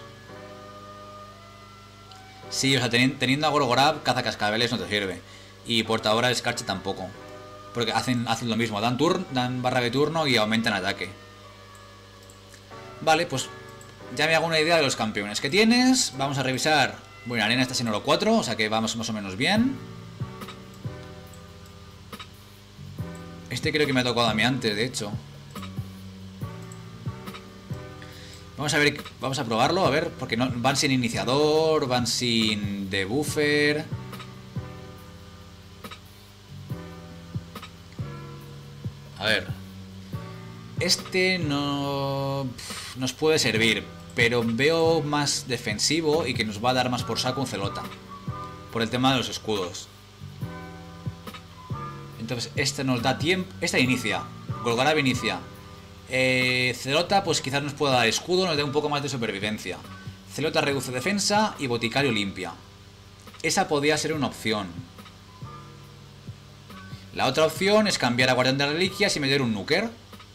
Sí, o sea, teni teniendo a Gorgorab, cazacascabeles no te sirve. Y portadora de escarcha tampoco. Porque hacen, hacen lo mismo, dan, turn, dan barra de turno y aumentan ataque. Vale, pues ya me hago una idea de los campeones que tienes. Vamos a revisar. Bueno, arena está en oro cuatro, o sea que vamos más o menos bien. Este creo que me ha tocado a mí antes, de hecho. Vamos a ver, vamos a probarlo, a ver, porque no, van sin iniciador, van sin debuffer. A ver. Este no nos puede servir, pero veo más defensivo y que nos va a dar más por saco un Celota. Por el tema de los escudos. Entonces, este nos da tiempo. Esta inicia. Golgarav inicia. Eh, Celota, pues quizás nos pueda dar escudo, nos dé un poco más de supervivencia. Celota reduce defensa y Boticario limpia. Esa podría ser una opción. La otra opción es cambiar a Guardián de Reliquias y meter un Nuker.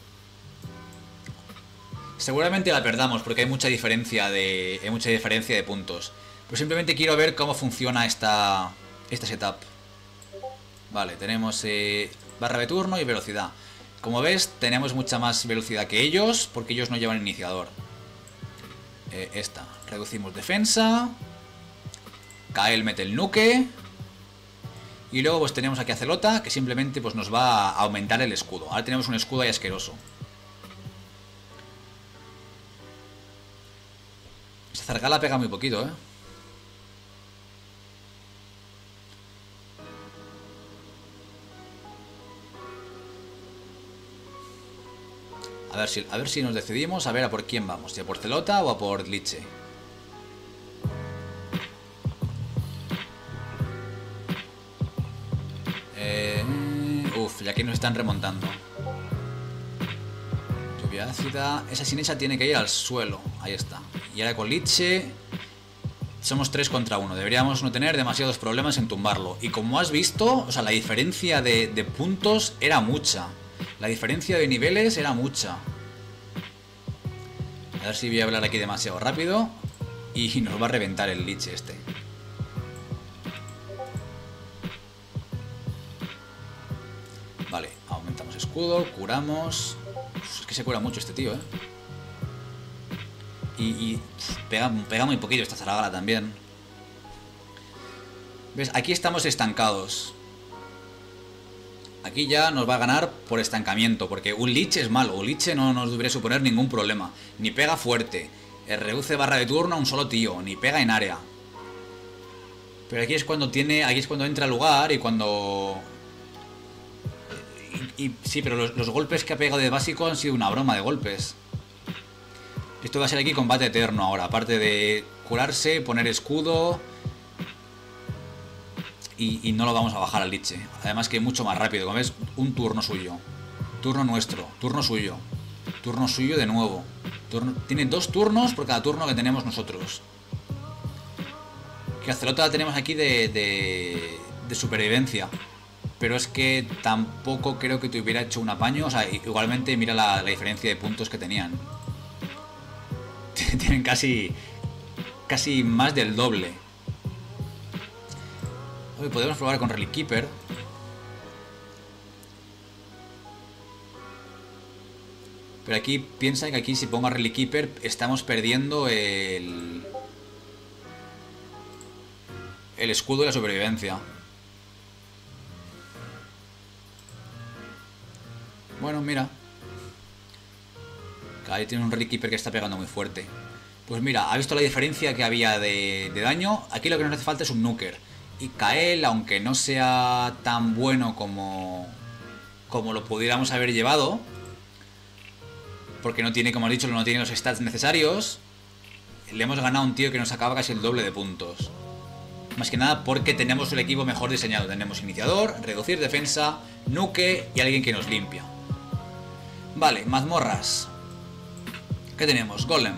Seguramente la perdamos porque hay mucha diferencia de. Hay mucha diferencia de puntos. Pero simplemente quiero ver cómo funciona esta. Esta setup. Vale, tenemos eh, barra de turno y velocidad. Como ves, tenemos mucha más velocidad que ellos, porque ellos no llevan iniciador. Eh, esta. Reducimos defensa. Kael mete el nuke. Y luego pues tenemos aquí a Celota, que simplemente pues nos va a aumentar el escudo. Ahora tenemos un escudo ahí asqueroso. Esta Zargala pega muy poquito, ¿eh? A ver, si, a ver si nos decidimos a ver a por quién vamos, si a por Celota o a por Liche. Eh, uf, ya que nos están remontando. Lluvia ácida. Esa Sinesha tiene que ir al suelo. Ahí está. Y ahora con Liche somos tres contra uno. Deberíamos no tener demasiados problemas en tumbarlo. Y como has visto, o sea, la diferencia de, de puntos era mucha. La diferencia de niveles era mucha. A ver si voy a hablar aquí demasiado rápido. Y nos va a reventar el Liche este. Vale, aumentamos escudo, curamos. Uf, es que se cura mucho este tío, ¿eh? Y, y uf, pega, pega muy poquito esta Zargala también. ¿Ves? Aquí estamos estancados. Aquí ya nos va a ganar por estancamiento, porque un Liche es malo. Un Liche no nos debería suponer ningún problema. Ni pega fuerte, eh, reduce barra de turno a un solo tío, ni pega en área. Pero aquí es cuando tiene, aquí es cuando entra al lugar y cuando... Y, y sí, pero los, los golpes que ha pegado de básico han sido una broma de golpes. Esto va a ser aquí combate eterno ahora, aparte de curarse, poner escudo... Y, y no lo vamos a bajar al Liche. Además que mucho más rápido. Como ves, un turno suyo. Turno nuestro. Turno suyo. Turno suyo de nuevo. Turno... Tiene dos turnos por cada turno que tenemos nosotros. Que a Celota la tenemos aquí de, de, de supervivencia. Pero es que tampoco creo que te hubiera hecho un apaño. O sea, igualmente mira la, la diferencia de puntos que tenían. Tienen casi... Casi más del doble. Hoy podemos probar con Relic Keeper. Pero aquí piensa que aquí si pongo a Relic Keeper estamos perdiendo el... El escudo de la supervivencia. Bueno, mira. Ahí tiene un Relic Keeper que está pegando muy fuerte. Pues mira, ha visto la diferencia que había de, de daño. Aquí lo que nos hace falta es un Nuker. Y Kael, aunque no sea tan bueno como, como lo pudiéramos haber llevado, porque no tiene, como he dicho, no tiene los stats necesarios, le hemos ganado a un tío que nos acaba casi el doble de puntos. Más que nada porque tenemos el equipo mejor diseñado. Tenemos iniciador, reducir defensa, nuke y alguien que nos limpia. Vale, mazmorras. ¿Qué tenemos? Golem.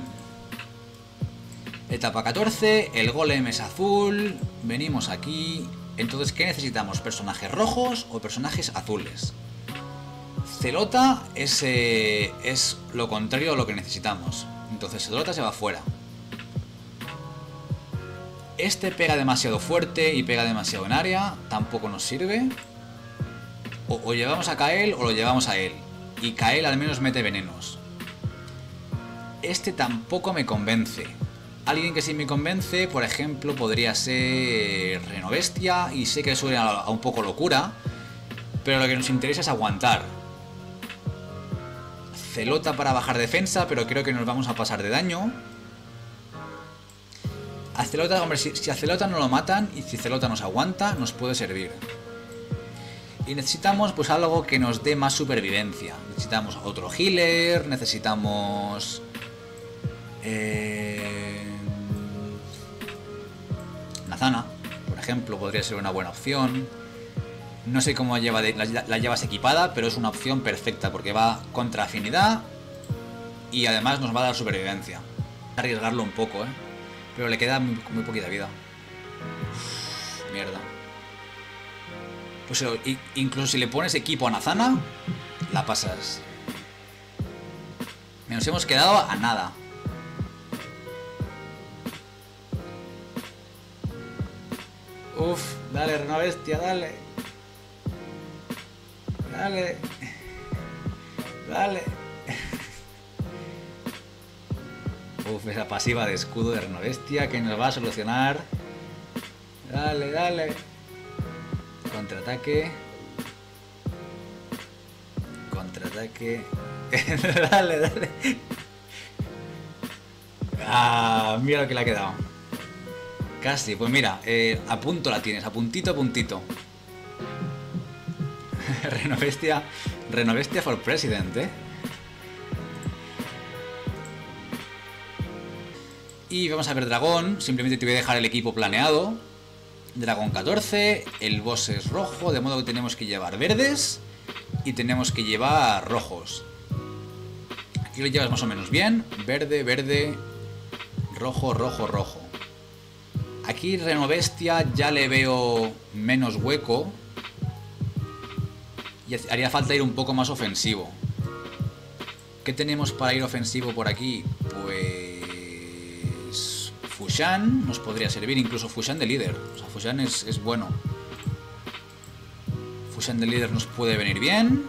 Etapa catorce, el golem es azul. Venimos aquí. Entonces, ¿qué necesitamos? ¿Personajes rojos o personajes azules? Celota es, eh, es lo contrario a lo que necesitamos. Entonces Celota se va fuera. Este pega demasiado fuerte y pega demasiado en área. Tampoco nos sirve. O, o llevamos a Kael o lo llevamos a él. Y Kael al menos mete venenos. Este tampoco me convence. Alguien que sí me convence, por ejemplo, podría ser Renovestia. Y sé que suena a un poco locura, pero lo que nos interesa es aguantar. Celota para bajar defensa, pero creo que nos vamos a pasar de daño. A Celota, hombre, si, si a Celota no lo matan y si Celota nos aguanta, nos puede servir. Y necesitamos pues algo que nos dé más supervivencia. Necesitamos otro healer, necesitamos... Eh... Nazana, por ejemplo, podría ser una buena opción. No sé cómo lleva de, la, la llevas equipada, pero es una opción perfecta porque va contra afinidad y además nos va a dar supervivencia. Arriesgarlo un poco, ¿eh? Pero le queda muy, muy poquita vida. Uf, mierda. Pues incluso si le pones equipo a Nazana, la pasas. Nos hemos quedado a nada. Uf, dale, Renovestia, dale. Dale. Dale. Uf, esa pasiva de escudo de Renovestia que nos va a solucionar. Dale, dale. Contraataque. Contraataque. Dale, dale. Ah, mira lo que le ha quedado. Casi, pues mira, eh, a punto la tienes, a puntito a puntito. Renovestia. Renovestia for President, eh. Y vamos a ver dragón. Simplemente te voy a dejar el equipo planeado. Dragón catorce. El boss es rojo, de modo que tenemos que llevar verdes y tenemos que llevar rojos. Aquí lo llevas más o menos bien. Verde, verde, rojo, rojo, rojo. Aquí Renovestia ya le veo menos hueco y haría falta ir un poco más ofensivo. ¿Qué tenemos para ir ofensivo por aquí? Pues... Fushan nos podría servir, incluso Fushan de líder. O sea, Fushan es, es bueno. Fushan de líder nos puede venir bien.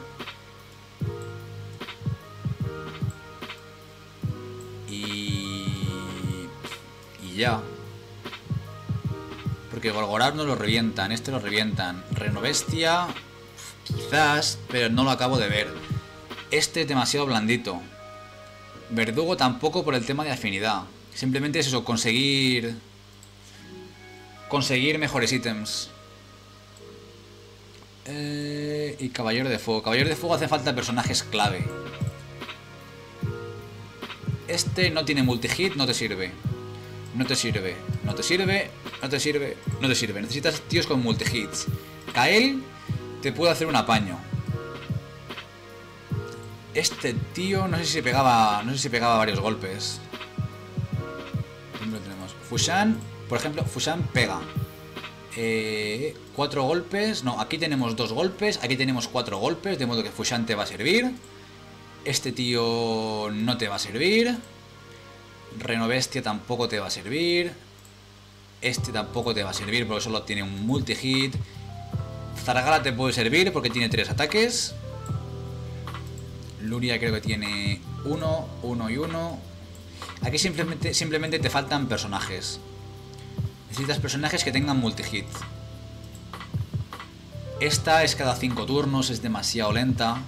Y... Y ya. Porque Golgoroth nos lo revientan, este lo revientan. Renovestia, quizás, pero no lo acabo de ver. Este es demasiado blandito. Verdugo tampoco por el tema de afinidad. Simplemente es eso, conseguir... Conseguir mejores ítems. Eh, y Caballero de Fuego. Caballero de Fuego hace falta personajes clave. Este no tiene multi-hit, no te sirve. No te sirve, no te sirve, no te sirve, no te sirve. Necesitas tíos con multi-hits. Kael te puede hacer un apaño. Este tío no sé si pegaba. No sé si pegaba varios golpes. ¿Dónde lo tenemos? Fushan, por ejemplo, Fushan pega. Eh, cuatro golpes. No, aquí tenemos dos golpes. Aquí tenemos cuatro golpes. De modo que Fushan te va a servir. Este tío no te va a servir. Renovestia tampoco te va a servir. Este tampoco te va a servir porque solo tiene un multi-hit. Zargala te puede servir porque tiene tres ataques. Luria creo que tiene uno, uno y uno. Aquí simplemente, simplemente te faltan personajes. Necesitas personajes que tengan multi-hit. Esta es cada cinco turnos, es demasiado lenta.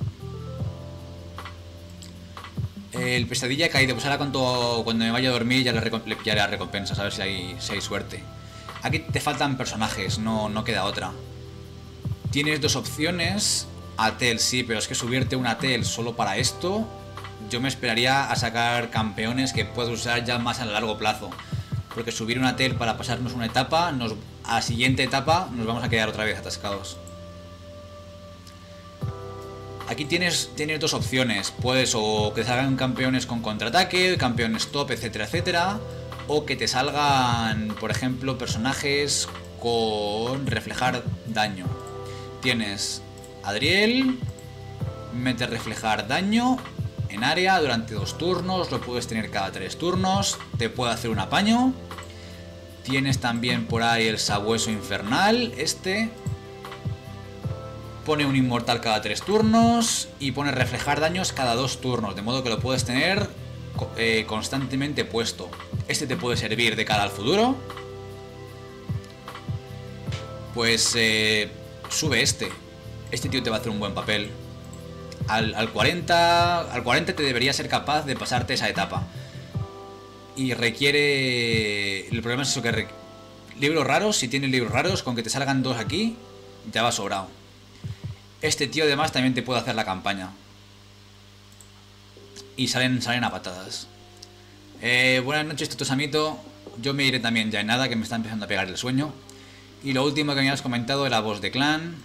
El pesadilla ha caído, pues ahora cuando, cuando me vaya a dormir ya le, le pillaré la recompensa, a ver si hay, si hay suerte. Aquí te faltan personajes, no, no queda otra. Tienes dos opciones. Atel, sí, pero es que subirte un Atel solo para esto, yo me esperaría a sacar campeones que puedas usar ya más a largo plazo. Porque subir un Atel para pasarnos una etapa, nos, a la siguiente etapa nos vamos a quedar otra vez atascados. Aquí tienes, tienes dos opciones. Puedes o que te salgan campeones con contraataque, campeones top, etcétera, etcétera. O que te salgan, por ejemplo, personajes con reflejar daño. Tienes Adriel, mete reflejar daño en área durante dos turnos. Lo puedes tener cada tres turnos. Te puede hacer un apaño. Tienes también por ahí el sabueso infernal, este. Pone un inmortal cada tres turnos y pone reflejar daños cada dos turnos, de modo que lo puedes tener eh, constantemente puesto. Este te puede servir de cara al futuro. Pues eh, sube este. Este tío te va a hacer un buen papel. Al, al cuarenta, al cuarenta te debería ser capaz de pasarte esa etapa. Y requiere... El problema es eso, que re... libros raros, si tienes libros raros, con que te salgan dos aquí, ya va sobrado. Este tío además también te puede hacer la campaña. Y salen, salen a patadas. Eh, buenas noches, Totosamito. Yo me iré también ya en nada, que me está empezando a pegar el sueño. Y lo último que me habías comentado era Boss de Clan.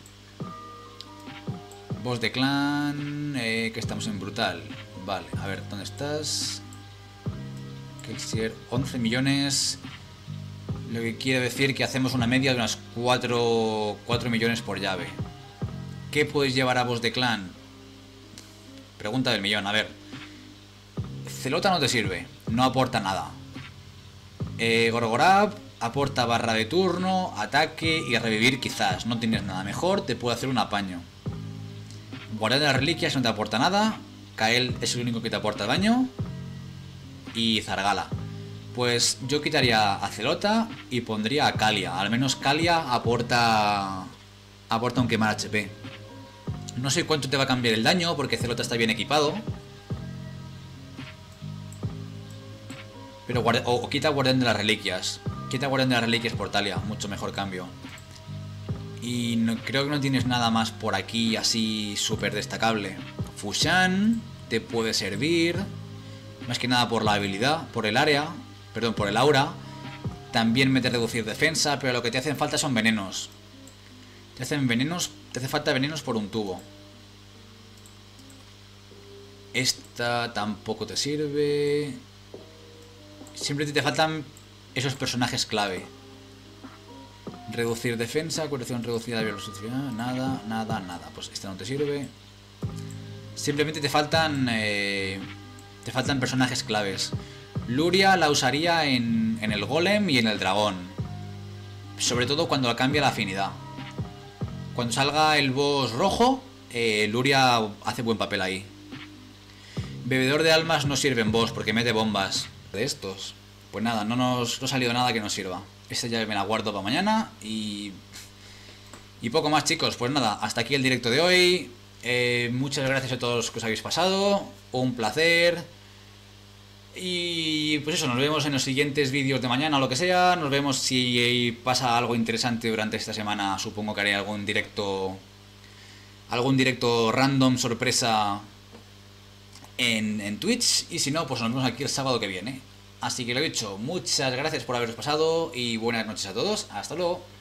Boss de Clan... Eh, que estamos en Brutal. Vale, a ver, ¿dónde estás? Kelsier, once millones... Lo que quiere decir que hacemos una media de unas cuatro, cuatro millones por llave. ¿Qué puedes llevar a Boss de Clan? Pregunta del millón, a ver. Celota no te sirve, no aporta nada. Eh, Gorgorab aporta barra de turno, ataque y revivir quizás. No tienes nada mejor, te puede hacer un apaño. Guardián de las reliquias no te aporta nada. Kael es el único que te aporta daño. Y Zargala. Pues yo quitaría a Celota y pondría a Kalia. Al menos Kalia aporta aporta un quemar H P. No sé cuánto te va a cambiar el daño, porque Celota está bien equipado. Pero guardia, o, o quita Guardián de las Reliquias. Quita Guardián de las Reliquias por Talia. Mucho mejor cambio. Y no, creo que no tienes nada más por aquí así súper destacable. Fushan te puede servir. Más que nada por la habilidad, por el área. Perdón, por el aura. También mete reducir defensa, pero lo que te hacen falta son venenos. Te hacen venenos, te hace falta venenos por un tubo. Esta tampoco te sirve. Siempre te faltan esos personajes clave. Reducir defensa, curación reducida de velocidad, nada, nada, nada. Pues esta no te sirve. Simplemente te faltan eh, te faltan personajes claves. Luria la usaría en, en el golem y en el dragón. Sobre todo cuando cambia la afinidad. Cuando salga el boss rojo, eh, Luria hace buen papel ahí. Bebedor de almas no sirve en boss porque mete bombas de estos. Pues nada, no nos no ha salido nada que nos sirva. Esta ya me la guardo para mañana y... Y poco más, chicos. Pues nada, hasta aquí el directo de hoy. Eh, muchas gracias a todos los que os habéis pasado. Un placer. Y pues eso, nos vemos en los siguientes vídeos de mañana o lo que sea. Nos vemos si pasa algo interesante durante esta semana. Supongo que haré algún directo... Algún directo random, sorpresa... En, en Twitch. Y si no, pues nos vemos aquí el sábado que viene. Así que lo he dicho, muchas gracias por haberos pasado y buenas noches a todos. Hasta luego.